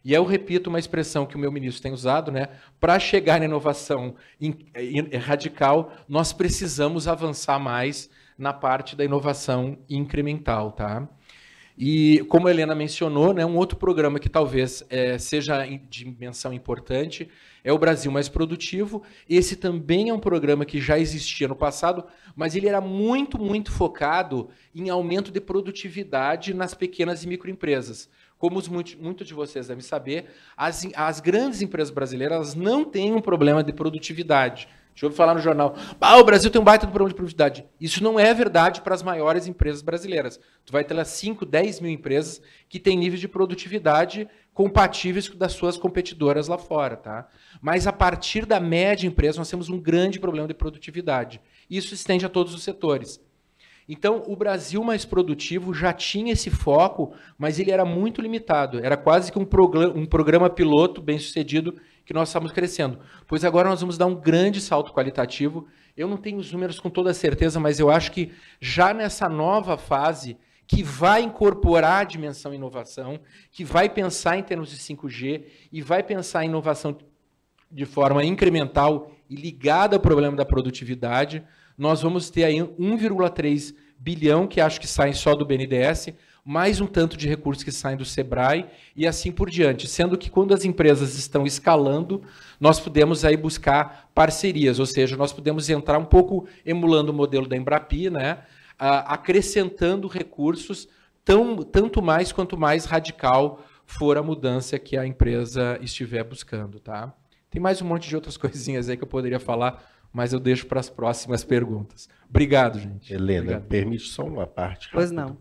E eu repito uma expressão que o meu ministro tem usado, né? Para chegar na inovação radical, nós precisamos avançar mais na parte da inovação incremental, tá? E, como a Helena mencionou, né, um outro programa que talvez é, seja de dimensão importante é o Brasil Mais Produtivo. Esse também é um programa que já existia no passado, mas ele era muito, muito focado em aumento de produtividade nas pequenas e microempresas. Como muitos muito de vocês devem saber, as, as grandes empresas brasileiras elas não têm um problema de produtividade. Deixa eu falar no jornal, ah, o Brasil tem um baita problema de produtividade. Isso não é verdade para as maiores empresas brasileiras. Tu vai ter lá cinco, dez mil empresas que têm níveis de produtividade compatíveis com das suas competidoras lá fora, tá? Mas a partir da média empresa nós temos um grande problema de produtividade. Isso se estende a todos os setores. Então, o Brasil Mais Produtivo já tinha esse foco, mas ele era muito limitado. Era quase que um, programa, um programa piloto bem sucedido que nós estamos crescendo. Pois agora nós vamos dar um grande salto qualitativo. Eu não tenho os números com toda certeza, mas eu acho que já nessa nova fase, que vai incorporar a dimensão inovação, que vai pensar em termos de cinco G e vai pensar em inovação de forma incremental e ligada ao problema da produtividade, nós vamos ter aí um vírgula três bilhão, que acho que saem só do B N D E S, mais um tanto de recursos que saem do SEBRAE e assim por diante. Sendo que quando as empresas estão escalando, nós podemos aí buscar parcerias, ou seja, nós podemos entrar um pouco emulando o modelo da Embrapi, né, acrescentando recursos, tão, tanto mais quanto mais radical for a mudança que a empresa estiver buscando. Tá? Tem mais um monte de outras coisinhas aí que eu poderia falar, mas eu deixo para as próximas perguntas. Obrigado, gente. Helena, Obrigado. Permite só uma parte? Pois não.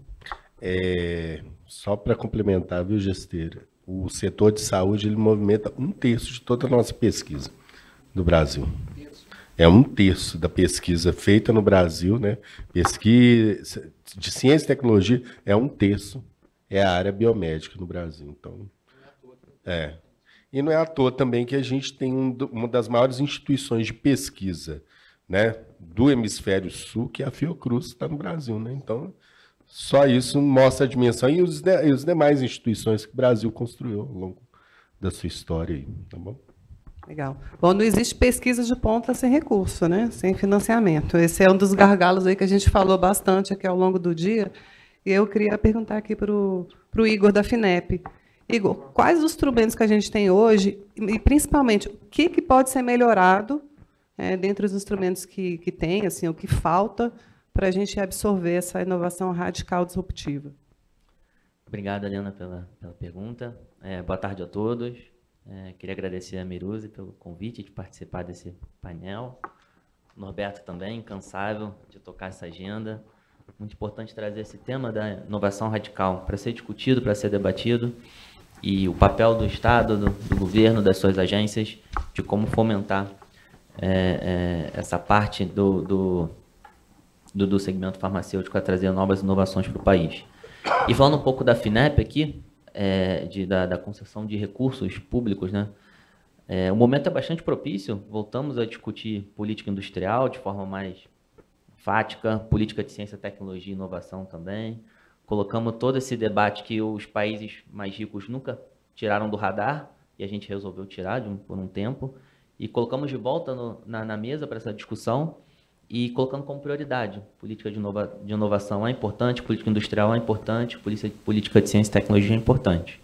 É, só para complementar, viu, Gesteira? O setor de saúde ele movimenta um terço de toda a nossa pesquisa no Brasil. É um terço da pesquisa feita no Brasil, né? Pesquisa de ciência e tecnologia é um terço, é a área biomédica no Brasil. Então, é. E não é à toa também que a gente tem um, uma das maiores instituições de pesquisa, né, do hemisfério sul, que é a Fiocruz, que está no Brasil. Né? Então, só isso mostra a dimensão e os, de, e os demais instituições que o Brasil construiu ao longo da sua história. Aí, tá bom? Legal. Bom, não existe pesquisa de ponta sem recurso, né? Sem financiamento. Esse é um dos gargalos aí que a gente falou bastante aqui ao longo do dia. E eu queria perguntar aqui para o Igor da FINEP. Igor, quais os instrumentos que a gente tem hoje e, principalmente, o que, que pode ser melhorado é, dentre os instrumentos que, que tem, assim, o que falta para a gente absorver essa inovação radical disruptiva? Obrigado, Helena, pela, pela pergunta. É, boa tarde a todos. É, queria agradecer a Miruzi pelo convite de participar desse painel. O Norberto também, incansável de tocar essa agenda. Muito importante trazer esse tema da inovação radical para ser discutido, para ser debatido, e o papel do Estado, do, do governo, das suas agências, de como fomentar é, é, essa parte do, do, do, do segmento farmacêutico a trazer novas inovações para o país. E falando um pouco da FINEP aqui, é, de, da, da concessão de recursos públicos, né? É, o momento é bastante propício, voltamos a discutir política industrial de forma mais fática, política de ciência, tecnologia e inovação também. Colocamos todo esse debate que os países mais ricos nunca tiraram do radar, e a gente resolveu tirar de um, por um tempo, e colocamos de volta no, na, na mesa para essa discussão, e colocando como prioridade. Política de, inova, de inovação é importante, política industrial é importante, política, política de ciência e tecnologia é importante.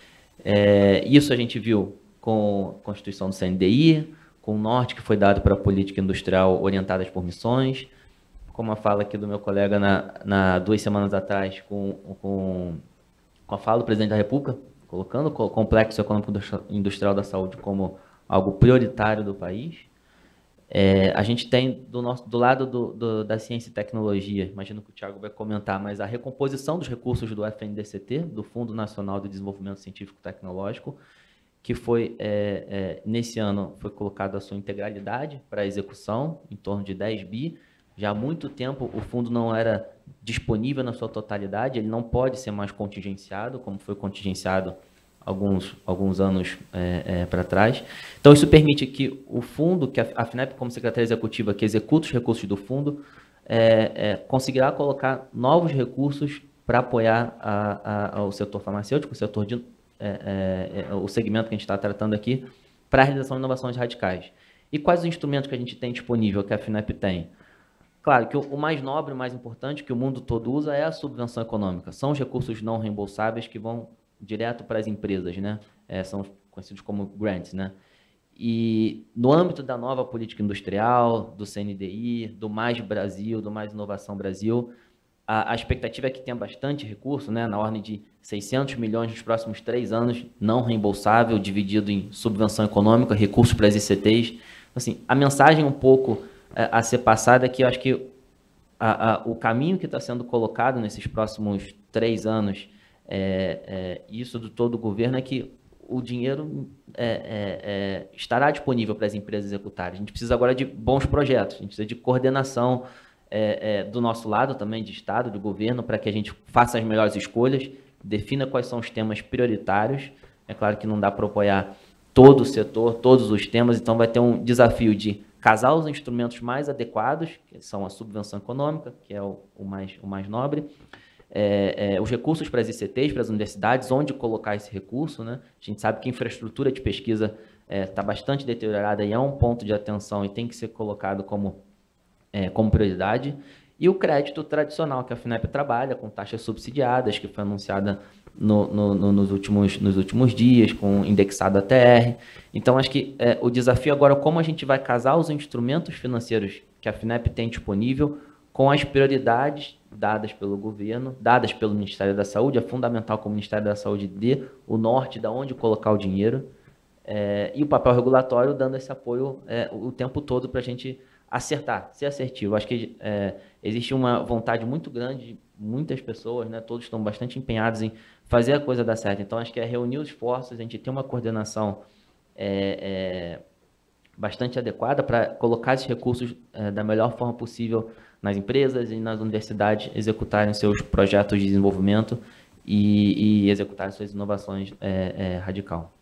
É, isso a gente viu com a Constituição do C N D I, com o norte que foi dado para a política industrial orientadas por missões, como a fala aqui do meu colega na, na duas semanas atrás, com, com, com a fala do presidente da República, colocando o complexo econômico industrial da saúde como algo prioritário do país. É, a gente tem do, nosso, do lado do, do, da ciência e tecnologia, imagino que o Thiago vai comentar, mas a recomposição dos recursos do F N D C T, do Fundo Nacional de Desenvolvimento Científico e Tecnológico, que foi, é, é, nesse ano, foi colocado a sua integralidade para a execução, em torno de dez bi. Já há muito tempo o fundo não era disponível na sua totalidade, ele não pode ser mais contingenciado, como foi contingenciado alguns, alguns anos é, é, para trás. Então, isso permite que o fundo, que a, a FINEP, como secretaria executiva, que executa os recursos do fundo, é, é, conseguirá colocar novos recursos para apoiar a, a, o setor farmacêutico, o setor de é, é, o segmento que a gente está tratando aqui, para a realização de inovações radicais. E quais os instrumentos que a gente tem disponível, que a FINEP tem? Claro que o, o mais nobre, o mais importante, que o mundo todo usa, é a subvenção econômica. São os recursos não reembolsáveis que vão direto para as empresas, né? É, são conhecidos como grants, né? E no âmbito da nova política industrial, do C N D I, do Mais Brasil, do Mais Inovação Brasil, a, a expectativa é que tenha bastante recurso, né, na ordem de seiscentos milhões nos próximos três anos, não reembolsável, dividido em subvenção econômica, recursos para as I C Ts. Assim, a mensagem um pouco é, a ser passada é que eu acho que a, a, o caminho que está sendo colocado nesses próximos três anos, é, é, isso do todo o governo, é que o dinheiro é, é, é, estará disponível para as empresas executarem. A gente precisa agora de bons projetos, a gente precisa de coordenação é, é, do nosso lado também, de Estado, de governo, para que a gente faça as melhores escolhas, defina quais são os temas prioritários. É claro que não dá para apoiar todo o setor, todos os temas, então vai ter um desafio de casar os instrumentos mais adequados, que são a subvenção econômica, que é o, o, mais, o mais nobre, É, é, os recursos para as I C Ts, para as universidades, onde colocar esse recurso, né? A gente sabe que a infraestrutura de pesquisa está é, bastante deteriorada e é um ponto de atenção e tem que ser colocado como, é, como prioridade. E o crédito tradicional, que a FINEP trabalha, com taxas subsidiadas, que foi anunciada no, no, no, nos, últimos, nos últimos dias, com indexado A T R. Então, acho que é, o desafio agora é como a gente vai casar os instrumentos financeiros que a FINEP tem disponível com as prioridades dadas pelo governo, dadas pelo Ministério da Saúde. É fundamental que o Ministério da Saúde dê o norte de onde colocar o dinheiro, é, e o papel regulatório dando esse apoio é, o tempo todo para a gente acertar, ser assertivo. Acho que é, existe uma vontade muito grande de muitas pessoas, né, todos estão bastante empenhados em fazer a coisa dar certo. Então, acho que é reunir os esforços, a gente ter uma coordenação é, é, bastante adequada para colocar esses recursos é, da melhor forma possível nas empresas e nas universidades executarem seus projetos de desenvolvimento e, e executarem suas inovações é, é, radical.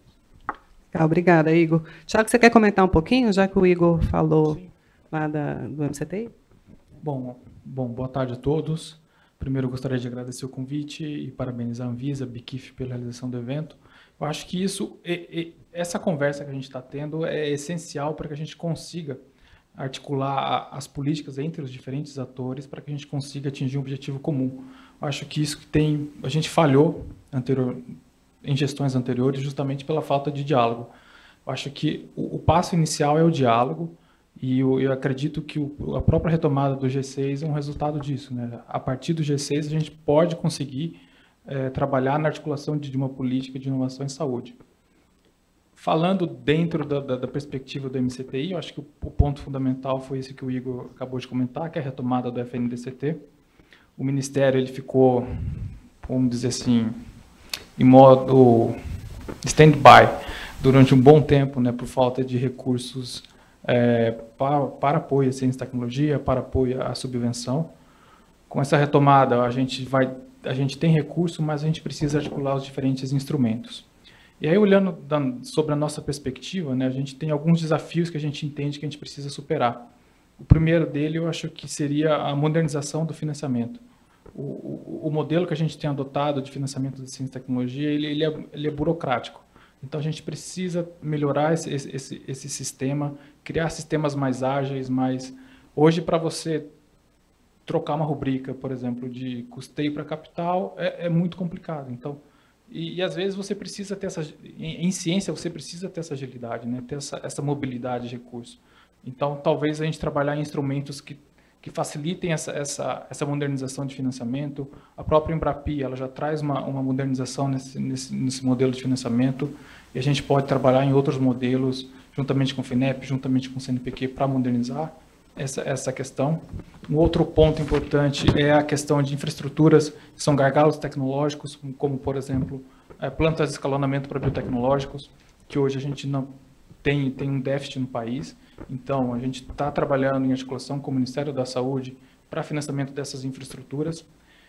Legal, obrigada, Igor. Tiago, você quer comentar um pouquinho, já que o Igor falou Sim. lá da, do M C T I? Bom, bom, boa tarde a todos. Primeiro, eu gostaria de agradecer o convite e parabenizar a Anvisa, a BICIF, pela realização do evento. Eu acho que isso, essa conversa que a gente está tendo é essencial para que a gente consiga articular as políticas entre os diferentes atores para que a gente consiga atingir um objetivo comum. Eu acho que isso que tem, a gente falhou anterior, em gestões anteriores justamente pela falta de diálogo. Eu acho que o, o passo inicial é o diálogo e eu, eu acredito que o, a própria retomada do G seis é um resultado disso, né? A partir do G seis a gente pode conseguir é, trabalhar na articulação de, de uma política de inovação em saúde. Falando dentro da, da, da perspectiva do M C T I, eu acho que o, o ponto fundamental foi esse que o Igor acabou de comentar, que é a retomada do F N D C T. O Ministério ele ficou, vamos dizer assim, em modo stand-by durante um bom tempo, né, por falta de recursos é, para, para apoio à ciência e tecnologia, para apoio à subvenção. Com essa retomada, a gente, vai, a gente tem recurso, mas a gente precisa articular os diferentes instrumentos. E aí, olhando da, sobre a nossa perspectiva, né, a gente tem alguns desafios que a gente entende que a gente precisa superar. O primeiro dele, eu acho que seria a modernização do financiamento. O, o, o modelo que a gente tem adotado de financiamento de ciência e tecnologia, ele, ele, é, ele é burocrático. Então, a gente precisa melhorar esse, esse, esse sistema, criar sistemas mais ágeis, mais... Hoje, para você trocar uma rubrica, por exemplo, de custeio para capital, é, é muito complicado. Então, E, e às vezes você precisa ter essa, em, em ciência você precisa ter essa agilidade, né? Ter essa, essa mobilidade de recurso. Então, talvez a gente trabalhar em instrumentos que, que facilitem essa, essa, essa modernização de financiamento. A própria Embrapi, ela já traz uma, uma modernização nesse, nesse, nesse modelo de financiamento e a gente pode trabalhar em outros modelos, juntamente com o FINEP, juntamente com o C N P Q, para modernizar essa, essa questão. Um outro ponto importante é a questão de infraestruturas, que são gargalos tecnológicos, como, por exemplo, é, plantas de escalonamento para biotecnológicos, que hoje a gente não tem, tem um déficit no país. Então, a gente está trabalhando em articulação com o Ministério da Saúde para financiamento dessas infraestruturas,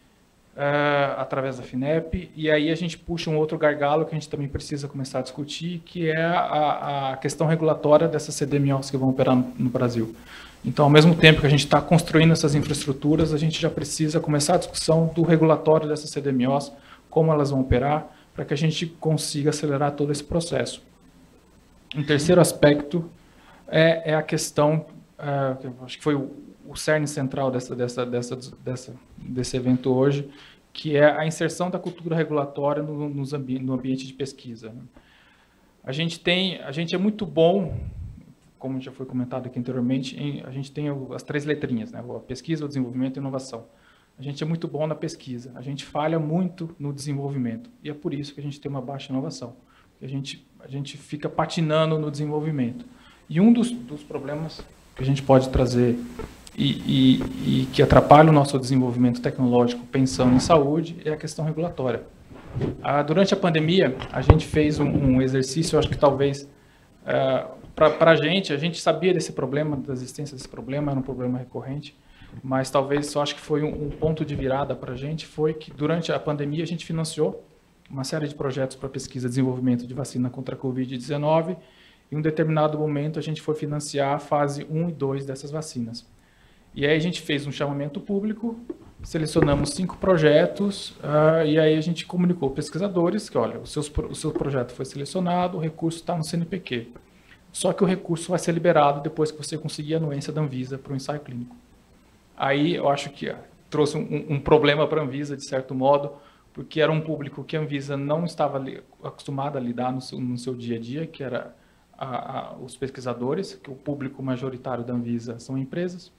é, através da FINEP, e aí a gente puxa um outro gargalo que a gente também precisa começar a discutir, que é a, a questão regulatória dessas C D M Os que vão operar no, no Brasil. Então, ao mesmo tempo que a gente está construindo essas infraestruturas, a gente já precisa começar a discussão do regulatório dessas C D M Os, como elas vão operar, para para que a gente consiga acelerar todo esse processo. Um terceiro aspecto é, é a questão, é, que eu acho que foi o, o cerne central dessa, dessa, dessa, dessa, desse evento hoje, que é a inserção da cultura regulatória no, nos ambi no ambiente de pesquisa. A gente tem, a gente é muito bom, como já foi comentado aqui anteriormente, em, a gente tem as três letrinhas, né? A pesquisa, o desenvolvimento e a inovação. A gente é muito bom na pesquisa, a gente falha muito no desenvolvimento, e é por isso que a gente tem uma baixa inovação. A gente, a gente fica patinando no desenvolvimento. E um dos, dos problemas que a gente pode trazer e, e, e que atrapalha o nosso desenvolvimento tecnológico pensando em saúde é a questão regulatória. Ah, durante a pandemia, a gente fez um, um exercício, eu acho que talvez, ah, para a gente, a gente sabia desse problema, da existência desse problema, era um problema recorrente, mas talvez, eu acho que foi um, um ponto de virada para a gente, foi que durante a pandemia a gente financiou uma série de projetos para pesquisa e desenvolvimento de vacina contra a covid dezenove, e em um determinado momento a gente foi financiar a fase um e dois dessas vacinas. E aí a gente fez um chamamento público, selecionamos cinco projetos, uh, e aí a gente comunicou pesquisadores que, olha, o, seus, o seu projeto foi selecionado, o recurso está no C N P Q. Só que o recurso vai ser liberado depois que você conseguir a anuência da Anvisa para o ensaio clínico. Aí eu acho que uh, trouxe um, um problema para a Anvisa, de certo modo, porque era um público que a Anvisa não estava acostumada a lidar no seu, no seu dia a dia, que era a, a, os pesquisadores, que o público majoritário da Anvisa são empresas.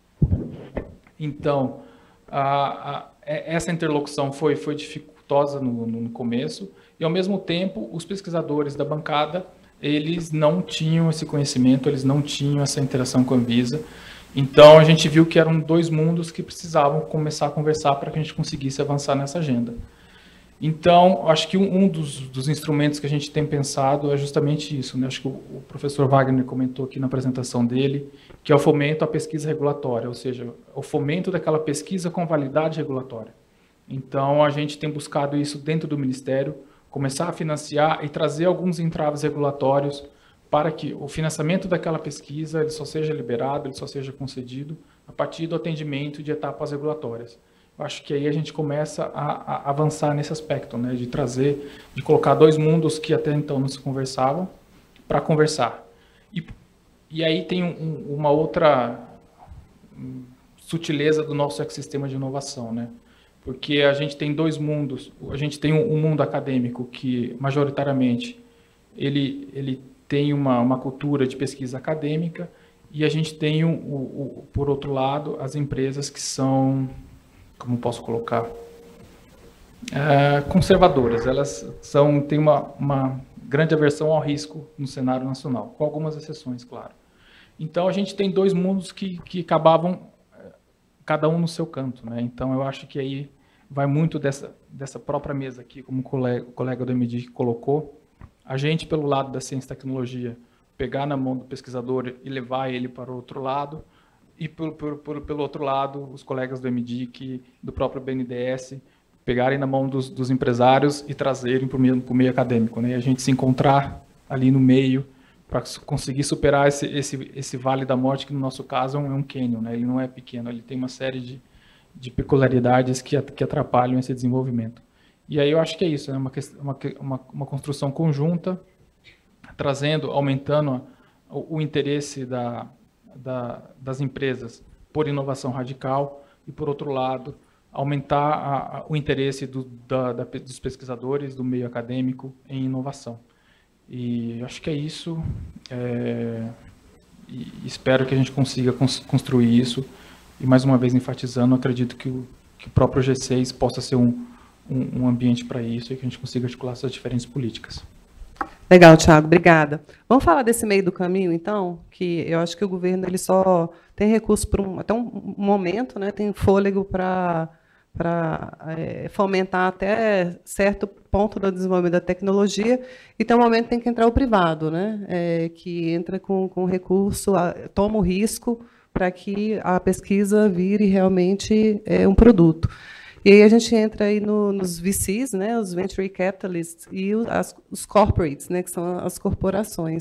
Então, a, a, essa interlocução foi, foi dificultosa no, no começo, e ao mesmo tempo os pesquisadores da bancada, eles não tinham esse conhecimento, eles não tinham essa interação com a Anvisa. Então, a gente viu que eram dois mundos que precisavam começar a conversar para que a gente conseguisse avançar nessa agenda. Então, acho que um, um dos, dos instrumentos que a gente tem pensado é justamente isso, né? Acho que o, o professor Wagner comentou aqui na apresentação dele, que é o fomento à pesquisa regulatória, ou seja, o fomento daquela pesquisa com validade regulatória. Então, a gente tem buscado isso dentro do Ministério, começar a financiar e trazer alguns entraves regulatórios para que o financiamento daquela pesquisa ele só seja liberado, ele só seja concedido a partir do atendimento de etapas regulatórias. Acho que aí a gente começa a, a avançar nesse aspecto, né, de trazer, de colocar dois mundos que até então não se conversavam para conversar. E, e aí tem um, uma outra sutileza do nosso ecossistema de inovação, né, porque a gente tem dois mundos, a gente tem um, um mundo acadêmico que, majoritariamente, ele, ele tem uma, uma cultura de pesquisa acadêmica, e a gente tem, um, o, o, por outro lado, as empresas que são... como posso colocar, é, conservadoras. Elas são, têm uma, uma grande aversão ao risco no cenário nacional, com algumas exceções, claro. Então, a gente tem dois mundos que, que acabavam, cada um no seu canto, né? Então, eu acho que aí vai muito dessa, dessa própria mesa aqui, como o colega, o colega do M D colocou, a gente, pelo lado da ciência e tecnologia, pegar na mão do pesquisador e levar ele para o outro lado, e por, por, por, pelo outro lado, os colegas do M D I C, do próprio B N D E S, pegarem na mão dos, dos empresários e trazerem para o meio, meio acadêmico, né? E a gente se encontrar ali no meio para conseguir superar esse, esse, esse vale da morte, que no nosso caso é um, é um cânion, né? Ele não é pequeno, ele tem uma série de, de peculiaridades que, que atrapalham esse desenvolvimento. E aí eu acho que é isso, é uma, uma, uma, uma construção conjunta, trazendo, aumentando o, o interesse da... Da, das empresas por inovação radical e, por outro lado, aumentar a, a, o interesse do, da, da, dos pesquisadores do meio acadêmico em inovação. E acho que é isso. É, e espero que a gente consiga cons, construir isso. E, mais uma vez, enfatizando, acredito que o, que o próprio G seis possa ser um, um, um ambiente para isso e que a gente consiga articular essas diferentes políticas. Legal, Thiago, obrigada. Vamos falar desse meio do caminho, então, que eu acho que o governo ele só tem recurso por um, até um momento, né, tem fôlego para para é, fomentar até certo ponto do desenvolvimento da tecnologia, e tem um momento que tem que entrar o privado, né, é, que entra com, com recurso, a, toma o risco para que a pesquisa vire realmente é, um produto. E aí a gente entra aí no, nos V Cs, né, os Venture Capitalists, e os, as, os Corporates, né, que são as corporações.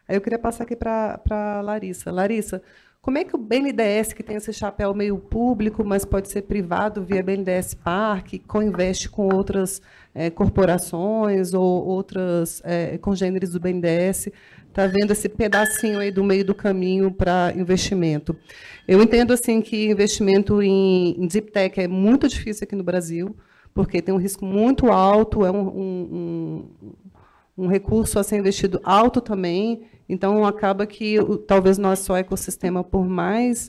Aí eu queria passar aqui para a Larissa. Larissa, como é que o B N D E S, que tem esse chapéu meio público, mas pode ser privado via B N D E S Parque, co-investe com outras é, corporações ou outras é, congêneres do B N D E S, está vendo esse pedacinho aí do meio do caminho para investimento? Eu entendo assim que investimento em, em Deep Tech é muito difícil aqui no Brasil, porque tem um risco muito alto, é um, um, um, um recurso a ser investido alto também. Então, acaba que talvez nosso ecossistema, por mais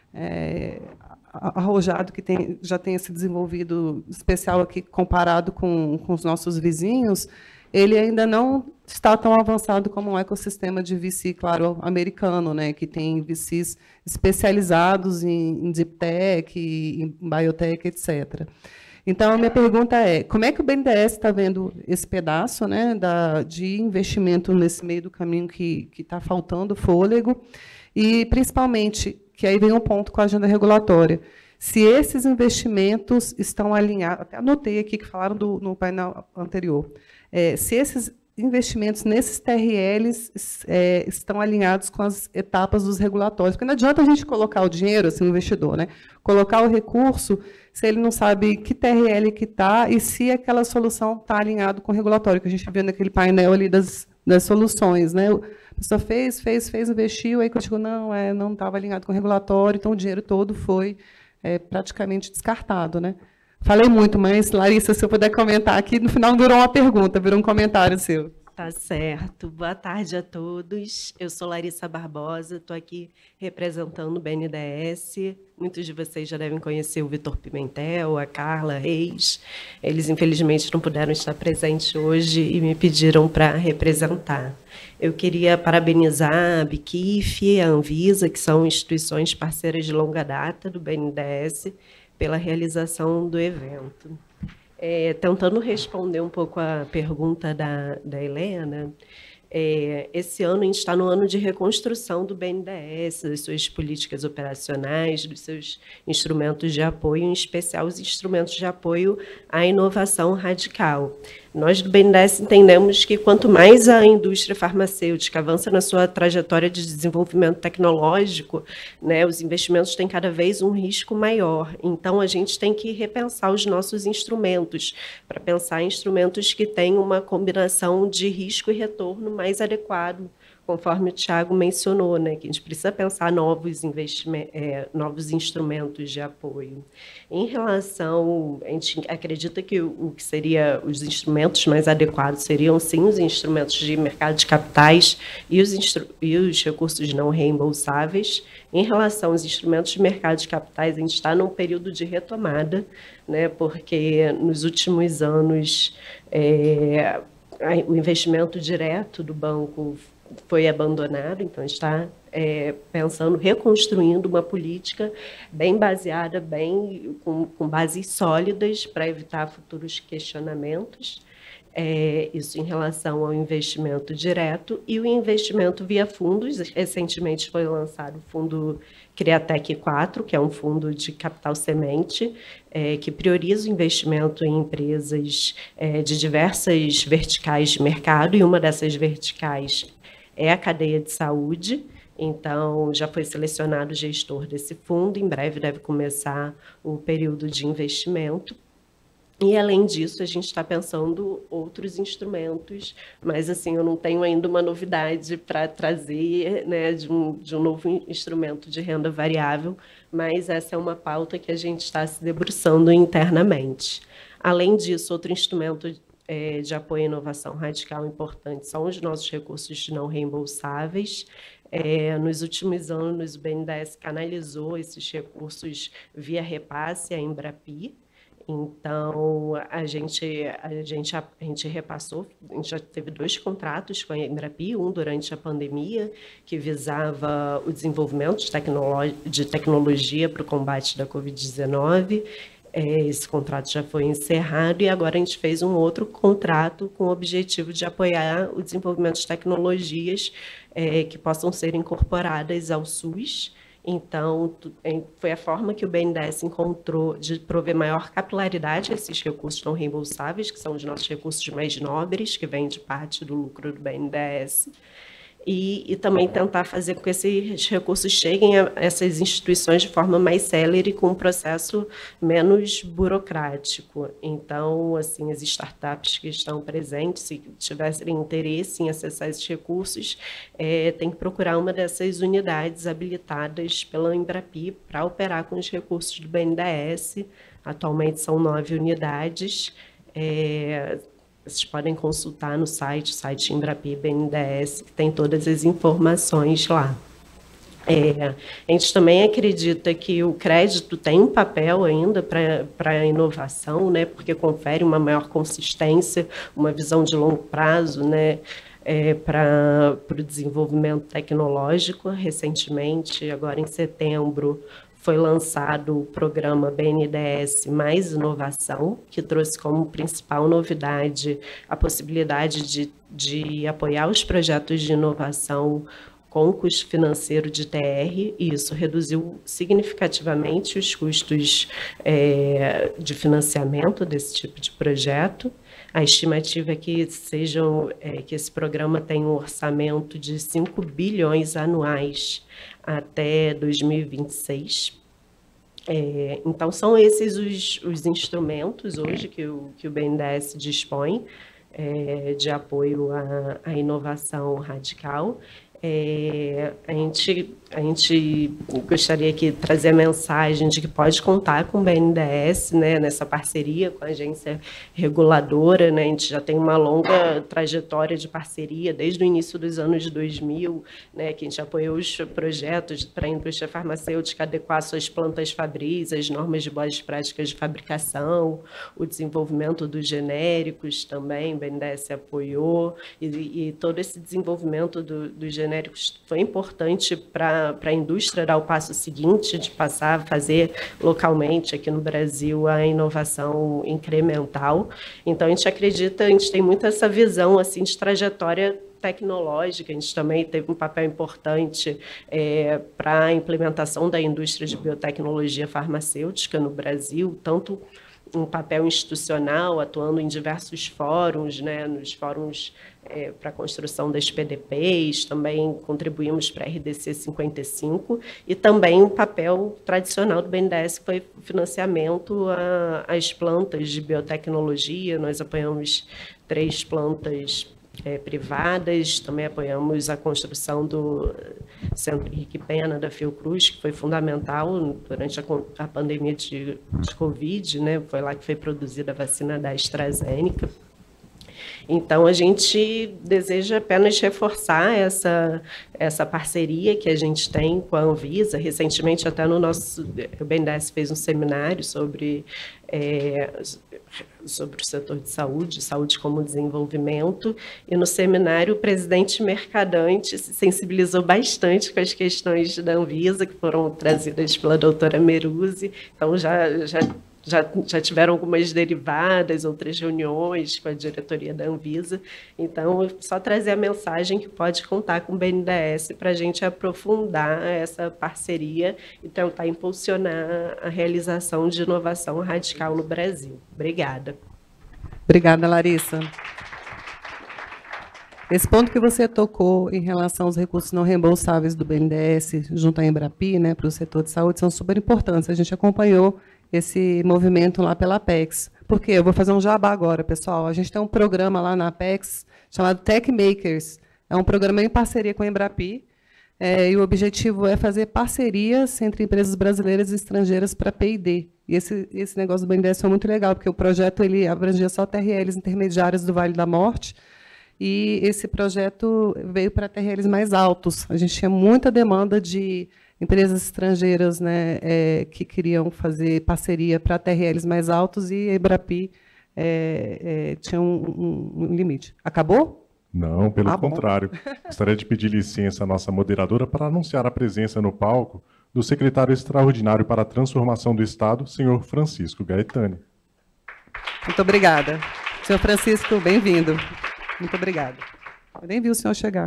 é, arrojado que tem, já tenha se desenvolvido, especial aqui comparado com, com os nossos vizinhos, ele ainda não está tão avançado como um ecossistema de V C, claro, americano, né, que tem V Cs especializados em, em Deep Tech, em Biotech, etcétera. Então, a minha pergunta é, como é que o B N D E S está vendo esse pedaço, né, da, de investimento nesse meio do caminho que está faltando fôlego? E, principalmente, que aí vem um ponto com a agenda regulatória, se esses investimentos estão alinhados, até anotei aqui que falaram do, no painel anterior, é, se esses investimentos nesses T R Ls é, estão alinhados com as etapas dos regulatórios. Porque não adianta a gente colocar o dinheiro, assim, o investidor, né? Colocar o recurso, se ele não sabe que T R L que está e se aquela solução está alinhado com o regulatório, que a gente viu naquele painel ali das, das soluções, né? A pessoa fez, fez, fez, investiu, aí quando chegou, não, é, não estava alinhado com o regulatório, então o dinheiro todo foi é, praticamente descartado, né? Falei muito, mas, Larissa, se eu puder comentar aqui, no final virou uma pergunta, virou um comentário seu. Tá certo. Boa tarde a todos. Eu sou Larissa Barbosa, estou aqui representando o B N D E S. Muitos de vocês já devem conhecer o Vitor Pimentel, a Carla Reis. Eles, infelizmente, não puderam estar presentes hoje e me pediram para representar. Eu queria parabenizar a Biquif e a Anvisa, que são instituições parceiras de longa data do B N D E S, pela realização do evento. É, tentando responder um pouco a pergunta da, da Helena, é, esse ano a gente está no ano de reconstrução do B N D E S, das suas políticas operacionais, dos seus instrumentos de apoio, em especial os instrumentos de apoio à inovação radical. Nós do B N D E S entendemos que quanto mais a indústria farmacêutica avança na sua trajetória de desenvolvimento tecnológico, né, os investimentos têm cada vez um risco maior. Então, a gente tem que repensar os nossos instrumentos, para pensar em instrumentos que tenham uma combinação de risco e retorno mais adequado, conforme o Thiago mencionou, né, que a gente precisa pensar novos investimentos, é, novos instrumentos de apoio. Em relação, a gente acredita que o, o que seria os instrumentos mais adequados seriam, sim, os instrumentos de mercado de capitais e os, instru e os recursos não reembolsáveis. Em relação aos instrumentos de mercado de capitais, a gente está num período de retomada, né, porque nos últimos anos é, o investimento direto do banco foi abandonado, então a gente está é, pensando, reconstruindo uma política bem baseada, bem com, com bases sólidas para evitar futuros questionamentos. É, isso em relação ao investimento direto e o investimento via fundos. Recentemente foi lançado o fundo Criatec quatro, que é um fundo de capital semente, é, que prioriza o investimento em empresas é, de diversas verticais de mercado, e uma dessas verticais é a cadeia de saúde. Então, já foi selecionado o gestor desse fundo, em breve deve começar o período de investimento. E, além disso, a gente está pensando outros instrumentos, mas, assim, eu não tenho ainda uma novidade para trazer, né, de um, de um novo instrumento de renda variável, mas essa é uma pauta que a gente está se debruçando internamente. Além disso, outro instrumento é, de apoio à inovação radical importante são os nossos recursos não reembolsáveis. É, nos últimos anos, o B N D E S canalizou esses recursos via repasse à Embrapi. Então, a gente, a, gente, a gente repassou, a gente já teve dois contratos com a Embrapi, um durante a pandemia, que visava o desenvolvimento de, tecnolo de tecnologia para o combate da Covid dezenove. É, esse contrato já foi encerrado e agora a gente fez um outro contrato com o objetivo de apoiar o desenvolvimento de tecnologias é, que possam ser incorporadas ao SUS. Então, foi a forma que o B N D E S encontrou de prover maior capilaridade a esses recursos não reembolsáveis, que são os nossos recursos mais nobres, que vêm de parte do lucro do B N D E S. e, e também tentar fazer com que esses recursos cheguem a essas instituições de forma mais célere, com um processo menos burocrático. Então, assim, as startups que estão presentes, se tiverem interesse em acessar esses recursos, é, tem que procurar uma dessas unidades habilitadas pela Embrapi para operar com os recursos do B N D E S. Atualmente são nove unidades. É, vocês podem consultar no site, o site Embrapi B N D E S, que tem todas as informações lá. É, a gente também acredita que o crédito tem um papel ainda para a inovação, né, porque confere uma maior consistência, uma visão de longo prazo, né, é, para o desenvolvimento tecnológico. Recentemente, agora em setembro, foi lançado o programa B N D E S Mais Inovação, que trouxe como principal novidade a possibilidade de, de apoiar os projetos de inovação com custo financeiro de T R, e isso reduziu significativamente os custos é, de financiamento desse tipo de projeto. A estimativa é que, sejam, é, que esse programa tenha um orçamento de cinco bilhões anuais até dois mil e vinte e seis. É, então, são esses os, os instrumentos hoje que o, que o B N D E S dispõe é, de apoio à, à inovação radical. É, a, gente, a gente gostaria aqui de trazer a mensagem de que pode contar com o B N D E S, né, nessa parceria com a agência reguladora, né, a gente já tem uma longa trajetória de parceria desde o início dos anos dois mil, né, que a gente apoiou os projetos para a indústria farmacêutica adequar suas plantas fabris, as normas de boas práticas de fabricação, o desenvolvimento dos genéricos também, o B N D E S apoiou, e, e todo esse desenvolvimento do, dos genéricos foi importante para a indústria dar o passo seguinte, de passar a fazer localmente aqui no Brasil a inovação incremental. Então, a gente acredita, a gente tem muito essa visão assim, de trajetória tecnológica. A gente também teve um papel importante é, para a implementação da indústria de biotecnologia farmacêutica no Brasil, tanto um papel institucional, atuando em diversos fóruns, né, nos fóruns é, para a construção das P D Ps, também contribuímos para a R D C cinquenta e cinco, e também um papel tradicional do B N D E S, que foi o financiamento às plantas de biotecnologia. Nós apoiamos três plantas É, privadas, também apoiamos a construção do Centro Henrique Pena, da Fiocruz, que foi fundamental durante a, a pandemia de, de Covid, né? Foi lá que foi produzida a vacina da AstraZeneca. Então, a gente deseja apenas reforçar essa, essa parceria que a gente tem com a Anvisa. Recentemente, até no nosso... O B N D E S fez um seminário sobre... É, sobre o setor de saúde, saúde como desenvolvimento, e no seminário o presidente Mercadante se sensibilizou bastante com as questões da Anvisa, que foram trazidas pela doutora Meruzzi. Então, já, já, já, já tiveram algumas derivadas, outras reuniões com a diretoria da Anvisa. Então, só trazer a mensagem que pode contar com o B N D E S para a gente aprofundar essa parceria e tentar impulsionar a realização de inovação radical no Brasil. Obrigada. Obrigada, Larissa. Esse ponto que você tocou em relação aos recursos não reembolsáveis do B N D E S junto à Embrapi, né, para o setor de saúde, são super importantes. A gente acompanhou esse movimento lá pela Apex. Por quê? Eu vou fazer um jabá agora, pessoal. A gente tem um programa lá na Apex chamado Tech Makers. É um programa em parceria com a Embrapi, é, e o objetivo é fazer parcerias entre empresas brasileiras e estrangeiras para P e D. E esse, esse negócio do B N D E S foi muito legal, porque o projeto ele abrangia só T R Ls intermediárias do Vale da Morte, e esse projeto veio para T R Ls mais altos. A gente tinha muita demanda de empresas estrangeiras, né, é, que queriam fazer parceria para T R Ls mais altos, e a Embrapi é, é, tinha um, um, um limite. Acabou? Não, pelo Ah, bom. contrário. Gostaria de pedir licença à nossa moderadora para anunciar a presença no palco do secretário extraordinário para a transformação do Estado, senhor Francisco Gaetani. Muito obrigada. Senhor Francisco, bem-vindo. Muito obrigada. Eu nem vi o senhor chegar.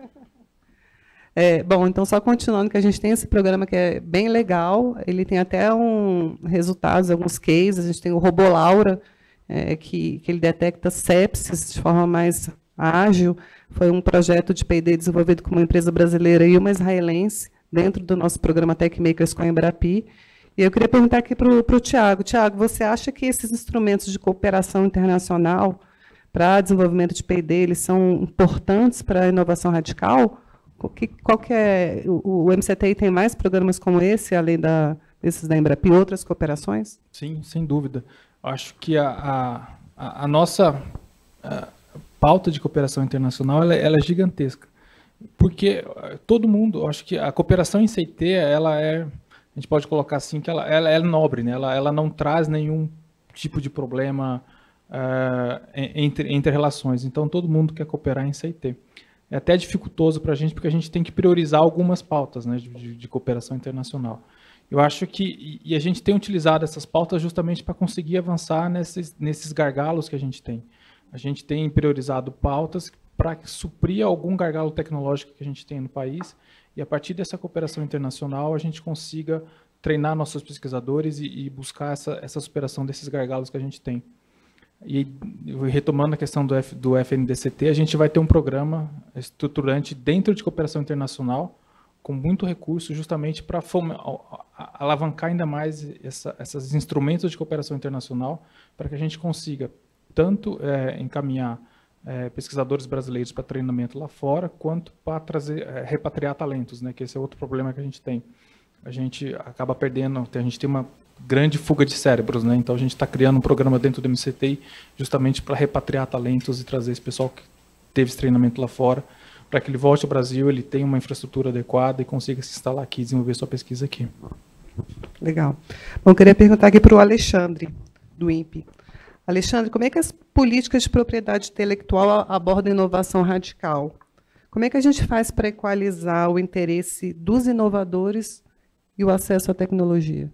É, bom, então, só continuando, que a gente tem esse programa que é bem legal, ele tem até um, resultados, alguns cases. A gente tem o Robolaura, é, que, que ele detecta sepsis de forma mais ágil, foi um projeto de P e D desenvolvido com uma empresa brasileira e uma israelense, dentro do nosso programa Tech Makers com a Embrapi. E eu queria perguntar aqui para o Tiago. Tiago, você acha que esses instrumentos de cooperação internacional para desenvolvimento de P e D, eles são importantes para a inovação radical? Que, qual que é, o, o M C T I tem mais programas como esse, além da, desses da Embrapi, outras cooperações? Sim, sem dúvida. Acho que a, a, a nossa a pauta de cooperação internacional ela, ela é gigantesca. Porque todo mundo, acho que a cooperação em C T, ela é, a gente pode colocar assim, que ela, ela é nobre, né? ela, ela não traz nenhum tipo de problema uh, entre, entre relações. Então, todo mundo quer cooperar em C T. É até dificultoso para a gente, porque a gente tem que priorizar algumas pautas, né, de, de cooperação internacional. Eu acho que, e a gente tem utilizado essas pautas justamente para conseguir avançar nesses, nesses gargalos que a gente tem. A gente tem priorizado pautas para suprir algum gargalo tecnológico que a gente tem no país, e a partir dessa cooperação internacional a gente consiga treinar nossos pesquisadores e, e buscar essa, essa superação desses gargalos que a gente tem. E retomando a questão do, F, do F N D C T, a gente vai ter um programa estruturante dentro de cooperação internacional, com muito recurso, justamente para alavancar ainda mais essa, esses instrumentos de cooperação internacional, para que a gente consiga tanto é, encaminhar é, pesquisadores brasileiros para treinamento lá fora, quanto para trazer, é, repatriar talentos, né, que esse é outro problema que a gente tem. A gente acaba perdendo, a gente tem uma grande fuga de cérebros, né? Então a gente está criando um programa dentro do M C T I justamente para repatriar talentos e trazer esse pessoal que teve esse treinamento lá fora, para que ele volte ao Brasil, ele tenha uma infraestrutura adequada e consiga se instalar aqui e desenvolver sua pesquisa aqui. Legal. Bom, eu queria perguntar aqui para o Alexandre, do I N P E. Alexandre, como é que as políticas de propriedade intelectual abordam inovação radical? Como é que a gente faz para equalizar o interesse dos inovadores e o acesso à tecnologia?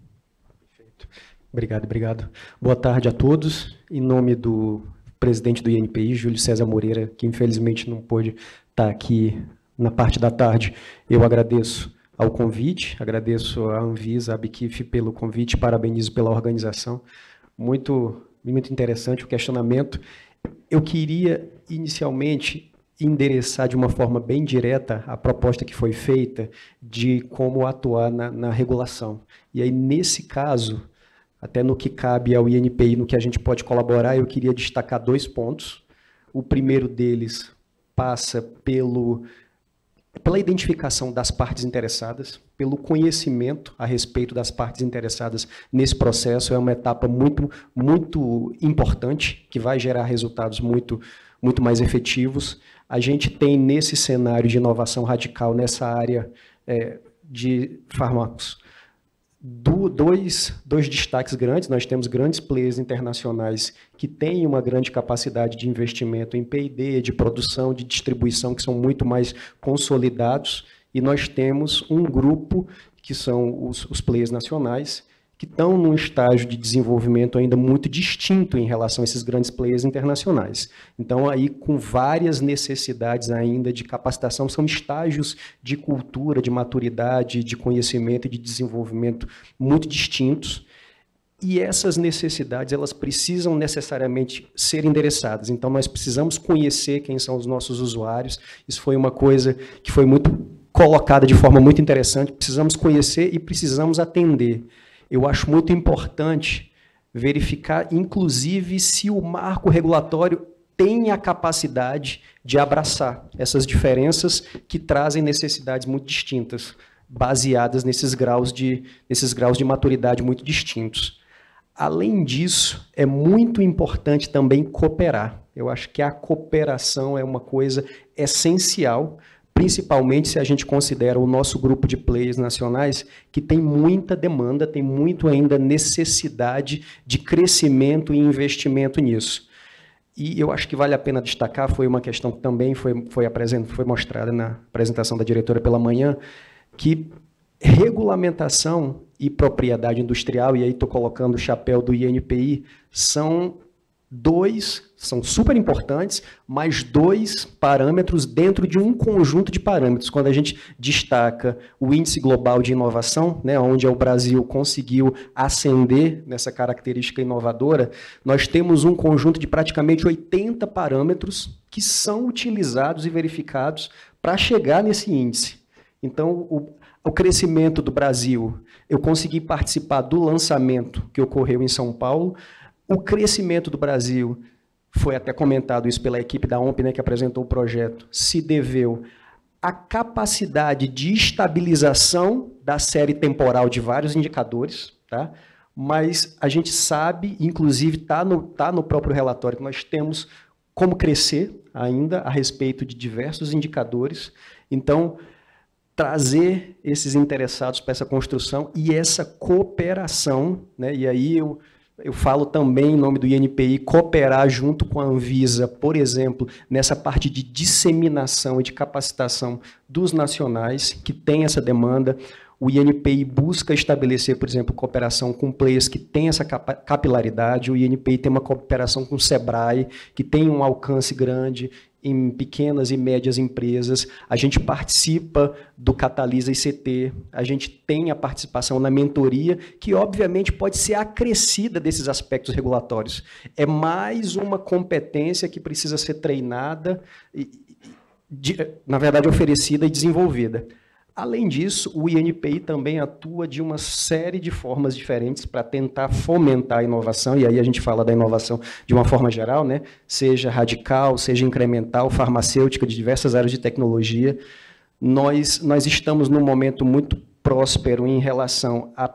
Obrigado, obrigado. Boa tarde a todos. Em nome do presidente do I N P I, Júlio César Moreira, que infelizmente não pôde estar aqui na parte da tarde, eu agradeço ao convite, agradeço à Anvisa, à Bikif pelo convite, parabenizo pela organização. Muito, muito interessante o questionamento. Eu queria, inicialmente, endereçar de uma forma bem direta a proposta que foi feita de como atuar na, na regulação. E aí, nesse caso, até no que cabe ao I N P I, no que a gente pode colaborar, eu queria destacar dois pontos. O primeiro deles passa pelo, pela identificação das partes interessadas, pelo conhecimento a respeito das partes interessadas nesse processo. É uma etapa muito, muito importante, que vai gerar resultados muito, muito mais efetivos. A gente tem, nesse cenário de inovação radical, nessa área é, de fármacos, Do, dois, dois destaques grandes. Nós temos grandes players internacionais que têm uma grande capacidade de investimento em P e D, de produção, de distribuição, que são muito mais consolidados, e nós temos um grupo, que são os, os players nacionais, que estão num estágio de desenvolvimento ainda muito distinto em relação a esses grandes players internacionais. Então, aí, com várias necessidades ainda de capacitação, são estágios de cultura, de maturidade, de conhecimento e de desenvolvimento muito distintos, e essas necessidades, elas precisam necessariamente ser endereçadas. Então, nós precisamos conhecer quem são os nossos usuários. Isso foi uma coisa que foi muito colocada de forma muito interessante. Precisamos conhecer e precisamos atender. Eu acho muito importante verificar, inclusive, se o marco regulatório tem a capacidade de abraçar essas diferenças que trazem necessidades muito distintas, baseadas nesses graus de, nesses graus de maturidade muito distintos. Além disso, é muito importante também cooperar. Eu acho que a cooperação é uma coisa essencial, principalmente se a gente considera o nosso grupo de players nacionais, que tem muita demanda, tem muito ainda necessidade de crescimento e investimento nisso. E eu acho que vale a pena destacar, foi uma questão que também foi, foi, apresent, foi mostrada na apresentação da diretora pela manhã, que regulamentação e propriedade industrial, e aí estou colocando o chapéu do I N P I, são dois, são super importantes, mas dois parâmetros dentro de um conjunto de parâmetros. Quando a gente destaca o Índice Global de Inovação, né, onde o Brasil conseguiu ascender nessa característica inovadora, nós temos um conjunto de praticamente oitenta parâmetros que são utilizados e verificados para chegar nesse índice. Então, o, o crescimento do Brasil, eu consegui participar do lançamento que ocorreu em São Paulo. O crescimento do Brasil, foi até comentado isso pela equipe da O M P, né, que apresentou o projeto, se deveu à capacidade de estabilização da série temporal de vários indicadores, tá? Mas a gente sabe, inclusive está no, tá no próprio relatório, que nós temos como crescer ainda a respeito de diversos indicadores. Então, trazer esses interessados para essa construção e essa cooperação, né? E aí eu, eu falo também em nome do I N P I, cooperar junto com a Anvisa, por exemplo, nessa parte de disseminação e de capacitação dos nacionais que tem essa demanda. O I N P I busca estabelecer, por exemplo, cooperação com players que têm essa capilaridade. O I N P I tem uma cooperação com o SEBRAE, que tem um alcance grande em pequenas e médias empresas. A gente participa do Catalisa I C T, a gente tem a participação na mentoria, que obviamente pode ser acrescida desses aspectos regulatórios. É mais uma competência que precisa ser treinada, e, de, na verdade, oferecida e desenvolvida. Além disso, o I N P I também atua de uma série de formas diferentes para tentar fomentar a inovação, e aí a gente fala da inovação de uma forma geral, né? Seja radical, seja incremental, farmacêutica, de diversas áreas de tecnologia. Nós, nós estamos num momento muito próspero em relação a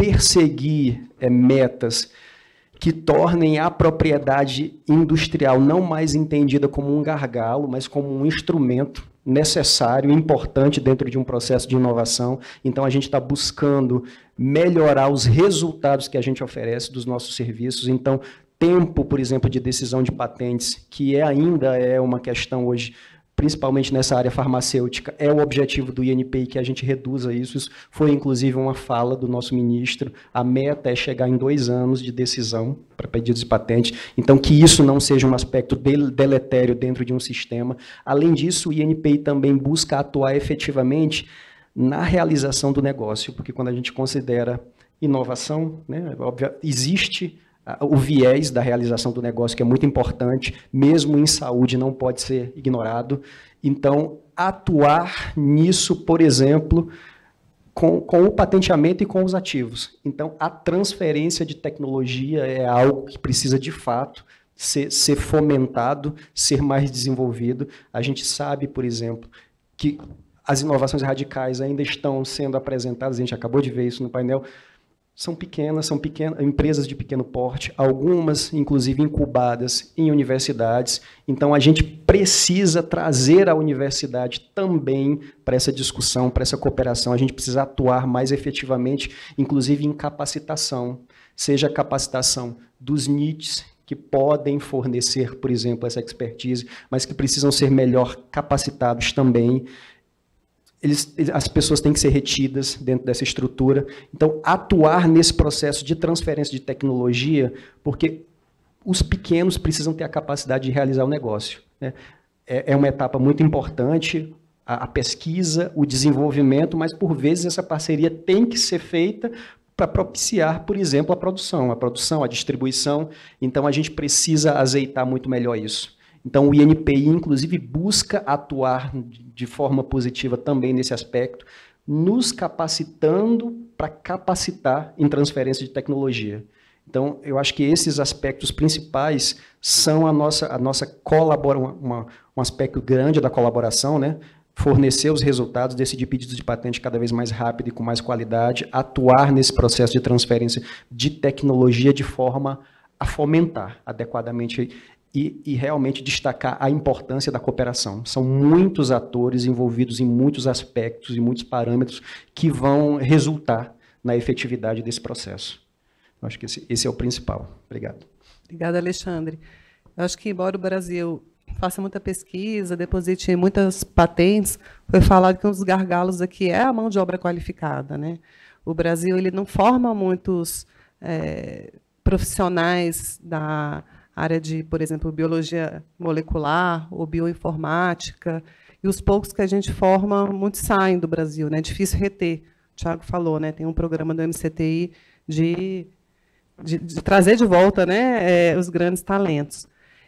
perseguir é, metas que tornem a propriedade industrial não mais entendida como um gargalo, mas como um instrumento necessário, importante dentro de um processo de inovação. Então, a gente está buscando melhorar os resultados que a gente oferece dos nossos serviços. Então, tempo, por exemplo, de decisão de patentes, que é, ainda é uma questão hoje, principalmente nessa área farmacêutica, é o objetivo do I N P I que a gente reduza isso. Isso foi, inclusive, uma fala do nosso ministro. A meta é chegar em dois anos de decisão para pedidos de patente. Então, que isso não seja um aspecto deletério dentro de um sistema. Além disso, o I N P I também busca atuar efetivamente na realização do negócio, porque quando a gente considera inovação, né, óbvio, existe o viés da realização do negócio, que é muito importante, mesmo em saúde, não pode ser ignorado. Então, atuar nisso, por exemplo, com, com o patenteamento e com os ativos. Então, a transferência de tecnologia é algo que precisa, de fato, ser, ser fomentado, ser mais desenvolvido. A gente sabe, por exemplo, que as inovações radicais ainda estão sendo apresentadas, a gente acabou de ver isso no painel, são pequenas, são pequenas, empresas de pequeno porte, algumas, inclusive, incubadas em universidades. Então, a gente precisa trazer a universidade também para essa discussão, para essa cooperação. A gente precisa atuar mais efetivamente, inclusive em capacitação, seja a capacitação dos N I Ts, que podem fornecer, por exemplo, essa expertise, mas que precisam ser melhor capacitados também. Eles, as pessoas têm que ser retidas dentro dessa estrutura. Então, atuar nesse processo de transferência de tecnologia, porque os pequenos precisam ter a capacidade de realizar o negócio, né? É, é uma etapa muito importante, a, a pesquisa, o desenvolvimento, mas, por vezes, essa parceria tem que ser feita para propiciar, por exemplo, a produção, a produção, a distribuição. Então, a gente precisa azeitar muito melhor isso. Então, o I N P I, inclusive, busca atuar de forma positiva também nesse aspecto, nos capacitando para capacitar em transferência de tecnologia. Então, eu acho que esses aspectos principais são a nossa, a nossa colaboração, uma, um aspecto grande da colaboração, né? Fornecer os resultados, decidir pedidos de patente cada vez mais rápido e com mais qualidade, atuar nesse processo de transferência de tecnologia de forma a fomentar adequadamente E, e realmente destacar a importância da cooperação. São muitos atores envolvidos em muitos aspectos e muitos parâmetros que vão resultar na efetividade desse processo. Eu acho que esse, esse é o principal. Obrigado. Obrigada, Alexandre. Eu acho que, embora o Brasil faça muita pesquisa, deposite muitas patentes, foi falado que um dos gargalos aqui é a mão de obra qualificada, né? O Brasil ele não forma muitos é, profissionais da área de, por exemplo, biologia molecular ou bioinformática, e os poucos que a gente forma, muitos saem do Brasil, né? É difícil reter. O Thiago falou, né? Tem um programa do M C T I de, de, de trazer de volta, né, é, os grandes talentos.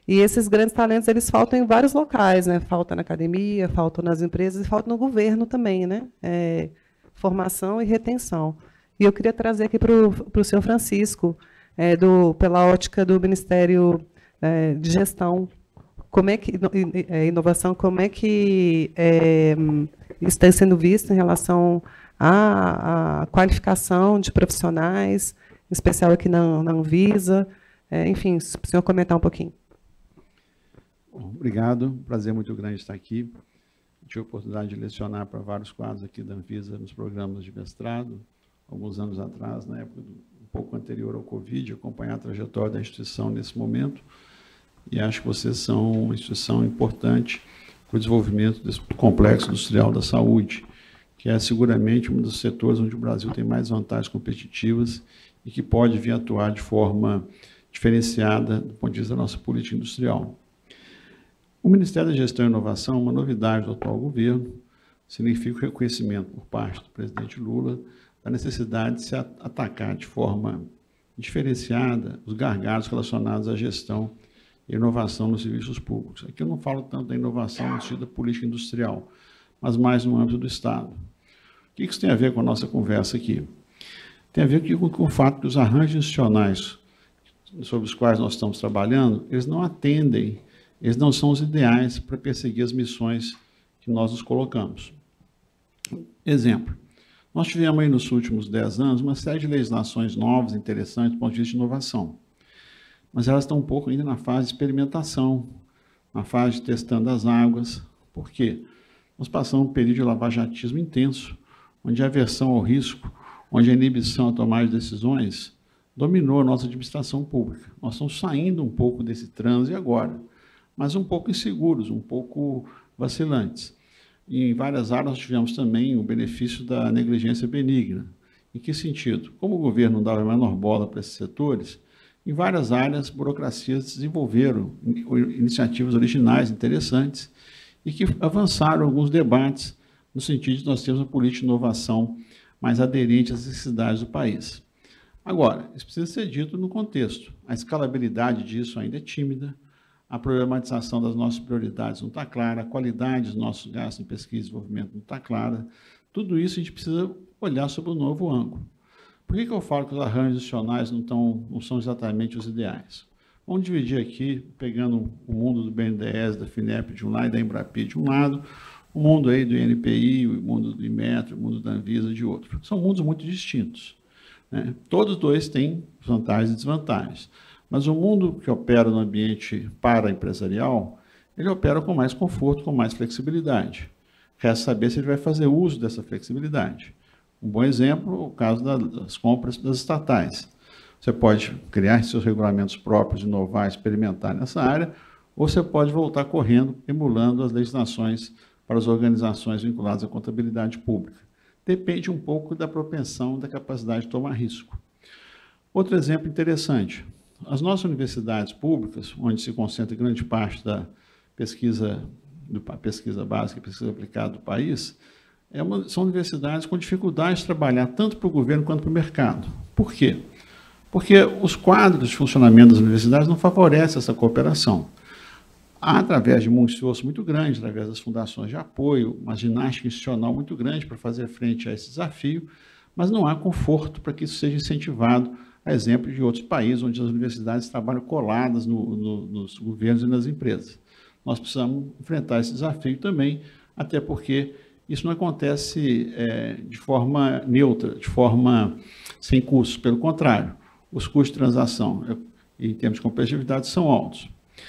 E esses grandes talentos, eles faltam em vários locais, né? Falta na academia, faltam nas empresas e falta no governo também, né? É, formação e retenção. E eu queria trazer aqui para o senhor Francisco, é, do, pela ótica do Ministério é, de Gestão, como é que é, inovação, como é que é, está sendo visto em relação à, à qualificação de profissionais, em especial aqui na, na Anvisa, é, enfim, se o senhor comentar um pouquinho. Obrigado, prazer muito grande estar aqui. Tive a oportunidade de lecionar para vários quadros aqui da Anvisa nos programas de mestrado, alguns anos atrás, na época do, um pouco anterior ao Covid, acompanhar a trajetória da instituição nesse momento, e acho que vocês são uma instituição importante para o desenvolvimento desse complexo industrial da saúde, que é seguramente um dos setores onde o Brasil tem mais vantagens competitivas e que pode vir a atuar de forma diferenciada do ponto de vista da nossa política industrial. O Ministério da Gestão e Inovação, uma novidade do atual governo, significa o reconhecimento por parte do presidente Lula da necessidade de se atacar de forma diferenciada os gargalos relacionados à gestão e inovação nos serviços públicos. Aqui eu não falo tanto da inovação no sentido da política industrial, mas mais no âmbito do Estado. O que isso tem a ver com a nossa conversa aqui? Tem a ver com, com o fato que os arranjos institucionais sobre os quais nós estamos trabalhando, eles não atendem, eles não são os ideais para perseguir as missões que nós nos colocamos. Exemplo, nós tivemos aí nos últimos dez anos uma série de legislações novas, interessantes do ponto de vista de inovação, mas elas estão um pouco ainda na fase de experimentação, na fase de testando as águas. Por quê? Nós passamos um período de lavajatismo intenso, onde a aversão ao risco, onde a inibição à tomada de decisões dominou a nossa administração pública. Nós estamos saindo um pouco desse transe agora, mas um pouco inseguros, um pouco vacilantes. E em várias áreas nós tivemos também o benefício da negligência benigna. Em que sentido? Como o governo não dava a menor bola para esses setores, em várias áreas, burocracias desenvolveram iniciativas originais interessantes e que avançaram alguns debates no sentido de nós termos uma política de inovação mais aderente às necessidades do país. Agora, isso precisa ser dito no contexto. A escalabilidade disso ainda é tímida, a problematização das nossas prioridades não está clara, a qualidade dos nossos gastos em pesquisa e desenvolvimento não está clara. Tudo isso a gente precisa olhar sob um novo ângulo. Por que que eu falo que os arranjos institucionais não, tão, não são exatamente os ideais? Vamos dividir aqui, pegando o mundo do B N D E S, da FINEP de um lado e da Embrapi de um lado, o mundo aí do I N P I, o mundo do Inmetro, o mundo da Anvisa de outro. São mundos muito distintos, né? Todos dois têm vantagens e desvantagens. Mas o mundo que opera no ambiente para-empresarial, ele opera com mais conforto, com mais flexibilidade. Resta saber se ele vai fazer uso dessa flexibilidade. Um bom exemplo, o caso das compras das estatais. Você pode criar seus regulamentos próprios, inovar, experimentar nessa área, ou você pode voltar correndo, emulando as legislações para as organizações vinculadas à contabilidade pública. Depende um pouco da propensão, da capacidade de tomar risco. Outro exemplo interessante, as nossas universidades públicas, onde se concentra grande parte da pesquisa, do, pesquisa básica e pesquisa aplicada do país, é uma, são universidades com dificuldade de trabalhar tanto para o governo quanto para o mercado. Por quê? Porque os quadros de funcionamento das universidades não favorecem essa cooperação. Há, através de um esforço muito grande, através das fundações de apoio, uma ginástica institucional muito grande para fazer frente a esse desafio, mas não há conforto para que isso seja incentivado, a exemplo de outros países, onde as universidades trabalham coladas no, no, nos governos e nas empresas. Nós precisamos enfrentar esse desafio também, até porque isso não acontece é, de forma neutra, de forma sem custo. Pelo contrário, os custos de transação, em termos de competitividade, são altos.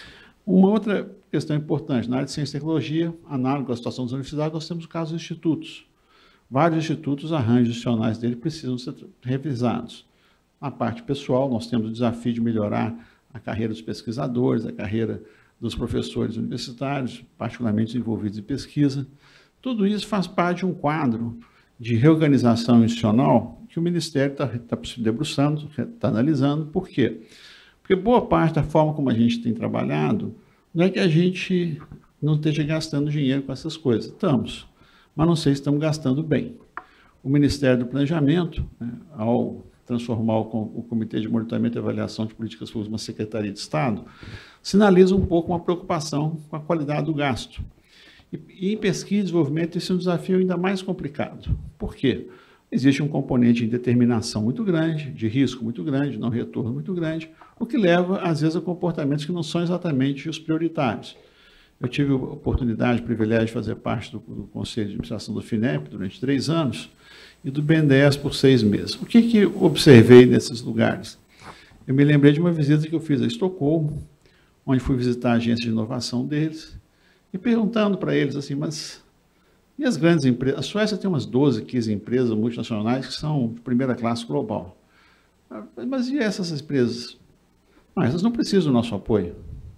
Uma outra questão importante, na área de ciência e tecnologia, análogo à situação das universidades, nós temos o caso dos institutos. Vários institutos, os arranjos institucionais deles precisam ser revisados. Na parte pessoal, nós temos o desafio de melhorar a carreira dos pesquisadores, a carreira dos professores universitários, particularmente envolvidos em pesquisa. Tudo isso faz parte de um quadro de reorganização institucional que o Ministério está tá se debruçando, está analisando. Por quê? Porque boa parte da forma como a gente tem trabalhado não é que a gente não esteja gastando dinheiro com essas coisas. Estamos, mas não sei se estamos gastando bem. O Ministério do Planejamento, né, ao transformar o, o Comitê de Monitoramento e Avaliação de Políticas Públicas numa Secretaria de Estado, sinaliza um pouco uma preocupação com a qualidade do gasto. E, e em pesquisa e desenvolvimento, esse é um desafio ainda mais complicado. Por quê? Existe um componente de indeterminação muito grande, de risco muito grande, não retorno muito grande, o que leva, às vezes, a comportamentos que não são exatamente os prioritários. Eu tive a oportunidade, o privilégio de fazer parte do, do Conselho de Administração do FINEP durante três anos e do B N D E S por seis meses. O que, que eu observei nesses lugares? Eu me lembrei de uma visita que eu fiz a Estocolmo, onde fui visitar a agência de inovação deles, e perguntando para eles assim, mas e as grandes empresas? A Suécia tem umas doze, quinze empresas multinacionais que são de primeira classe global. Mas e essas empresas? Ah, essas não precisam do nosso apoio.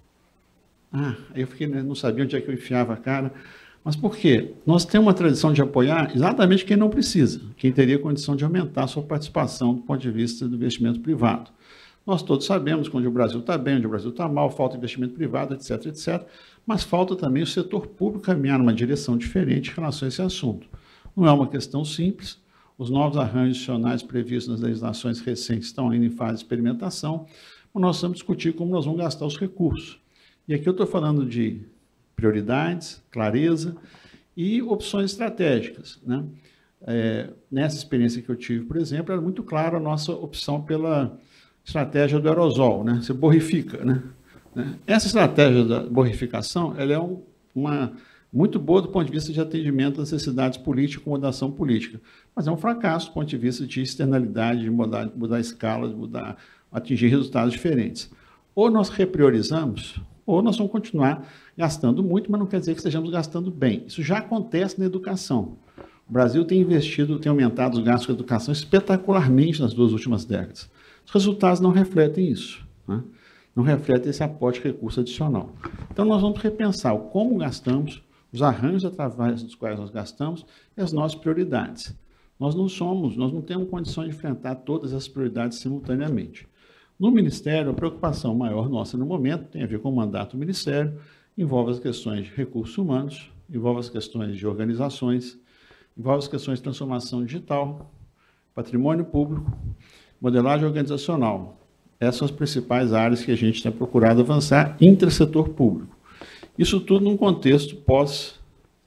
Ah, aí eu fiquei, não sabia onde é que eu enfiava a cara. Mas por quê? Nós temos uma tradição de apoiar exatamente quem não precisa, quem teria condição de aumentar a sua participação do ponto de vista do investimento privado. Nós todos sabemos que onde o Brasil está bem, onde o Brasil está mal, falta investimento privado, etc, etcétera. Mas falta também o setor público caminhar numa direção diferente em relação a esse assunto. Não é uma questão simples. Os novos arranjos institucionais previstos nas legislações recentes estão ainda em fase de experimentação, mas nós vamos discutir como nós vamos gastar os recursos. E aqui eu estou falando de prioridades, clareza e opções estratégicas, né? É, nessa experiência que eu tive, por exemplo, era muito clara a nossa opção pela estratégia do aerosol, né? Você borrifica, né? Essa estratégia da borrificação, ela é um, uma muito boa do ponto de vista de atendimento às necessidades políticas, acomodação política, mas é um fracasso do ponto de vista de externalidade, de mudar, mudar a escala, de mudar, atingir resultados diferentes. Ou nós repriorizamos, ou nós vamos continuar gastando muito, mas não quer dizer que estejamos gastando bem. Isso já acontece na educação. O Brasil tem investido, tem aumentado os gastos com a educação espetacularmente nas duas últimas décadas. Os resultados não refletem isso, né? Não refletem esse aporte de recurso adicional. Então, nós vamos repensar o como gastamos, os arranjos através dos quais nós gastamos e as nossas prioridades. Nós não somos, nós não temos condição de enfrentar todas as prioridades simultaneamente. No Ministério, a preocupação maior nossa no momento tem a ver com o mandato do Ministério, envolve as questões de recursos humanos, envolve as questões de organizações, envolve as questões de transformação digital, patrimônio público, modelagem organizacional. Essas são as principais áreas que a gente tem procurado avançar intra-setor público. Isso tudo num contexto pós...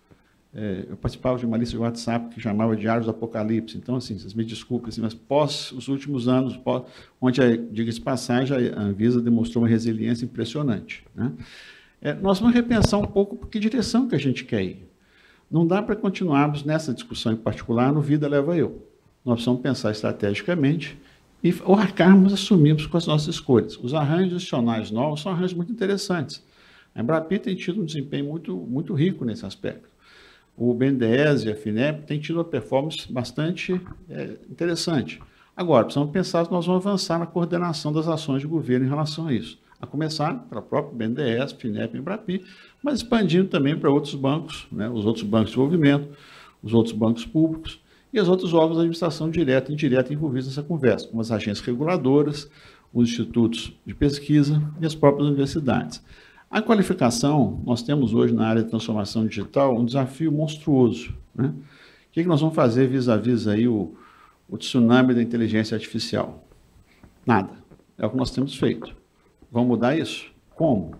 É, eu participava de uma lista de WhatsApp que chamava Diários do Apocalipse. Então, assim, vocês me desculpem, assim, mas pós os últimos anos, pós, onde, diga-se de passagem, a Anvisa demonstrou uma resiliência impressionante, né? É, nós vamos repensar um pouco por que direção que a gente quer ir. Não dá para continuarmos nessa discussão em particular no Vida Leva Eu. Nós precisamos pensar estrategicamente e ou arcarmos, assumimos com as nossas escolhas. Os arranjos institucionais novos são arranjos muito interessantes. A Embrapi tem tido um desempenho muito, muito rico nesse aspecto. O B N D E S e a FINEP têm tido uma performance bastante é, interessante. Agora, precisamos pensar se nós vamos avançar na coordenação das ações de governo em relação a isso. A começar pela própria B N D E S, FINEP e Embrapi, mas expandindo também para outros bancos, né, os outros bancos de desenvolvimento, os outros bancos públicos, e os outros órgãos de administração direta e indireta envolvidos nessa conversa, como as agências reguladoras, os institutos de pesquisa e as próprias universidades. A qualificação, nós temos hoje na área de transformação digital um desafio monstruoso, né? O que nós vamos fazer vis-à-vis aí o, o tsunami da inteligência artificial? Nada. É o que nós temos feito. Vamos mudar isso? Como?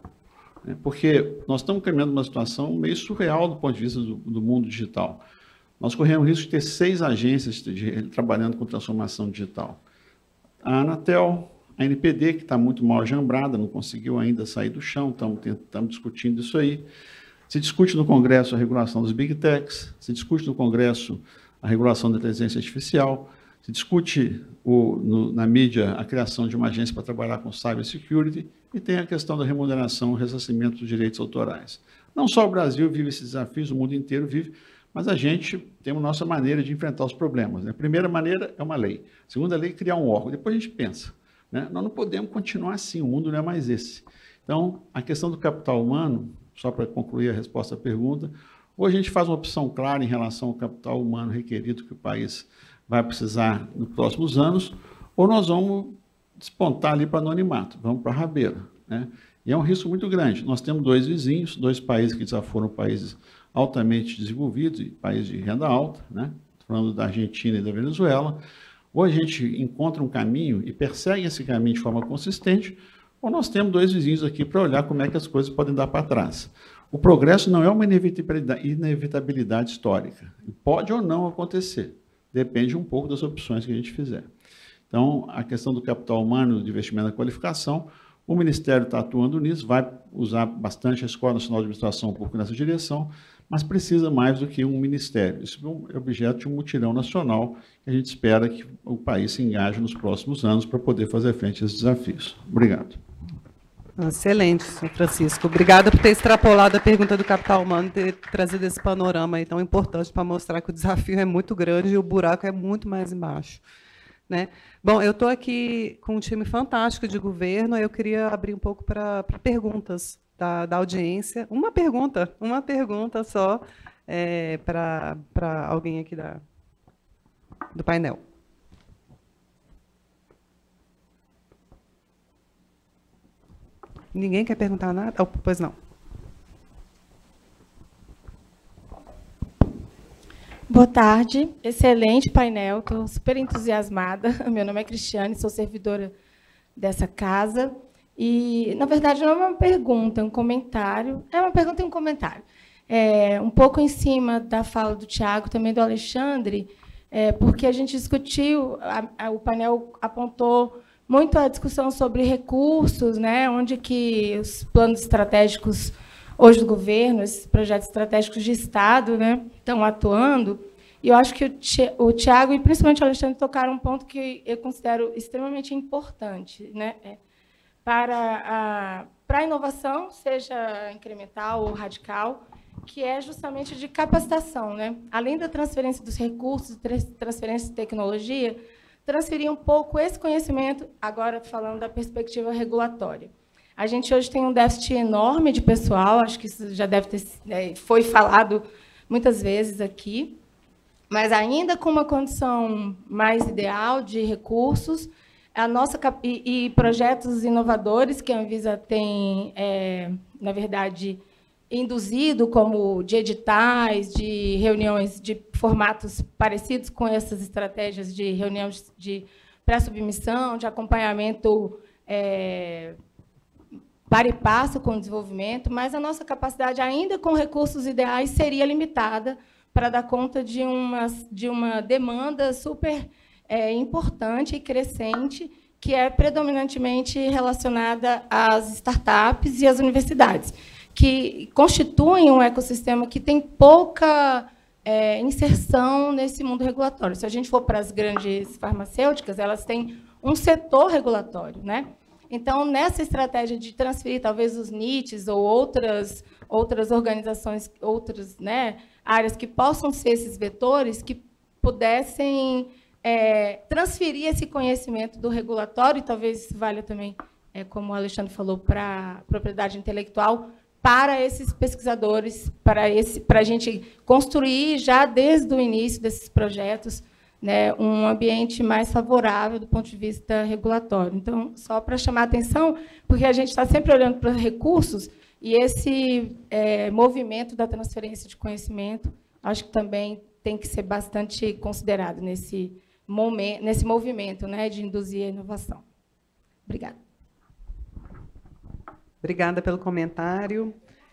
Porque nós estamos caminhando uma situação meio surreal do ponto de vista do, do mundo digital. Nós corremos o risco de ter seis agências de, de, trabalhando com transformação digital. A Anatel, a N P D, que está muito mal ajambrada, não conseguiu ainda sair do chão, estamos, estamos discutindo isso aí. Se discute no Congresso a regulação dos Big Techs, se discute no Congresso a regulação da inteligência artificial, se discute o, no, na mídia a criação de uma agência para trabalhar com cybersecurity e tem a questão da remuneração e ressarcimento dos direitos autorais. Não só o Brasil vive esses desafios, o mundo inteiro vive, mas a gente tem a nossa maneira de enfrentar os problemas, né? A primeira maneira é uma lei. A segunda lei é criar um órgão. Depois a gente pensa, né? Nós não podemos continuar assim, o mundo não é mais esse. Então, a questão do capital humano, só para concluir a resposta à pergunta, hoje a gente faz uma opção clara em relação ao capital humano requerido que o país vai precisar nos próximos anos, ou nós vamos despontar ali para anonimato, vamos para a rabeira, né? E é um risco muito grande. Nós temos dois vizinhos, dois países que já foram países altamente desenvolvidos, e países de renda alta, né? Falando da Argentina e da Venezuela, Ou a gente encontra um caminho e persegue esse caminho de forma consistente, ou nós temos dois vizinhos aqui para olhar como é que as coisas podem dar para trás. O progresso não é uma inevitabilidade, inevitabilidade histórica. Pode ou não acontecer. Depende um pouco das opções que a gente fizer. Então, a questão do capital humano, do investimento na qualificação, o Ministério está atuando nisso, vai usar bastante a Escola Nacional de Administração um pouco nessa direção, mas precisa mais do que um ministério. Isso é objeto de um mutirão nacional que a gente espera que o país se engaje nos próximos anos para poder fazer frente a esses desafios. Obrigado. Excelente, senhor Francisco. Obrigada por ter extrapolado a pergunta do capital humano e ter trazido esse panorama aí tão importante para mostrar que o desafio é muito grande e o buraco é muito mais embaixo. Né? Bom, eu estou aqui com um time fantástico de governo, eu queria abrir um pouco para perguntas da, da audiência. Uma pergunta, uma pergunta só é, para alguém aqui da, do painel. Ninguém quer perguntar nada? Oh, pois não. Boa tarde, excelente painel, estou super entusiasmada. Meu nome é Cristiane, sou servidora dessa casa. E, na verdade, não é uma pergunta, é um comentário. É uma pergunta e um comentário. É, um pouco em cima da fala do Tiago, também do Alexandre, é, porque a gente discutiu, a, a, o painel apontou muito a discussão sobre recursos, né, onde que os planos estratégicos hoje do governo, esses projetos estratégicos de Estado, né, estão atuando. E eu acho que o Tiago e principalmente o Alexandre tocaram um ponto que eu considero extremamente importante, né, para a, para a inovação, seja incremental ou radical, que é justamente de capacitação, né? Além da transferência dos recursos, transferência de tecnologia, transferir um pouco esse conhecimento, agora falando da perspectiva regulatória. A gente hoje tem um déficit enorme de pessoal, acho que isso já deve ter, é, foi falado muitas vezes aqui, mas ainda com uma condição mais ideal de recursos, a nossa e, e projetos inovadores que a Anvisa tem, é, na verdade, induzido, como de editais, de reuniões de formatos parecidos com essas estratégias de reuniões de pré-submissão, de acompanhamento é, para e passo com o desenvolvimento, mas a nossa capacidade, ainda com recursos ideais, seria limitada para dar conta de uma, de uma demanda super é, importante e crescente, que é predominantemente relacionada às startups e às universidades, que constituem um ecossistema que tem pouca é, inserção nesse mundo regulatório. Se a gente for para as grandes farmacêuticas, elas têm um setor regulatório, né? Então, nessa estratégia de transferir, talvez, os N I Ts ou outras, outras organizações, outras, né, áreas que possam ser esses vetores, que pudessem é, transferir esse conhecimento do regulatório, e talvez valha também, é, como o Alexandre falou, para a propriedade intelectual, para esses pesquisadores, para, esse, para a gente construir, já desde o início desses projetos, né, um ambiente mais favorável do ponto de vista regulatório. Então, só para chamar a atenção, porque a gente está sempre olhando para recursos, e esse é, movimento da transferência de conhecimento, acho que também tem que ser bastante considerado nesse, momento, nesse movimento, né, de induzir a inovação. Obrigada. Obrigada pelo comentário.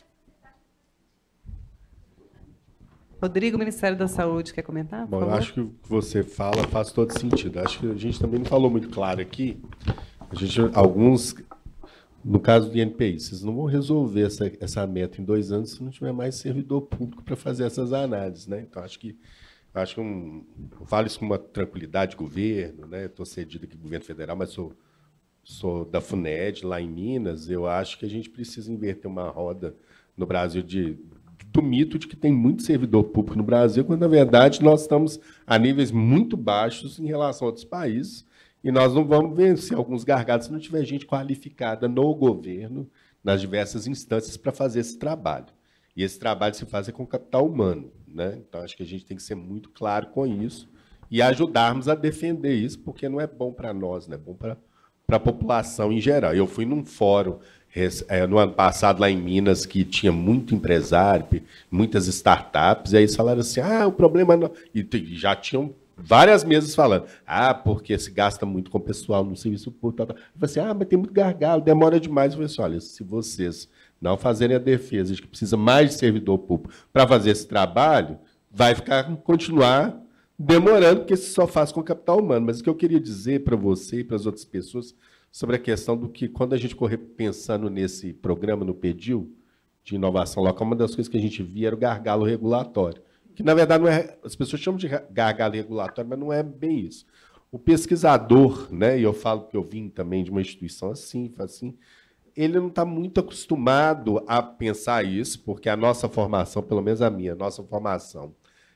Rodrigo, Ministério da Saúde, quer comentar? Bom, eu acho que o que você fala faz todo sentido. Acho que a gente também não falou muito claro aqui. A gente, alguns, no caso do I N P I, vocês não vão resolver essa, essa meta em dois anos se não tiver mais servidor público para fazer essas análises, né? Então, acho que acho que um, eu falo isso com uma tranquilidade de governo, né? Estou cedido aqui do governo federal, mas sou sou da FUNED, lá em Minas. Eu acho que a gente precisa inverter uma roda no Brasil de do mito de que tem muito servidor público no Brasil, quando, na verdade, nós estamos a níveis muito baixos em relação a outros países, e nós não vamos vencer alguns gargalos se não tiver gente qualificada no governo, nas diversas instâncias, para fazer esse trabalho. E esse trabalho se faz com capital humano, né? Então, acho que a gente tem que ser muito claro com isso e ajudarmos a defender isso, porque não é bom para nós, não é bom para para a população em geral. Eu fui num fórum é, no ano passado lá em Minas, que tinha muito empresário, muitas startups, e aí eles falaram assim, ah, o problema não... E já tinham várias mesas falando, ah, porque se gasta muito com o pessoal no serviço público. Eu falei assim, ah, mas tem muito gargalo, demora demais. Eu falei assim, olha, se vocês não fazerem a defesa de que precisa mais de servidor público para fazer esse trabalho, vai ficar, continuar demorando, porque isso só faz com o capital humano. Mas o que eu queria dizer para você e para as outras pessoas sobre a questão do que, quando a gente correr pensando nesse programa, no PEDIL, de inovação local, uma das coisas que a gente via era o gargalo regulatório. Que, na verdade, não é, as pessoas chamam de gargalo regulatório, mas não é bem isso. O pesquisador, né, e eu falo que eu vim também de uma instituição assim, assim, ele não está muito acostumado a pensar isso, porque a nossa formação, pelo menos a minha, a nossa formação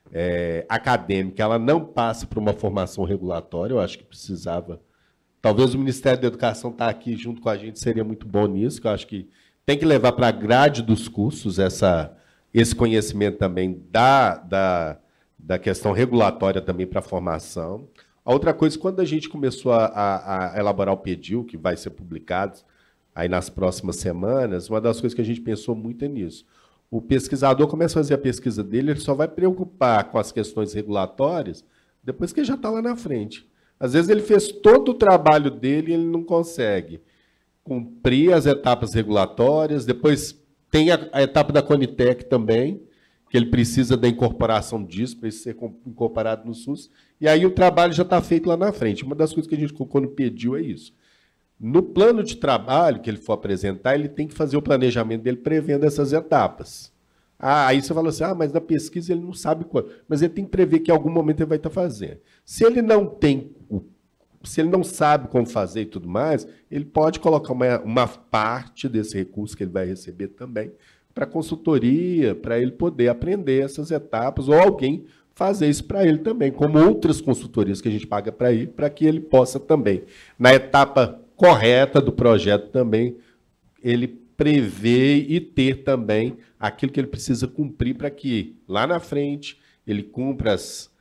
é, acadêmica, ela não passa por uma formação regulatória, eu acho que precisava. Talvez o Ministério da Educação estar aqui junto com a gente seria muito bom nisso, que eu acho que tem que levar para a grade dos cursos essa, esse conhecimento também da, da, da questão regulatória também para a formação. A outra coisa, quando a gente começou a, a, a elaborar o PEDIL, que vai ser publicado aí nas próximas semanas, uma das coisas que a gente pensou muito é nisso. O pesquisador começa a fazer a pesquisa dele, ele só vai preocupar com as questões regulatórias depois que ele já está lá na frente. Às vezes ele fez todo o trabalho dele e ele não consegue cumprir as etapas regulatórias. Depois tem a, a etapa da Conitec também, que ele precisa da incorporação disso para isso ser incorporado no SUS. E aí o trabalho já está feito lá na frente. Uma das coisas que a gente colocou no PEDIL é isso. No plano de trabalho que ele for apresentar, ele tem que fazer o planejamento dele prevendo essas etapas. Ah, aí você fala assim, ah, mas na pesquisa ele não sabe quando. Mas ele tem que prever que em algum momento ele vai estar fazendo. Se ele não tem, o, se ele não sabe como fazer e tudo mais, ele pode colocar uma, uma parte desse recurso que ele vai receber também para consultoria, para ele poder aprender essas etapas, ou alguém fazer isso para ele também, como outras consultorias que a gente paga para ele, para que ele possa também, na etapa correta do projeto também, ele prever e ter também aquilo que ele precisa cumprir para que, lá na frente, ele cumpra as,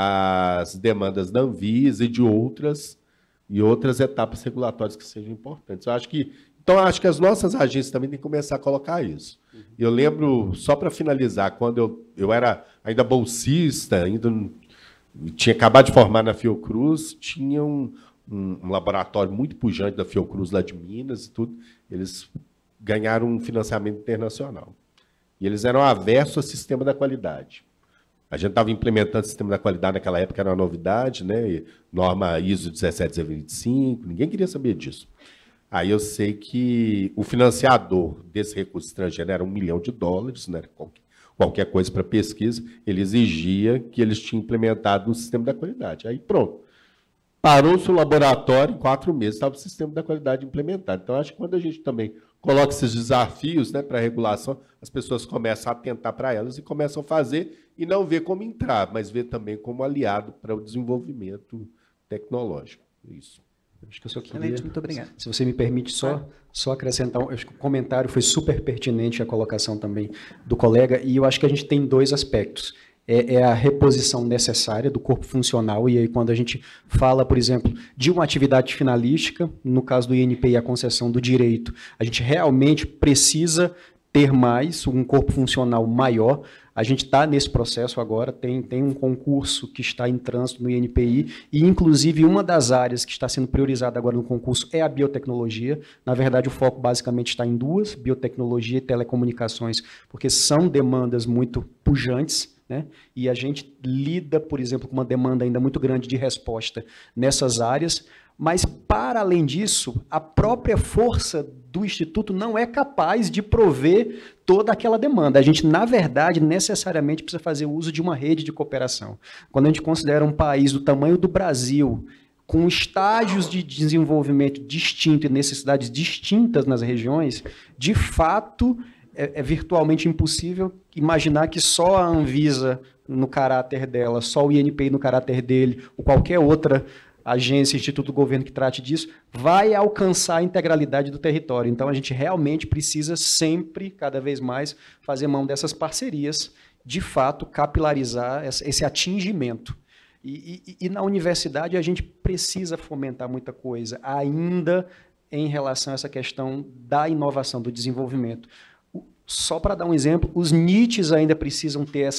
as demandas da Anvisa e de outras, e outras etapas regulatórias que sejam importantes. Eu acho que, então, acho que as nossas agências também têm que começar a colocar isso. Uhum. Eu lembro, só para finalizar, quando eu, eu era ainda bolsista, ainda não, tinha acabado de formar na Fiocruz, tinha um, um, um laboratório muito pujante da Fiocruz lá de Minas e tudo, eles ganharam um financiamento internacional. E eles eram aversos ao sistema da qualidade. A gente estava implementando o sistema da qualidade naquela época, era uma novidade, né? Norma I S O dezessete zero vinte e cinco, ninguém queria saber disso. Aí eu sei que o financiador desse recurso estrangeiro era um milhão de dólares, né? Qualquer coisa para pesquisa, ele exigia que eles tinham implementado o sistema da qualidade. Aí pronto. Parou-se o laboratório, em quatro meses estava o sistema da qualidade implementado. Então, acho que quando a gente também coloca esses desafios, né, para a regulação, as pessoas começam a atentar para elas e começam a fazer, e não ver como entrar, mas ver também como aliado para o desenvolvimento tecnológico. Isso. Acho que eu só queria, muito obrigado. Se você me permite só, só acrescentar, um, acho que o comentário foi super pertinente, a colocação também do colega, e eu acho que a gente tem dois aspectos. É, é a reposição necessária do corpo funcional, e aí quando a gente fala, por exemplo, de uma atividade finalística, no caso do I N P I, a concessão do direito, a gente realmente precisa ter mais, um corpo funcional maior. A gente está nesse processo agora, tem, tem um concurso que está em trânsito no I N P I, e inclusive uma das áreas que está sendo priorizada agora no concurso é a biotecnologia. Na verdade, o foco basicamente está em duas, biotecnologia e telecomunicações, porque são demandas muito pujantes, né? E a gente lida, por exemplo, com uma demanda ainda muito grande de resposta nessas áreas, mas, para além disso, a própria força do Instituto não é capaz de prover toda aquela demanda. A gente, na verdade, necessariamente precisa fazer uso de uma rede de cooperação. Quando a gente considera um país do tamanho do Brasil, com estágios de desenvolvimento distintos e necessidades distintas nas regiões, de fato, é, é virtualmente impossível imaginar que só a Anvisa, no caráter dela, só o I N P I no caráter dele, ou qualquer outra agência, instituto do governo que trate disso, vai alcançar a integralidade do território. Então, a gente realmente precisa sempre, cada vez mais, fazer mão dessas parcerias, de fato, capilarizar esse atingimento. E, e, e na universidade, a gente precisa fomentar muita coisa, ainda em relação a essa questão da inovação, do desenvolvimento. Só para dar um exemplo, os N I Ts ainda precisam ter essa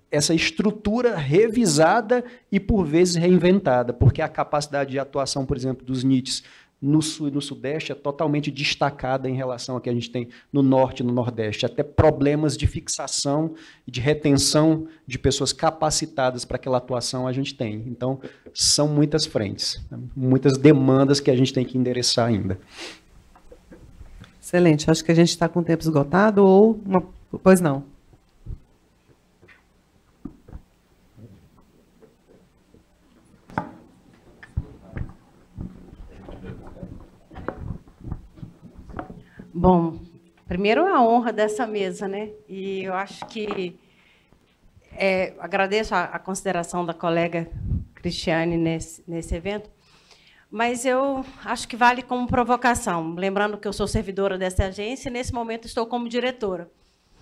essa estrutura revisada e, por vezes, reinventada, porque a capacidade de atuação, por exemplo, dos N I Ts no sul e no sudeste é totalmente destacada em relação ao que a gente tem no norte e no nordeste. Até problemas de fixação e de retenção de pessoas capacitadas para aquela atuação a gente tem. Então, são muitas frentes, muitas demandas que a gente tem que endereçar ainda. Excelente. Acho que a gente está com o tempo esgotado ou... Uma... Pois não. Bom, primeiro a honra dessa mesa, né? E eu acho que é, agradeço a, a consideração da colega Cristiane nesse, nesse evento, mas eu acho que vale como provocação, lembrando que eu sou servidora dessa agência e, nesse momento, estou como diretora.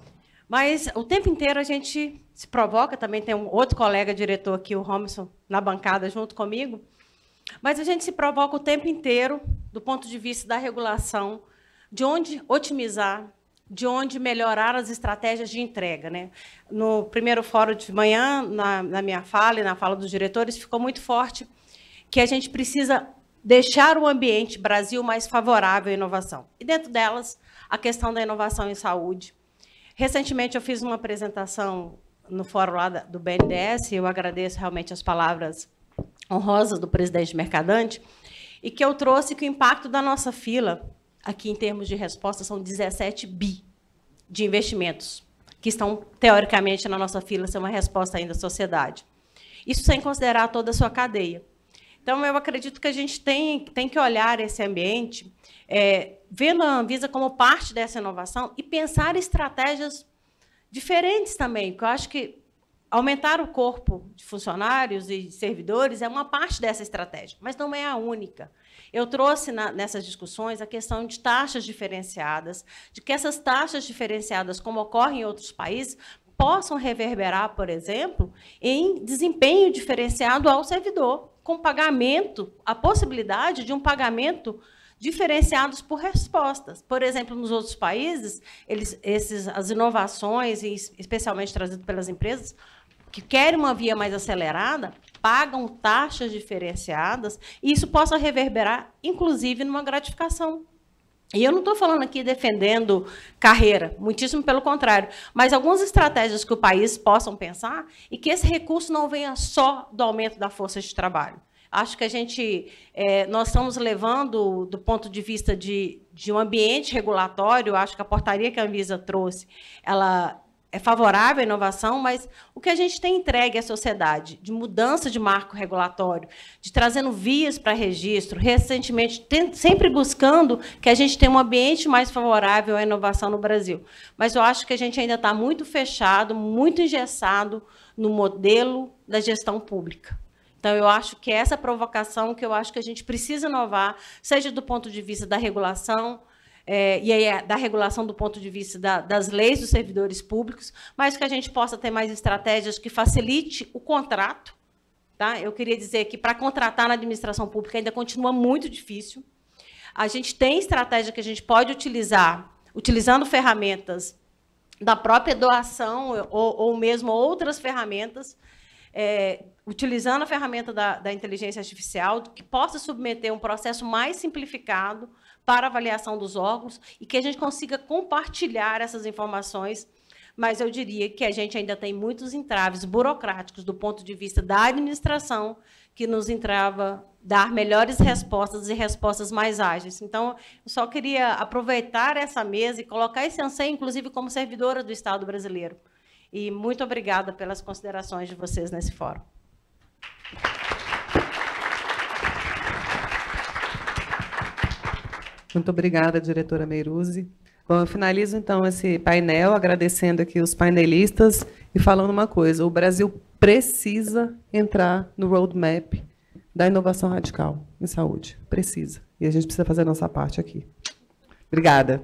Mas o tempo inteiro a gente se provoca, também tem um outro colega diretor aqui, o Robson, na bancada junto comigo, mas a gente se provoca o tempo inteiro do ponto de vista da regulação, de onde otimizar, de onde melhorar as estratégias de entrega, né? No primeiro fórum de manhã, na, na minha fala e na fala dos diretores, ficou muito forte que a gente precisa deixar o ambiente Brasil mais favorável à inovação. E, dentro delas, a questão da inovação em saúde. Recentemente, eu fiz uma apresentação no fórum lá do B N D E S, e eu agradeço realmente as palavras honrosas do presidente Mercadante, e que eu trouxe que o impacto da nossa fila, aqui em termos de resposta, são dezessete bi de investimentos, que estão, teoricamente, na nossa fila, ser uma resposta ainda à sociedade. Isso sem considerar toda a sua cadeia. Então, eu acredito que a gente tem, tem que olhar esse ambiente, é, vendo a Anvisa como parte dessa inovação e pensar estratégias diferentes também, porque eu acho que aumentar o corpo de funcionários e servidores é uma parte dessa estratégia, mas não é a única. Eu trouxe na, nessas discussões a questão de taxas diferenciadas, de que essas taxas diferenciadas, como ocorre em outros países, possam reverberar, por exemplo, em desempenho diferenciado ao servidor, com pagamento, a possibilidade de um pagamento diferenciados por respostas. Por exemplo, nos outros países, eles, esses, as inovações, e especialmente trazidas pelas empresas, que querem uma via mais acelerada, pagam taxas diferenciadas, e isso possa reverberar, inclusive, numa gratificação. E eu não estou falando aqui defendendo carreira, muitíssimo pelo contrário, mas algumas estratégias que o país possam pensar e que esse recurso não venha só do aumento da força de trabalho. Acho que a gente, é, nós estamos levando, do ponto de vista de, de um ambiente regulatório, acho que a portaria que a Anvisa trouxe, ela é favorável à inovação, mas o que a gente tem entregue à sociedade de mudança de marco regulatório, de trazendo vias para registro, recentemente, tem, sempre buscando que a gente tenha um ambiente mais favorável à inovação no Brasil. Mas eu acho que a gente ainda está muito fechado, muito engessado no modelo da gestão pública. Então, eu acho que essa provocação que eu acho que a gente precisa inovar, seja do ponto de vista da regulação, É, e aí, da regulação do ponto de vista da, das leis dos servidores públicos, mas que a gente possa ter mais estratégias que facilite o contrato. Tá? Eu queria dizer que, para contratar na administração pública, ainda continua muito difícil. A gente tem estratégia que a gente pode utilizar, utilizando ferramentas da própria doação ou, ou mesmo outras ferramentas, é, utilizando a ferramenta da, da inteligência artificial, que possa submeter um processo mais simplificado para avaliação dos órgãos e que a gente consiga compartilhar essas informações, mas eu diria que a gente ainda tem muitos entraves burocráticos do ponto de vista da administração que nos entrava dar melhores respostas e respostas mais ágeis. Então, eu só queria aproveitar essa mesa e colocar esse anseio, inclusive, como servidora do Estado brasileiro. E muito obrigada pelas considerações de vocês nesse fórum. Muito obrigada, diretora Meiruzi. Bom, eu finalizo, então, esse painel, agradecendo aqui os painelistas e falando uma coisa: o Brasil precisa entrar no roadmap da inovação radical em saúde. Precisa. E a gente precisa fazer a nossa parte aqui. Obrigada.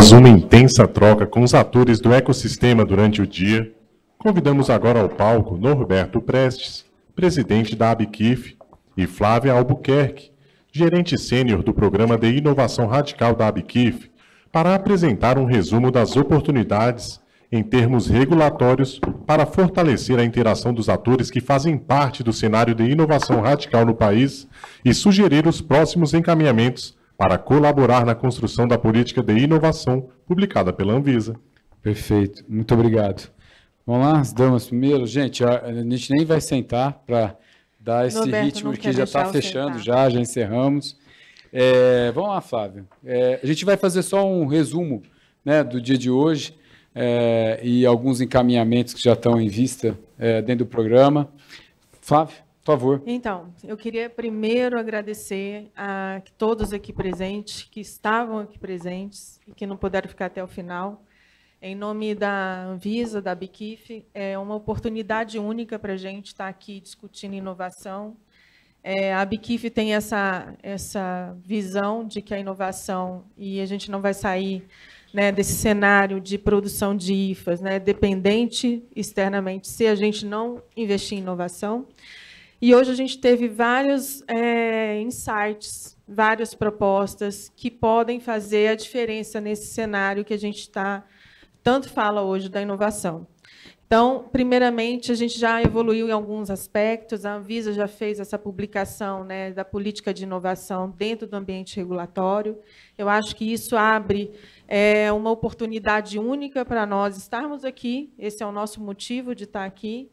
Após uma intensa troca com os atores do ecossistema durante o dia, convidamos agora ao palco Norberto Prestes, presidente da Abqif, e Flávia Albuquerque, gerente sênior do Programa de Inovação Radical da Abqif, para apresentar um resumo das oportunidades em termos regulatórios para fortalecer a interação dos atores que fazem parte do cenário de inovação radical no país e sugerir os próximos encaminhamentos para colaborar na construção da política de inovação publicada pela Anvisa. Perfeito, muito obrigado. Vamos lá, as damas primeiro. Gente, a, a gente nem vai sentar para dar esse Norberto, ritmo não que quer já está deixar eu fechando, sentar. já, já encerramos. É, vamos lá, Flávio. É, a gente vai fazer só um resumo, né, do dia de hoje é, e alguns encaminhamentos que já estão em vista é, dentro do programa. Flávio, por favor. Então, eu queria primeiro agradecer a todos aqui presentes, que estavam aqui presentes e que não puderam ficar até o final. Em nome da Anvisa, da Abqif, é uma oportunidade única para a gente estar aqui discutindo inovação. É, a Abqif tem essa, essa visão de que a inovação, e a gente não vai sair, né, desse cenário de produção de I F As, né, dependente externamente, se a gente não investir em inovação. E hoje a gente teve vários é, insights, várias propostas que podem fazer a diferença nesse cenário que a gente está, tanto fala hoje da inovação. Então, primeiramente, a gente já evoluiu em alguns aspectos, a Anvisa já fez essa publicação, né, da política de inovação dentro do ambiente regulatório. Eu acho que isso abre é, uma oportunidade única para nós estarmos aqui, esse é o nosso motivo de estar aqui.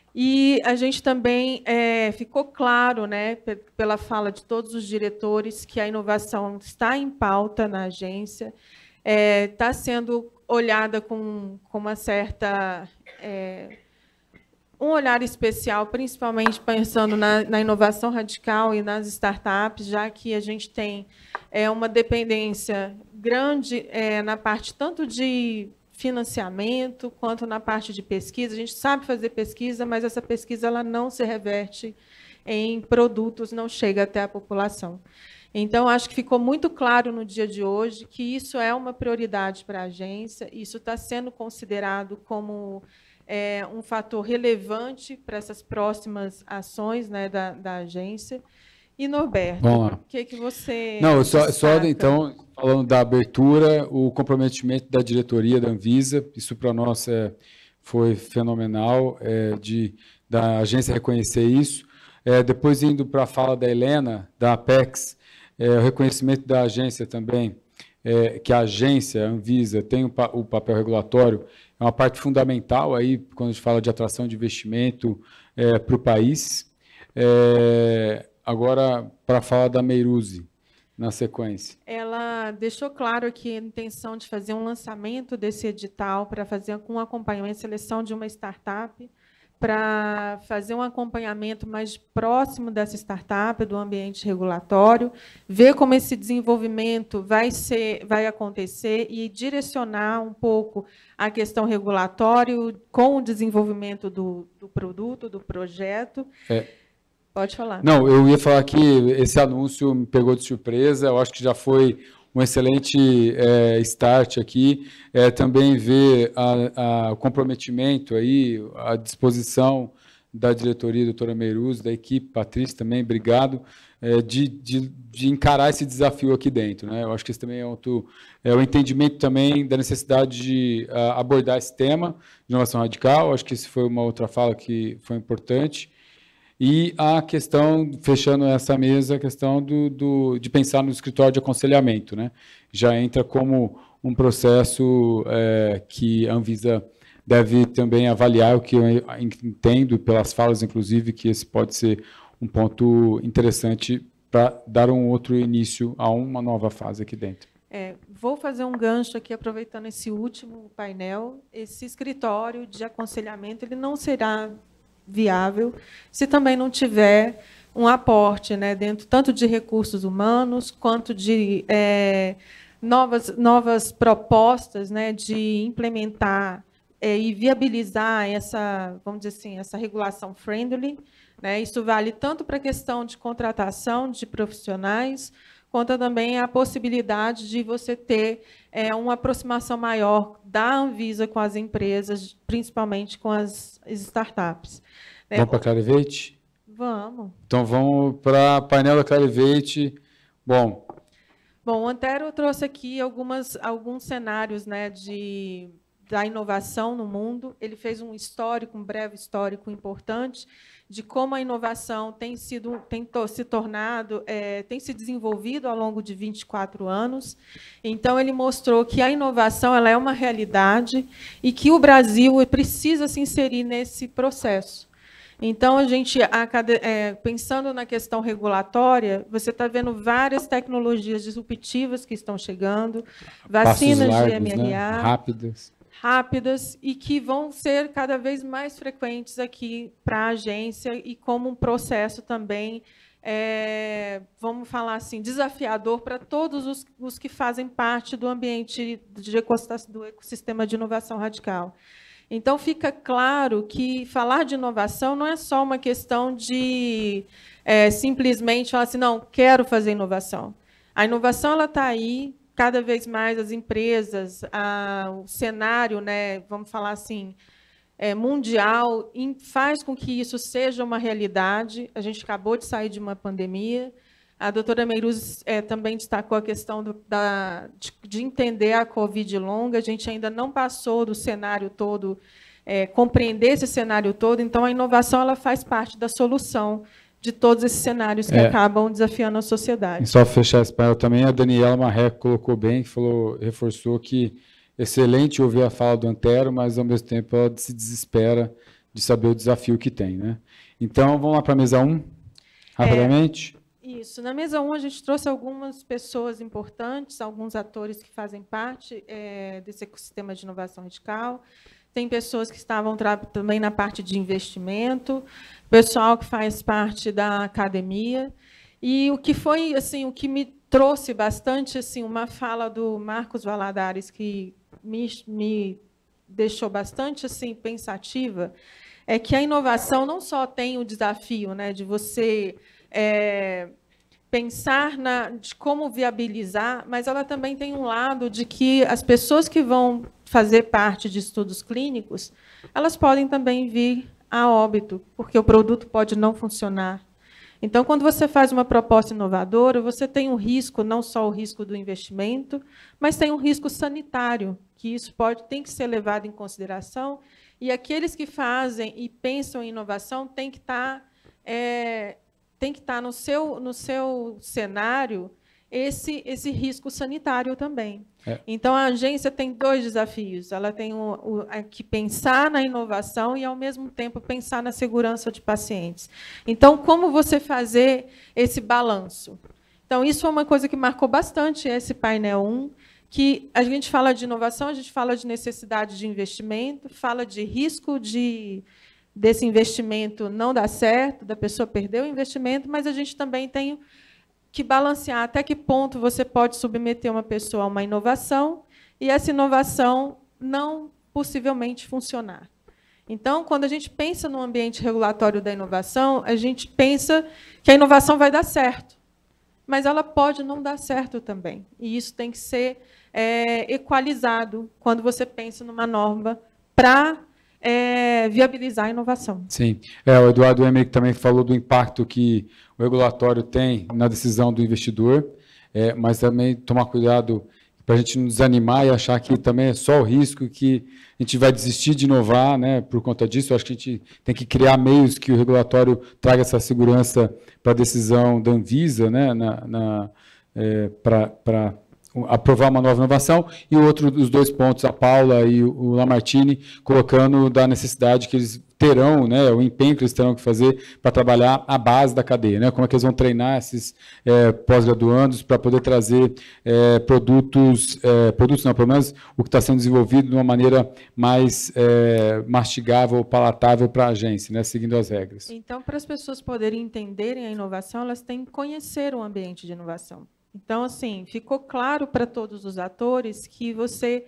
E a gente também é, ficou claro, né, pela fala de todos os diretores, que a inovação está em pauta na agência, é, está sendo olhada com, com uma certa... É, um olhar especial, principalmente pensando na, na inovação radical e nas startups, já que a gente tem é, uma dependência grande é, na parte tanto de financiamento quanto na parte de pesquisa. A gente sabe fazer pesquisa, mas essa pesquisa ela não se reverte em produtos, não chega até a população. Então, acho que ficou muito claro no dia de hoje que isso é uma prioridade para a agência, isso está sendo considerado como é, um fator relevante para essas próximas ações, né, da, da agência. E, Norberto, o que, que você... Não, só, só, então, falando da abertura, o comprometimento da diretoria da Anvisa, isso para nós é, foi fenomenal, é, de, da agência reconhecer isso. É, depois, indo para a fala da Helena, da Apex, é, o reconhecimento da agência também, é, que a agência, a Anvisa, tem o, pa, o papel regulatório, é uma parte fundamental aí, quando a gente fala de atração de investimento é, para o país. É, agora, para a fala da Meiruzi, na sequência. Ela deixou claro aqui a intenção de fazer um lançamento desse edital para fazer um acompanhamento, seleção de uma startup, para fazer um acompanhamento mais próximo dessa startup, do ambiente regulatório, ver como esse desenvolvimento vai, ser, vai acontecer e direcionar um pouco a questão regulatória com o desenvolvimento do, do produto, do projeto. É. Pode falar. Não, eu ia falar que esse anúncio me pegou de surpresa, eu acho que já foi um excelente é, start aqui, é, também ver a, a, o comprometimento, aí, a disposição da diretoria, doutora Meiruzi, da equipe, Patrícia também, obrigado, é, de, de, de encarar esse desafio aqui dentro, né? Eu acho que esse também é, outro, é o entendimento também da necessidade de uh, abordar esse tema de inovação radical, acho que esse foi uma outra fala que foi importante. E a questão, fechando essa mesa, a questão do, do, de pensar no escritório de aconselhamento, né? Já entra como um processo é, que a Anvisa deve também avaliar, o que eu entendo pelas falas, inclusive, que esse pode ser um ponto interessante para dar um outro início a uma nova fase aqui dentro. É, vou fazer um gancho aqui, aproveitando esse último painel. Esse escritório de aconselhamento ele não será viável se também não tiver um aporte, né, dentro tanto de recursos humanos quanto de é, novas, novas propostas, né, de implementar é, e viabilizar essa, vamos dizer assim, essa regulação friendly, né? Isso vale tanto para a questão de contratação de profissionais quanto também a possibilidade de você ter é, uma aproximação maior da Anvisa com as empresas, principalmente com as startups. Vamos para a Clarivate? Vamos. Então, vamos para o painel da Clarivate. Bom, Bom, o Antero trouxe aqui algumas, alguns cenários, né, de, da inovação no mundo. Ele fez um histórico, um breve histórico importante de como a inovação tem sido, tem to, se tornado, é, tem se desenvolvido ao longo de vinte e quatro anos. Então, ele mostrou que a inovação ela é uma realidade e que o Brasil precisa se inserir nesse processo. Então, a gente, a, é, pensando na questão regulatória, você está vendo várias tecnologias disruptivas que estão chegando, vacinas largos, de M R A, né? rápidas. rápidas, e que vão ser cada vez mais frequentes aqui para a agência e como um processo também, é, vamos falar assim, desafiador para todos os, os que fazem parte do ambiente de, do ecossistema de inovação radical. Então, fica claro que falar de inovação não é só uma questão de é, simplesmente falar assim, não, quero fazer inovação. A inovação ela está aí, cada vez mais as empresas, a, o cenário, né, vamos falar assim, é, mundial, in, faz com que isso seja uma realidade. A gente acabou de sair de uma pandemia. A doutora Meiruz é, também destacou a questão do, da, de, de entender a Covid longa. A gente ainda não passou do cenário todo, é, compreender esse cenário todo. Então, a inovação ela faz parte da solução de todos esses cenários que é, acabam desafiando a sociedade. E só fechar esse painel também, a Daniela Marreco colocou bem, falou, reforçou que excelente ouvir a fala do Antero, mas, ao mesmo tempo, ela se desespera de saber o desafio que tem, né? Então, vamos lá para a mesa um, rapidamente. É, isso. Na mesa um, a gente trouxe algumas pessoas importantes, alguns atores que fazem parte é, desse ecossistema de inovação radical. Tem pessoas que estavam também na parte de investimento, pessoal que faz parte da academia. E o que foi, assim, o que me trouxe bastante, assim, uma fala do Marcos Valadares que me, me deixou bastante, assim, pensativa, é que a inovação não só tem o desafio, né, de você é, pensar na, de como viabilizar, mas ela também tem um lado de que as pessoas que vão fazer parte de estudos clínicos, elas podem também vir a óbito, porque o produto pode não funcionar. Então, quando você faz uma proposta inovadora, você tem um risco, não só o risco do investimento, mas tem um risco sanitário, que isso pode, tem que ser levado em consideração, e aqueles que fazem e pensam em inovação têm que estar, é, tem que estar no seu, no seu cenário esse, esse risco sanitário também. É. Então, a agência tem dois desafios. Ela tem o, o, a que pensar na inovação e, ao mesmo tempo, pensar na segurança de pacientes. Então, como você fazer esse balanço? Então, isso é uma coisa que marcou bastante esse painel um, que a gente fala de inovação, a gente fala de necessidade de investimento, fala de risco de, desse investimento não dar certo, da pessoa perder o investimento, mas a gente também tem que balancear até que ponto você pode submeter uma pessoa a uma inovação e essa inovação não possivelmente funcionar. Então, quando a gente pensa no ambiente regulatório da inovação, a gente pensa que a inovação vai dar certo, mas ela pode não dar certo também. E isso tem que ser é, equalizado quando você pensa numa norma para é, viabilizar a inovação. Sim. É, o Eduardo Emmerich também falou do impacto que o regulatório tem na decisão do investidor, é, mas também tomar cuidado para a gente não desanimar e achar que também é só o risco que a gente vai desistir de inovar, né, por conta disso. Eu acho que a gente tem que criar meios que o regulatório traga essa segurança para a decisão da Anvisa, né, na, na, é, para aprovar uma nova inovação, e o outro dos dois pontos, a Paula e o Lamartine, colocando da necessidade que eles terão, né, o empenho que eles terão que fazer para trabalhar a base da cadeia, né, como é que eles vão treinar esses é, pós-graduandos para poder trazer é, produtos, é, produtos não, pelo menos o que está sendo desenvolvido de uma maneira mais é, mastigável, palatável para a agência, né, seguindo as regras. Então, para as pessoas poderem entenderem a inovação, elas têm que conhecer o ambiente de inovação. Então, assim, ficou claro para todos os atores que você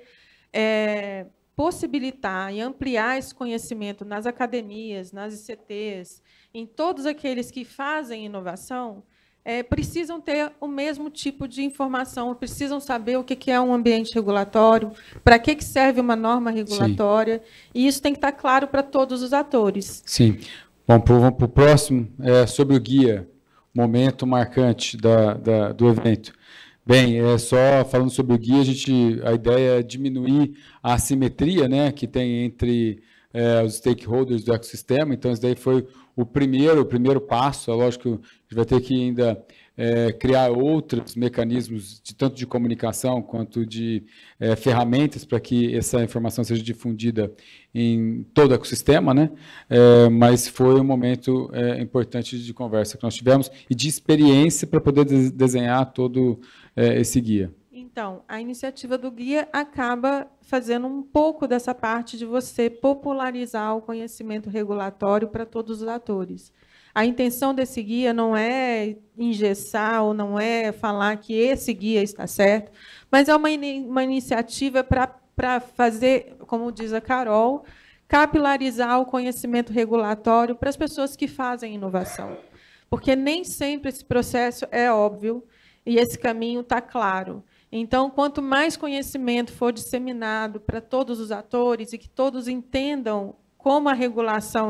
é, possibilitar e ampliar esse conhecimento nas academias, nas I C Tês, em todos aqueles que fazem inovação, é, precisam ter o mesmo tipo de informação, precisam saber o que que é um ambiente regulatório, para que que serve uma norma regulatória, Sim. e isso tem que estar claro para todos os atores. Sim. Bom, vamos para o próximo, é sobre o guia, momento marcante da, da, do evento. Bem, é só falando sobre o guia, a, gente, a ideia é diminuir a assimetria, né, que tem entre é, os stakeholders do ecossistema. Então, isso daí foi o primeiro, o primeiro passo. É lógico que a gente vai ter que ainda é, criar outros mecanismos, de, tanto de comunicação quanto de é, ferramentas para que essa informação seja difundida em todo o ecossistema, né? É, mas foi um momento é, importante de conversa que nós tivemos e de experiência para poder de desenhar todo é, esse guia. Então, a iniciativa do guia acaba fazendo um pouco dessa parte de você popularizar o conhecimento regulatório para todos os atores. A intenção desse guia não é engessar ou não é falar que esse guia está certo, mas é uma, in uma iniciativa para para fazer, como diz a Carol, capilarizar o conhecimento regulatório para as pessoas que fazem inovação. Porque nem sempre esse processo é óbvio e esse caminho está claro. Então, quanto mais conhecimento for disseminado para todos os atores e que todos entendam como a regulação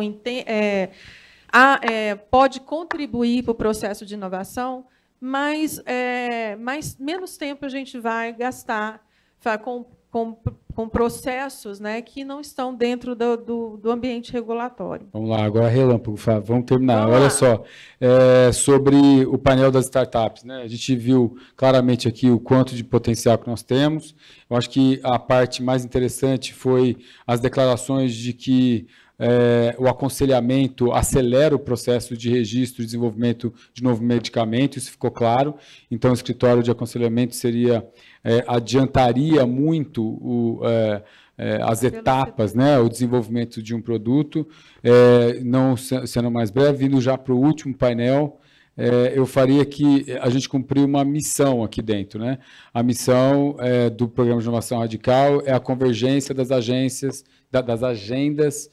é, a, é, pode contribuir para o processo de inovação, mais, é, mais, menos tempo a gente vai gastar com Com, com processos, né, que não estão dentro do, do, do ambiente regulatório. Vamos lá, agora relâmpago, Fábio, vamos terminar. Vamos Olha lá. só, é, sobre o painel das startups, né, a gente viu claramente aqui o quanto de potencial que nós temos. Eu acho que a parte mais interessante foi as declarações de que É, o aconselhamento acelera o processo de registro e desenvolvimento de novo medicamento, isso ficou claro. Então, o escritório de aconselhamento seria, é, adiantaria muito o, é, é, as etapas, né, o desenvolvimento de um produto. É, não sendo mais breve, indo já para o último painel, é, eu faria que a gente cumpriu uma missão aqui dentro, né? A missão é, do Programa de Inovação Radical é a convergência das agências, da, das agendas,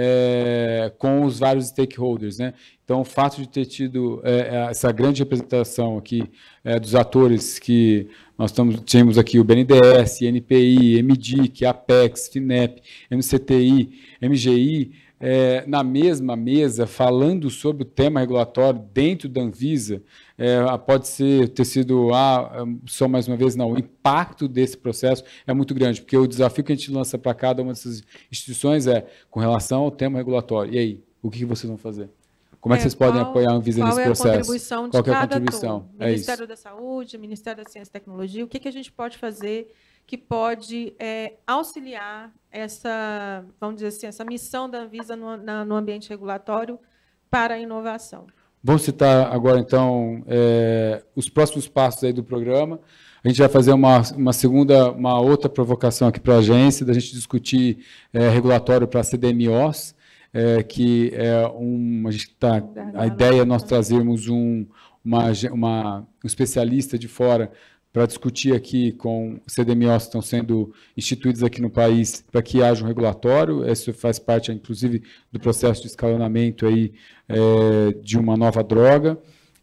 É, com os vários stakeholders, né? Então, o fato de ter tido é, essa grande representação aqui é, dos atores que nós estamos, tínhamos aqui o B N D E S, N P I, M D I C, Apex, FINEP, M C T I, M G I, é, na mesma mesa, falando sobre o tema regulatório dentro da Anvisa, é, pode ser, ter sido, ah, só mais uma vez, não, o impacto desse processo é muito grande, porque o desafio que a gente lança para cada uma dessas instituições é com relação ao tema regulatório. E aí, o que vocês vão fazer? Como é, é que vocês qual, podem apoiar a Anvisa nesse processo? Qual é a contribuição de qual é a cada contribuição? ator? Ministério da Saúde, Ministério da Ciência e Tecnologia, o que, que a gente pode fazer que pode é, auxiliar essa, vamos dizer assim, essa missão da Anvisa no, na, no ambiente regulatório para a inovação? Vamos citar agora, então, é, os próximos passos aí do programa. A gente vai fazer uma, uma segunda, uma outra provocação aqui para a agência, da gente discutir é, regulatório para C D M Os, é, que é um, a gente tá, a ideia é nós trazermos um, uma, uma, um especialista de fora para discutir aqui com C D M Os que estão sendo instituídos aqui no país para que haja um regulatório. Isso faz parte, inclusive, do processo de escalonamento aí, é, de uma nova droga.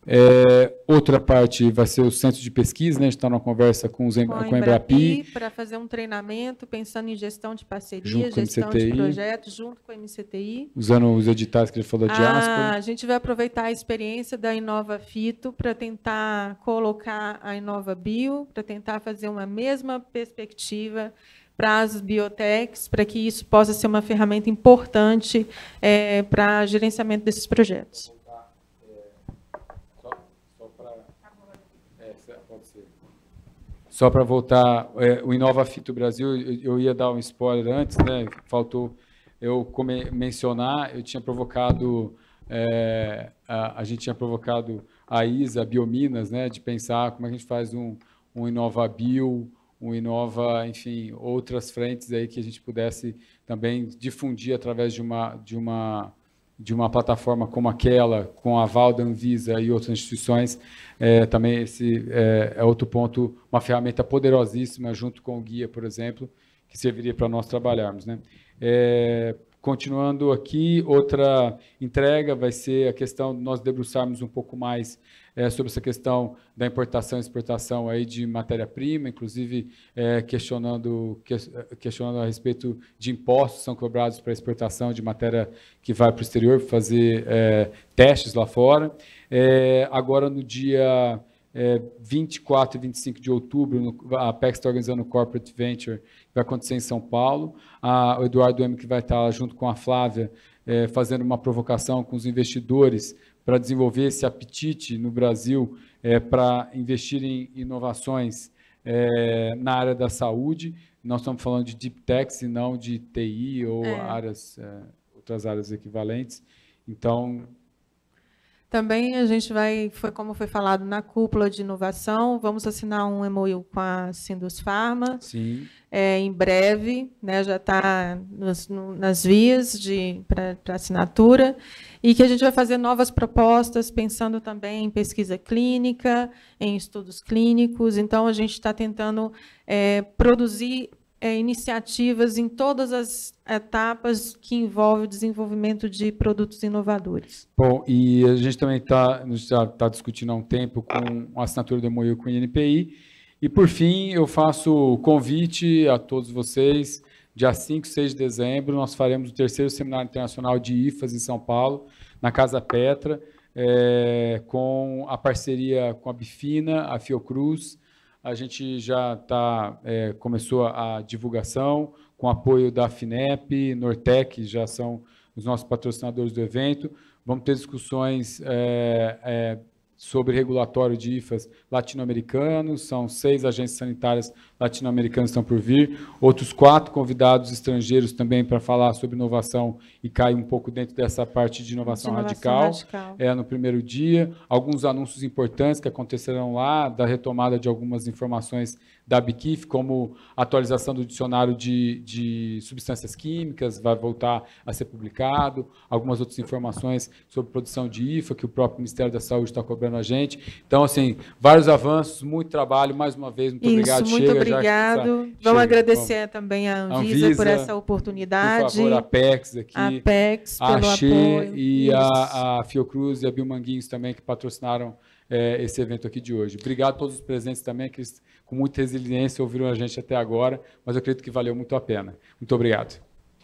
É, outra parte vai ser o centro de pesquisa, né? A gente está numa conversa com, os, com, com a Embrapi. Para fazer um treinamento, pensando em gestão de parceria, junto gestão de projetos, junto com a M C T I. Usando os editais que a gente falou da diáspora. Ah, a gente vai aproveitar a experiência da Inova Fito para tentar colocar a Inova Bio, para tentar fazer uma mesma perspectiva para as biotechs, para que isso possa ser uma ferramenta importante é, para gerenciamento desses projetos. Só para voltar, é, o Inova Fito Brasil, eu, eu ia dar um spoiler antes, né? Faltou eu come, mencionar, eu tinha provocado, é, a, a gente tinha provocado a ISA, a Biominas, né? De pensar como é que a gente faz um, um Inova Bio, um Inova, enfim, outras frentes aí que a gente pudesse também difundir através de uma, de uma, de uma plataforma como aquela, com a aval da Anvisa e outras instituições. É, também esse é, é outro ponto, uma ferramenta poderosíssima junto com o guia, por exemplo, que serviria para nós trabalharmos, né? É, continuando aqui, outra entrega vai ser a questão de nós debruçarmos um pouco mais é, sobre essa questão da importação e exportação aí de matéria-prima, inclusive é, questionando, que, questionando a respeito de impostos que são cobrados para a exportação de matéria que vai para o exterior, para fazer é, testes lá fora. É, agora, no dia é, vinte e quatro e vinte e cinco de outubro, no, a Apex está organizando o Corporate Venture, que vai acontecer em São Paulo. A, o Eduardo M, que vai estar junto com a Flávia, é, fazendo uma provocação com os investidores para desenvolver esse apetite no Brasil é, para investir em inovações é, na área da saúde. Nós estamos falando de Deep Tech e não de T I ou É. áreas, é, outras áreas equivalentes. Então, Também a gente vai, foi como foi falado na cúpula de inovação, vamos assinar um M O U com a Sindus Pharma. Sim. É, em breve, né, já está nas, no- nas vias para assinatura, e que a gente vai fazer novas propostas, pensando também em pesquisa clínica, em estudos clínicos. Então, a gente está tentando é, produzir é, iniciativas em todas as etapas que envolvem o desenvolvimento de produtos inovadores. bom, e a gente também está já está discutindo há um tempo com a assinatura do M O U com o I N P I. E, por fim, eu faço o convite a todos vocês. Dia cinco e seis de dezembro, nós faremos o terceiro Seminário Internacional de I F A S em São Paulo, na Casa Petra, é, com a parceria com a Bifina, a Fiocruz. A gente já tá, é, começou a divulgação, com apoio da FINEP, Nortec, já são os nossos patrocinadores do evento. Vamos ter discussões é, é, sobre regulatório de I F A S latino-americanos, são seis agências sanitárias latino-americanas que estão por vir, outros quatro convidados estrangeiros também para falar sobre inovação e cai um pouco dentro dessa parte de inovação, De inovação radical, radical. É, no primeiro dia, alguns anúncios importantes que acontecerão lá, da retomada de algumas informações da B Q I F, como atualização do dicionário de, de substâncias químicas, vai voltar a ser publicado, algumas outras informações sobre produção de I F A, que o próprio Ministério da Saúde está cobrando a gente. Então, assim, vários avanços, muito trabalho, mais uma vez, muito Isso, obrigado. muito Chega, já que obrigado. essa- Vamos chega, agradecer vamos. também a Anvisa, Anvisa, por essa oportunidade. Por favor, a Apex aqui, A Apex a pelo Axê apoio. e Isso. a, a Fiocruz e a Biomanguinhos também, que patrocinaram é, esse evento aqui de hoje. Obrigado a todos os presentes também, que eles, com muita resiliência ouviram a gente até agora, mas eu acredito que valeu muito a pena. Muito obrigado.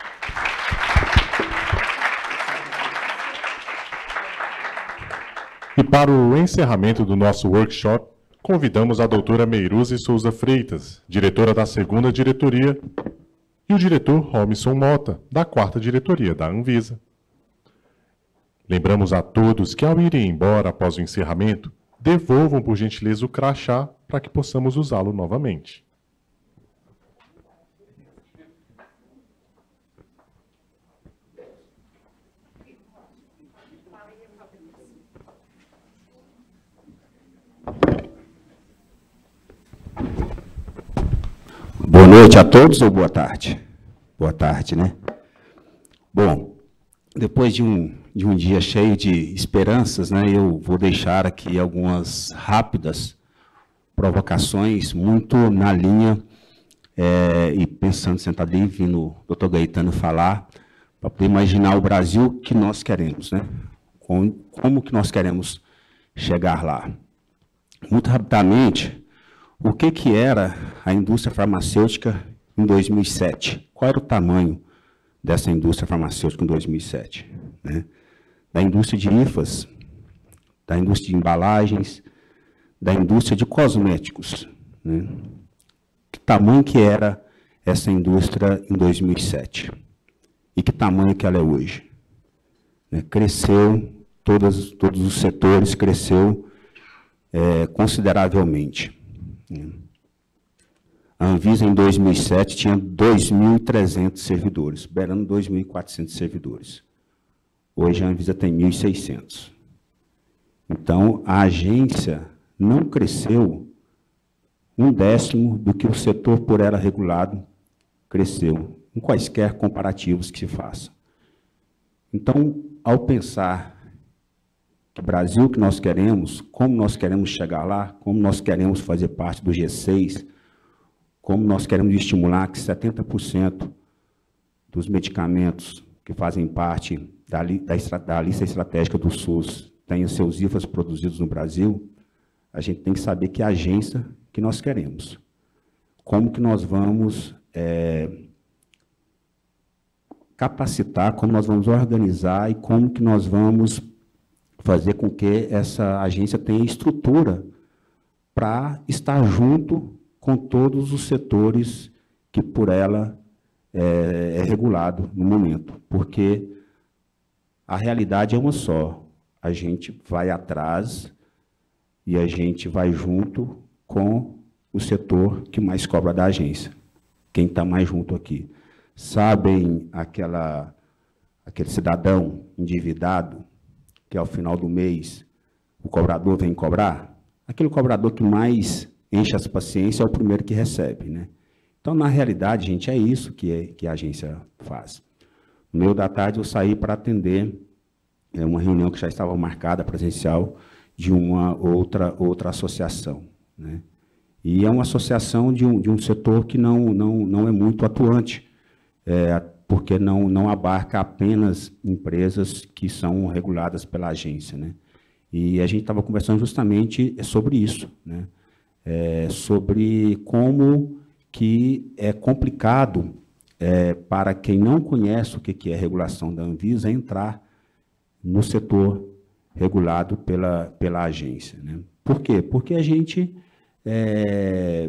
E para o encerramento do nosso workshop, convidamos a doutora Meiruze Souza Freitas, diretora da segunda diretoria, e o diretor Robinson Mota, da quarta diretoria da Anvisa. Lembramos a todos que, ao irem embora após o encerramento, devolvam por gentileza o crachá para que possamos usá-lo novamente. Boa noite a todos ou boa tarde? Boa tarde, né? Bom, depois de um, de um dia cheio de esperanças, né, eu vou deixar aqui algumas rápidas provocações, muito na linha, é, e pensando, sentado ali, vindo o doutor Gaetano falar, para poder imaginar o Brasil que nós queremos, né? Como, como que nós queremos chegar lá. Muito rapidamente, o que, que era a indústria farmacêutica em dois mil e sete? Qual era o tamanho dessa indústria farmacêutica em dois mil e sete? Né? Da indústria de I F A S, da indústria de embalagens, da indústria de cosméticos. Né? Que tamanho que era essa indústria em dois mil e sete? E que tamanho que ela é hoje? Né? Cresceu, todas, todos os setores cresceu é, consideravelmente. A Anvisa, em dois mil e sete, tinha dois mil e trezentos servidores, beirando dois mil e quatrocentos servidores. Hoje, a Anvisa tem mil e seiscentos. Então, a agência não cresceu um décimo do que o setor por ela regulado cresceu, em quaisquer comparativos que se façam. Então, ao pensar que o Brasil que nós queremos, como nós queremos chegar lá, como nós queremos fazer parte do G seis, como nós queremos estimular que setenta por cento dos medicamentos que fazem parte da, da, da lista estratégica do SUS têm os seus I F As produzidos no Brasil, a gente tem que saber que agência que nós queremos. Como que nós vamos é, capacitar, como nós vamos organizar e como que nós vamos fazer com que essa agência tenha estrutura para estar junto com todos os setores que por ela é, é regulado no momento. Porque a realidade é uma só. A gente vai atrás e a gente vai junto com o setor que mais cobra da agência. Quem está mais junto aqui. Sabem aquela, aquele cidadão endividado que ao final do mês o cobrador vem cobrar? Aquele cobrador que mais enche as paciências é o primeiro que recebe, né? Então, na realidade, gente, é isso que, é, que a agência faz. No meio da tarde, eu saí para atender é, uma reunião que já estava marcada, presencial, de uma outra, outra associação, né? E é uma associação de um, de um setor que não, não, não é muito atuante, é, porque não, não abarca apenas empresas que são reguladas pela agência, né? E a gente estava conversando justamente sobre isso, né? É, sobre como que é complicado é, para quem não conhece o que, que é regulação da Anvisa entrar no setor regulado pela, pela agência, né? Por quê? Porque a gente, é,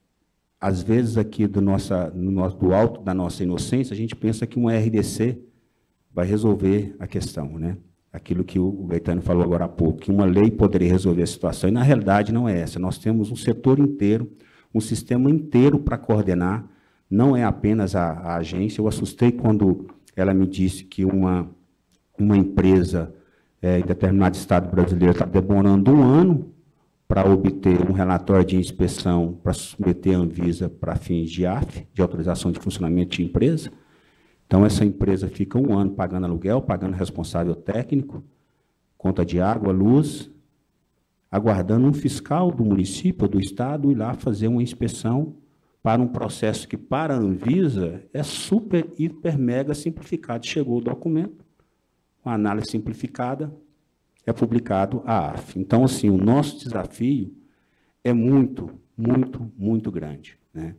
às vezes, aqui do, nossa, no nosso, do alto da nossa inocência, a gente pensa que uma R D C vai resolver a questão, né? Aquilo que o Gaetano falou agora há pouco, que uma lei poderia resolver a situação, e na realidade não é essa. Nós temos um setor inteiro, um sistema inteiro para coordenar, não é apenas a, a agência. Eu assustei quando ela me disse que uma, uma empresa é, em determinado estado brasileiro está demorando um ano para obter um relatório de inspeção para submeter a Anvisa para fins de A F, de autorização de funcionamento de empresa. Então, essa empresa fica um ano pagando aluguel, pagando responsável técnico, conta de água, luz, aguardando um fiscal do município, do estado, ir lá fazer uma inspeção para um processo que, para a Anvisa, é super, hiper, mega simplificado. Chegou o documento, uma análise simplificada, é publicado a A F. Então, assim, o nosso desafio é muito, muito, muito grande, né?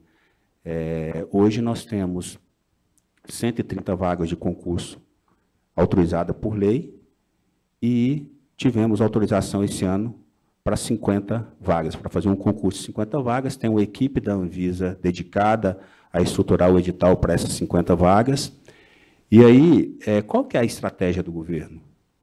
É, hoje nós temos cento e trinta vagas de concurso autorizadas por lei e tivemos autorização esse ano para cinquenta vagas, para fazer um concurso de cinquenta vagas. Tem uma equipe da Anvisa dedicada a estruturar o edital para essas cinquenta vagas. E aí, é, qual que é a estratégia do governo?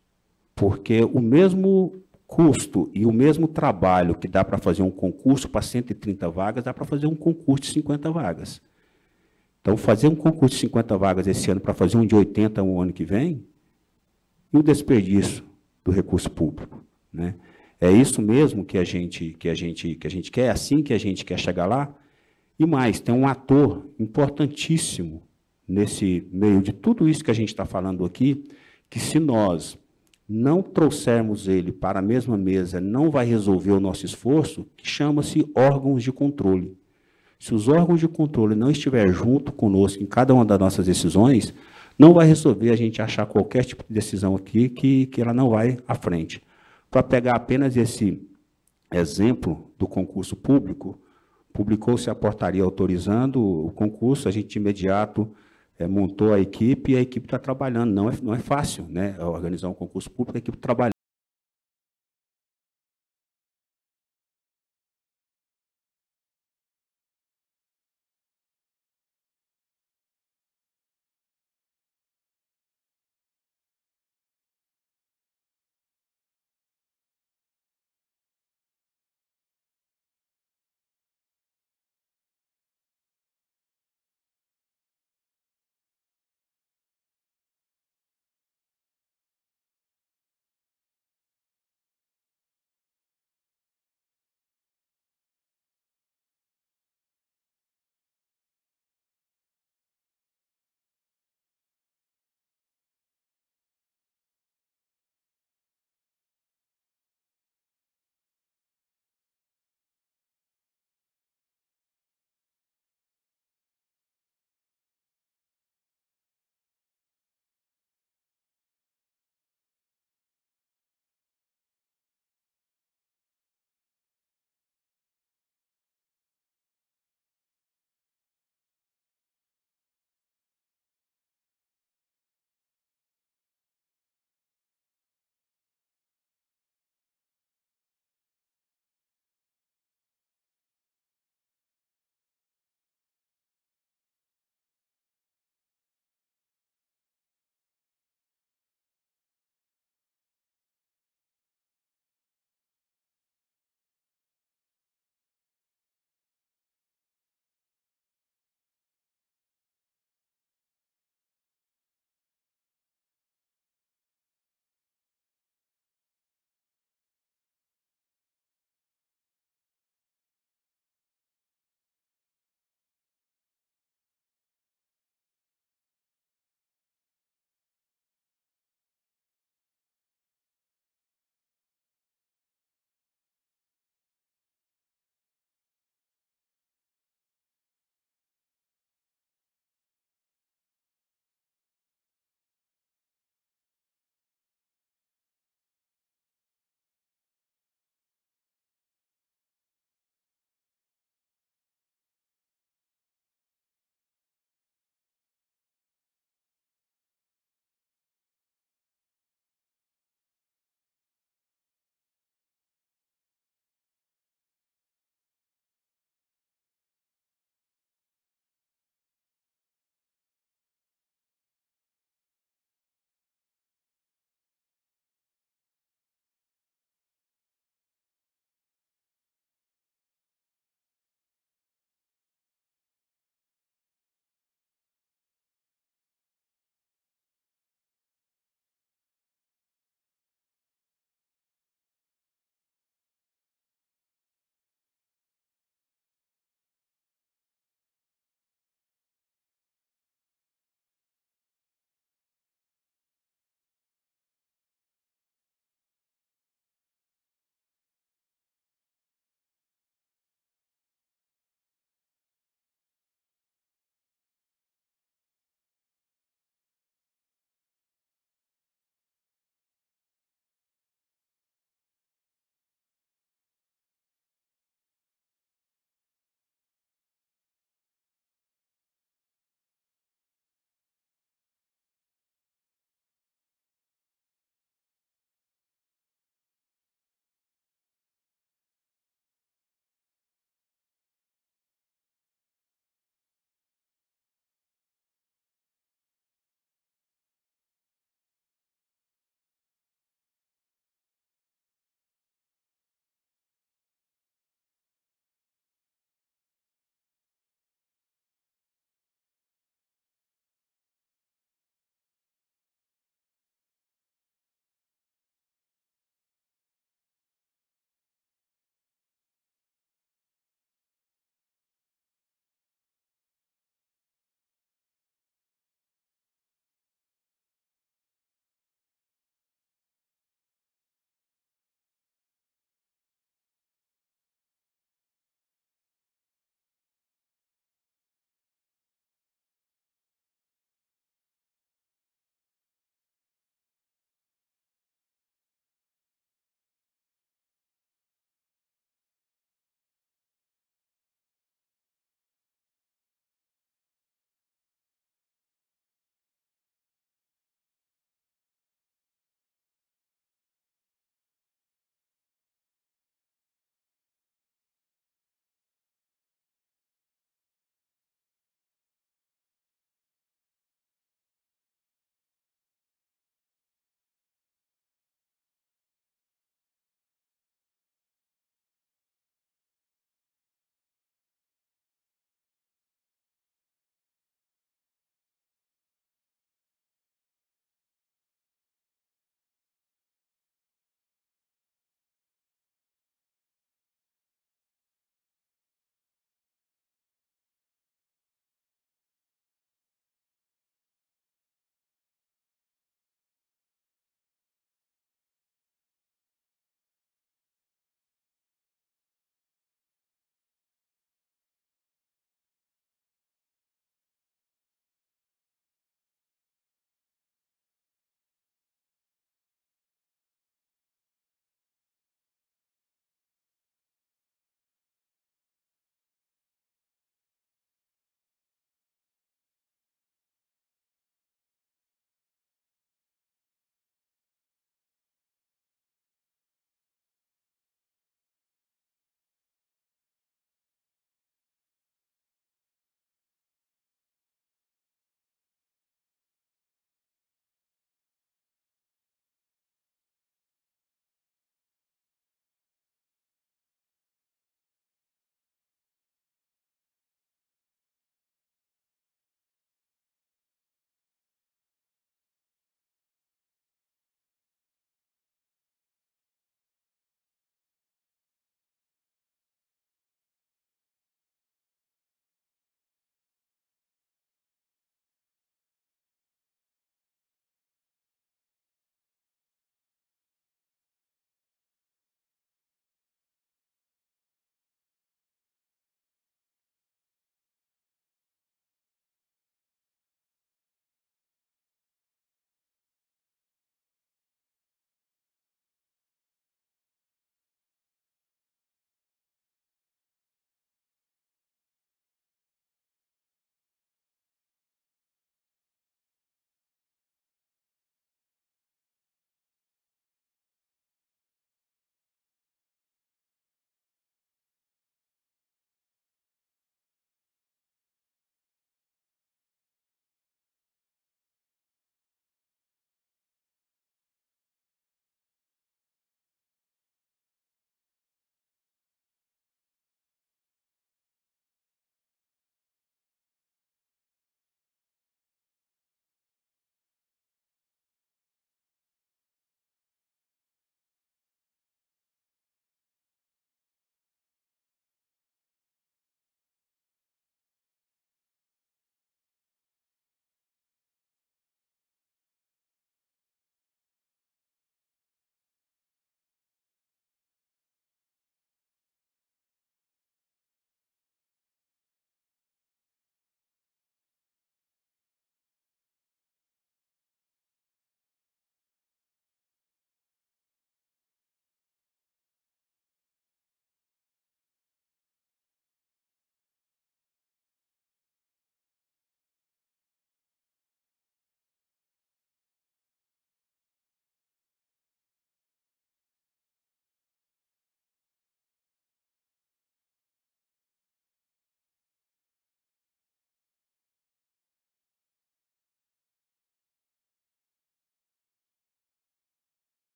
Porque o mesmo custo e o mesmo trabalho que dá para fazer um concurso para cento e trinta vagas, dá para fazer um concurso de cinquenta vagas. Então, fazer um concurso de cinquenta vagas esse ano para fazer um de oitenta o ano que vem, e o desperdício do recurso público, né? É isso mesmo que a gente, que a gente, que a gente quer, é assim que a gente quer chegar lá. E mais, tem um ator importantíssimo nesse meio de tudo isso que a gente está falando aqui, que se nós não trouxermos ele para a mesma mesa, não vai resolver o nosso esforço, que chama-se órgãos de controle. Se os órgãos de controle não estiverem junto conosco em cada uma das nossas decisões, não vai resolver a gente achar qualquer tipo de decisão aqui que, que ela não vai à frente. Para pegar apenas esse exemplo do concurso público, publicou-se a portaria autorizando o concurso, a gente de imediato é, montou a equipe e a equipe está trabalhando. Não é, não é fácil, né, organizar um concurso público, a equipe trabalhando.